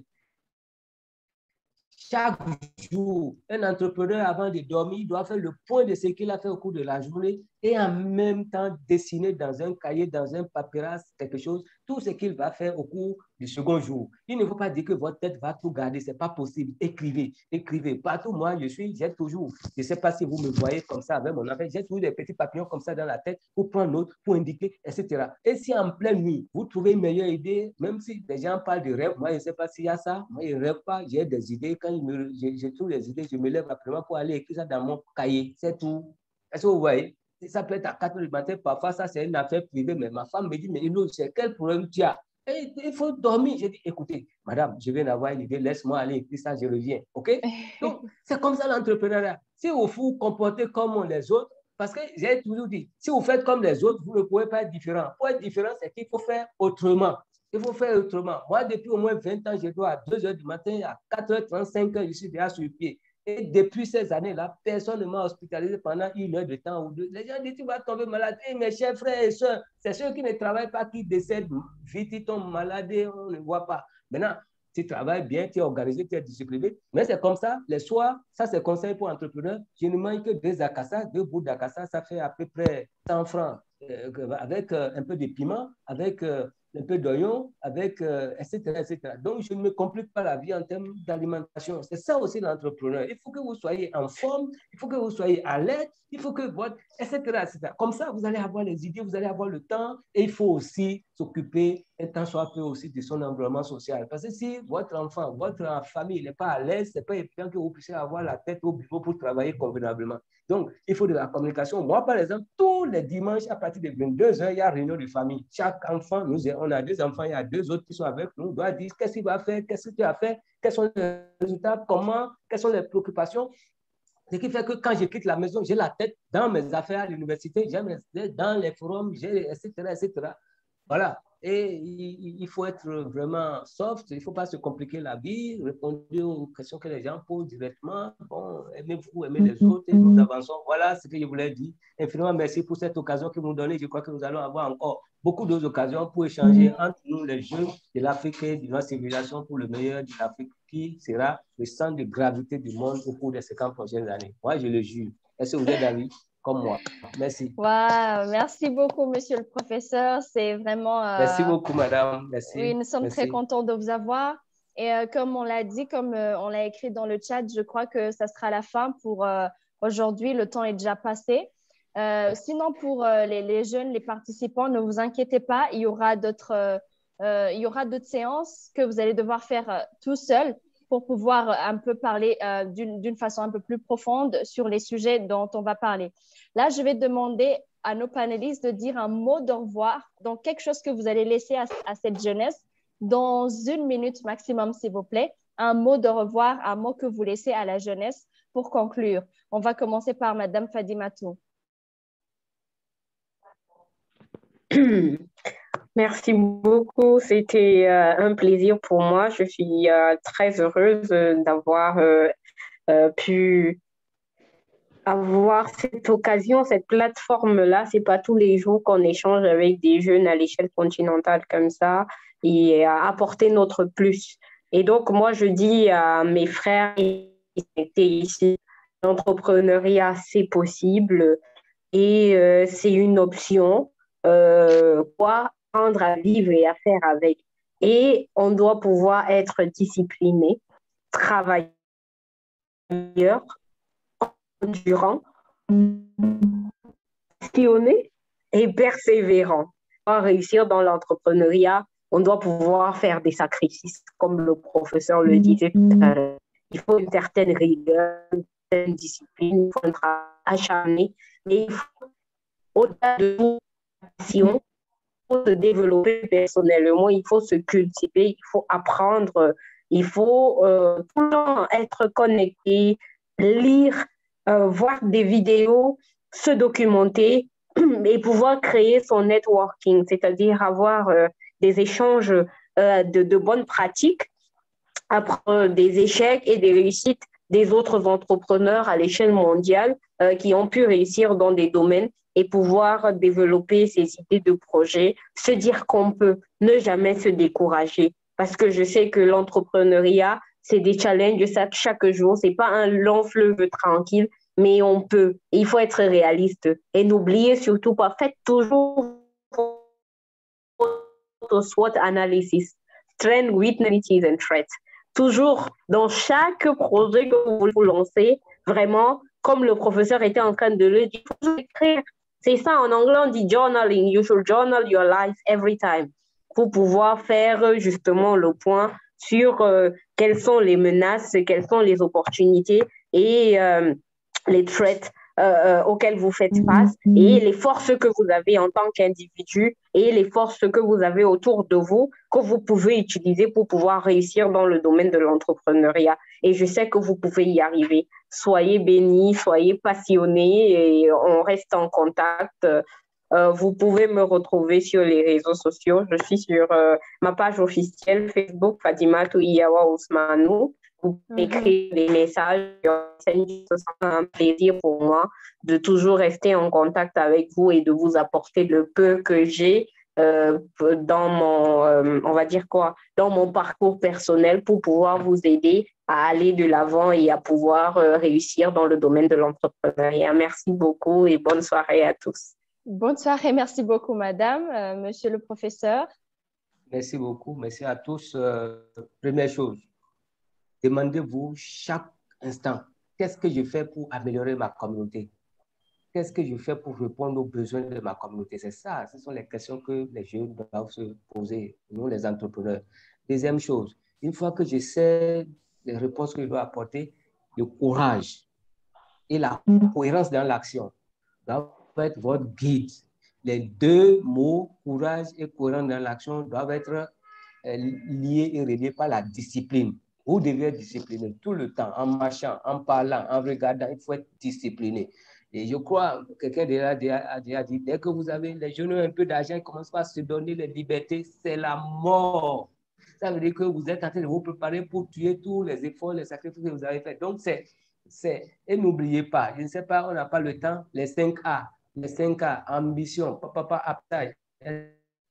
Chaque jour, un entrepreneur, avant de dormir, doit faire le point de ce qu'il a fait au cours de la journée et en même temps dessiner dans un cahier, dans un papyrus, quelque chose, tout ce qu'il va faire au cours du second jour. Il ne faut pas dire que votre tête va tout garder, ce n'est pas possible. Écrivez, écrivez. Partout, moi, je suis, j'ai toujours, je ne sais pas si vous me voyez comme ça avec mon affaire, j'ai toujours des petits papillons comme ça dans la tête pour prendre note, pour indiquer, et cetera. Et si en pleine nuit, vous trouvez une meilleure idée, même si des gens parlent de rêve, moi, je ne sais pas s'il y a ça, moi, je ne rêve pas, j'ai des idées. Quand je, me, je, je trouve des idées, je me lève après pour aller écrire ça dans mon cahier, c'est tout. Est-ce que vous voyez? Ça peut être à quatre heures du matin, parfois ça c'est une affaire privée, mais ma femme me dit, mais Ino, c'est quel problème tu as? Et il faut dormir. J'ai dit, écoutez, madame, je viens d'avoir une idée, laisse-moi aller écrire ça, je reviens. OK? Donc, c'est comme ça l'entrepreneuriat. Si vous vous comportez comme les autres, parce que j'ai toujours dit, si vous faites comme les autres, vous ne pouvez pas être différent. Pour être différent, c'est qu'il faut faire autrement. Il faut faire autrement. Moi, depuis au moins vingt ans, je dois à deux heures du matin, à quatre heures trente-cinq, je suis déjà sur le pied. Et depuis ces années-là, personne ne m'a hospitalisé pendant une heure de temps ou deux. Les gens disent, tu vas tomber malade. Et mes chers frères et soeurs, c'est ceux qui ne travaillent pas qui décèdent. Vite, ils tombent malades et on ne voit pas. Maintenant, tu travailles bien, tu es organisé, tu es discipliné. Mais c'est comme ça, les soirs, ça c'est conseil pour entrepreneurs. Je ne mange que deux akassa, deux bouts d'akassa, ça fait à peu près cent francs. Euh, avec euh, un peu de piment, avec euh, un peu d'oignon, avec, euh, et cetera, et cetera. Donc, je ne me complique pas la vie en termes d'alimentation. C'est ça aussi l'entrepreneur. Il faut que vous soyez en forme, il faut que vous soyez à l'aise, il faut que votre, et cetera, et cetera. Comme ça, vous allez avoir les idées, vous allez avoir le temps, et il faut aussi s'occuper, un temps soit peu aussi, de son environnement social. Parce que si votre enfant, votre famille n'est pas à l'aise, ce n'est pas évident que vous puissiez avoir la tête au bureau pour travailler convenablement. Donc, il faut de la communication. Moi, par exemple, tous les dimanches, à partir de vingt-deux heures, il y a réunion de famille. Chaque enfant, nous, on a deux enfants, il y a deux autres qui sont avec nous, on doit dire qu'est-ce qu'il va faire, qu'est-ce que tu as fait, quels sont les résultats, comment, quelles sont les préoccupations. Ce qui fait que quand je quitte la maison, j'ai la tête dans mes affaires à l'université, j'ai mes têtes dans les forums, et cetera, et cetera. Voilà. Et il faut être vraiment soft, il ne faut pas se compliquer la vie, répondre aux questions que les gens posent directement. Bon, aimez-vous, aimez les autres, et nous avançons. Voilà ce que je voulais dire. Infiniment merci pour cette occasion que vous nous donnez. Je crois que nous allons avoir encore beaucoup d'autres occasions pour échanger entre nous, les jeunes de l'Afrique et de notre civilisation pour le meilleur de l'Afrique, qui sera le centre de gravité du monde au cours des cinquante prochaines années. Moi, je le jure. Est-ce que vous êtes d'avis comme moi? Merci. Wow, merci beaucoup, monsieur le professeur. C'est vraiment... Euh... Merci beaucoup, madame. Merci. Oui, nous sommes merci. très contents de vous avoir. Et euh, comme on l'a dit, comme euh, on l'a écrit dans le chat, je crois que ça sera la fin pour euh, aujourd'hui. Le temps est déjà passé. Euh, sinon, pour euh, les, les jeunes, les participants, ne vous inquiétez pas. Il y aura d'autres euh, euh, il y aura d'autres séances que vous allez devoir faire euh, tout seul pour pouvoir un peu parler euh, d'une d'une façon un peu plus profonde sur les sujets dont on va parler. Là, je vais demander à nos panélistes de dire un mot d'au revoir, donc quelque chose que vous allez laisser à, à cette jeunesse dans une minute maximum, s'il vous plaît. Un mot de revoir, un mot que vous laissez à la jeunesse pour conclure. On va commencer par Madame Fadimatou. Merci beaucoup. C'était euh, un plaisir pour moi. Je suis euh, très heureuse d'avoir euh, euh, pu avoir cette occasion, cette plateforme-là. Ce n'est pas tous les jours qu'on échange avec des jeunes à l'échelle continentale comme ça et à apporter notre plus. Et donc, moi, je dis à mes frères qui étaient ici, l'entrepreneuriat, c'est possible et euh, c'est une option. Euh, quoi apprendre à vivre et à faire avec. Et on doit pouvoir être discipliné, travailleur, endurant, passionné et persévérant. Pour réussir dans l'entrepreneuriat, on doit pouvoir faire des sacrifices, comme le professeur le disait tout à l'heure. Il faut une certaine rigueur, une certaine discipline, il faut un travail acharné, mais il faut, au-delà de tout, passion, il faut se développer personnellement, il faut se cultiver, il faut apprendre, il faut euh, tout le temps être connecté, lire, euh, voir des vidéos, se documenter et pouvoir créer son networking, c'est-à-dire avoir euh, des échanges euh, de, de bonnes pratiques, apprendre des échecs et des réussites des autres entrepreneurs à l'échelle mondiale euh, qui ont pu réussir dans des domaines et pouvoir développer ces idées de projet, se dire qu'on peut, ne jamais se décourager. Parce que je sais que l'entrepreneuriat, c'est des challenges chaque, chaque jour, ce n'est pas un long fleuve tranquille, mais on peut. Il faut être réaliste. Et n'oubliez surtout pas, faites toujours votre SWOT analysis, strengths, weaknesses and threats. Toujours dans chaque projet que vous vous lancez, vraiment, comme le professeur était en train de le dire, il faut écrire. C'est ça, en anglais, on dit journaling. You should journal your life every time pour pouvoir faire justement le point sur euh, quelles sont les menaces, quelles sont les opportunités et euh, les threats euh, auxquels vous faites face et les forces que vous avez en tant qu'individu et les forces que vous avez autour de vous que vous pouvez utiliser pour pouvoir réussir dans le domaine de l'entrepreneuriat. Et je sais que vous pouvez y arriver. Soyez bénis, soyez passionnés et on reste en contact. Euh, vous pouvez me retrouver sur les réseaux sociaux. Je suis sur euh, ma page officielle Facebook, Fadimatou Iyawa Ousmanou. Vous pouvez écrire des messages. C'est un plaisir pour moi de toujours rester en contact avec vous et de vous apporter le peu que j'ai euh, dans mon, euh, on va dire quoi, dans mon parcours personnel pour pouvoir vous aider à aller de l'avant et à pouvoir euh, réussir dans le domaine de l'entrepreneuriat. Merci beaucoup et bonne soirée à tous. Bonne soirée, merci beaucoup, madame, euh, monsieur le professeur. Merci beaucoup. Merci à tous. Euh, première chose, demandez-vous chaque instant, qu'est-ce que je fais pour améliorer ma communauté? Qu'est-ce que je fais pour répondre aux besoins de ma communauté? C'est ça, ce sont les questions que les jeunes doivent se poser, nous les entrepreneurs. Deuxième chose, une fois que je sais les réponses que je dois apporter, le courage et la cohérence dans l'action doivent être votre guide. Les deux mots, courage et cohérence dans l'action, doivent être euh, liés et reliés par la discipline. Vous devez être discipliné tout le temps, en marchant, en parlant, en regardant, il faut être discipliné. Et je crois, quelqu'un a déjà dit, dès que vous avez, les jeunes ont un peu d'argent, ils commencent à se donner les libertés, c'est la mort. Ça veut dire que vous êtes en train de vous préparer pour tuer tous les efforts, les sacrifices que vous avez faits. Donc, c'est, c'est, et n'oubliez pas, je ne sais pas, on n'a pas le temps, les cinq A, les cinq A, ambition, papa, aptail, et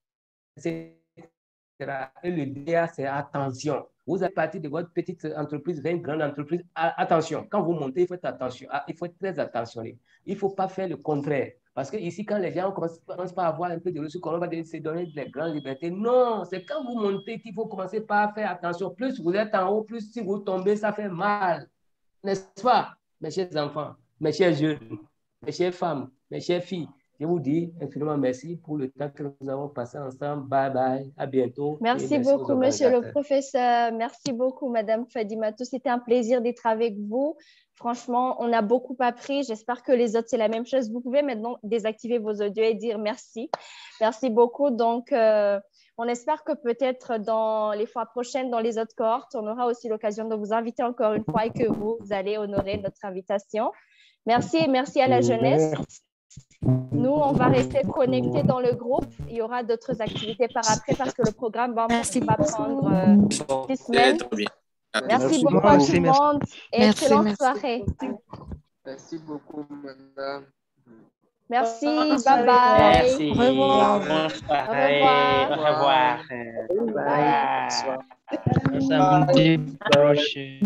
cetera. Et le D A, c'est attention. Vous êtes parti de votre petite entreprise vers une grande entreprise. Attention, quand vous montez, il faut être attention. Il faut être très attentionné. Il ne faut pas faire le contraire. Parce que ici, quand les gens commencent, commencent pas à avoir un peu de ressources, on va se donner des grandes libertés. Non, c'est quand vous montez qu'il faut commencer par faire attention. Plus vous êtes en haut, plus si vous tombez, ça fait mal. N'est-ce pas, mes chers enfants, mes chers jeunes, mes chères femmes, mes chères filles? Je vous dis infiniment merci pour le temps que nous avons passé ensemble. Bye bye, à bientôt. Merci, merci beaucoup, monsieur le professeur. Merci beaucoup, madame Fadimatou. C'était un plaisir d'être avec vous. Franchement, on a beaucoup appris. J'espère que les autres, c'est la même chose. Vous pouvez maintenant désactiver vos audios et dire merci. Merci beaucoup. Donc, euh, on espère que peut-être dans les fois prochaines, dans les autres cohortes, on aura aussi l'occasion de vous inviter encore une fois et que vous, vous allez honorer notre invitation. Merci et merci à la jeunesse. Nous, on va rester connectés dans le groupe. Il y aura d'autres activités par après parce que le programme va, va prendre euh, six semaines. Merci, merci beaucoup à tout le monde et merci, excellente merci. soirée. Merci beaucoup, madame. Merci, bye bye. Merci. Au revoir. Au revoir. Au revoir. Au revoir. Samedi prochain.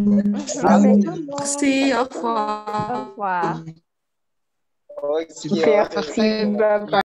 Merci, au revoir. Au revoir. Okay. Merci, bye bye.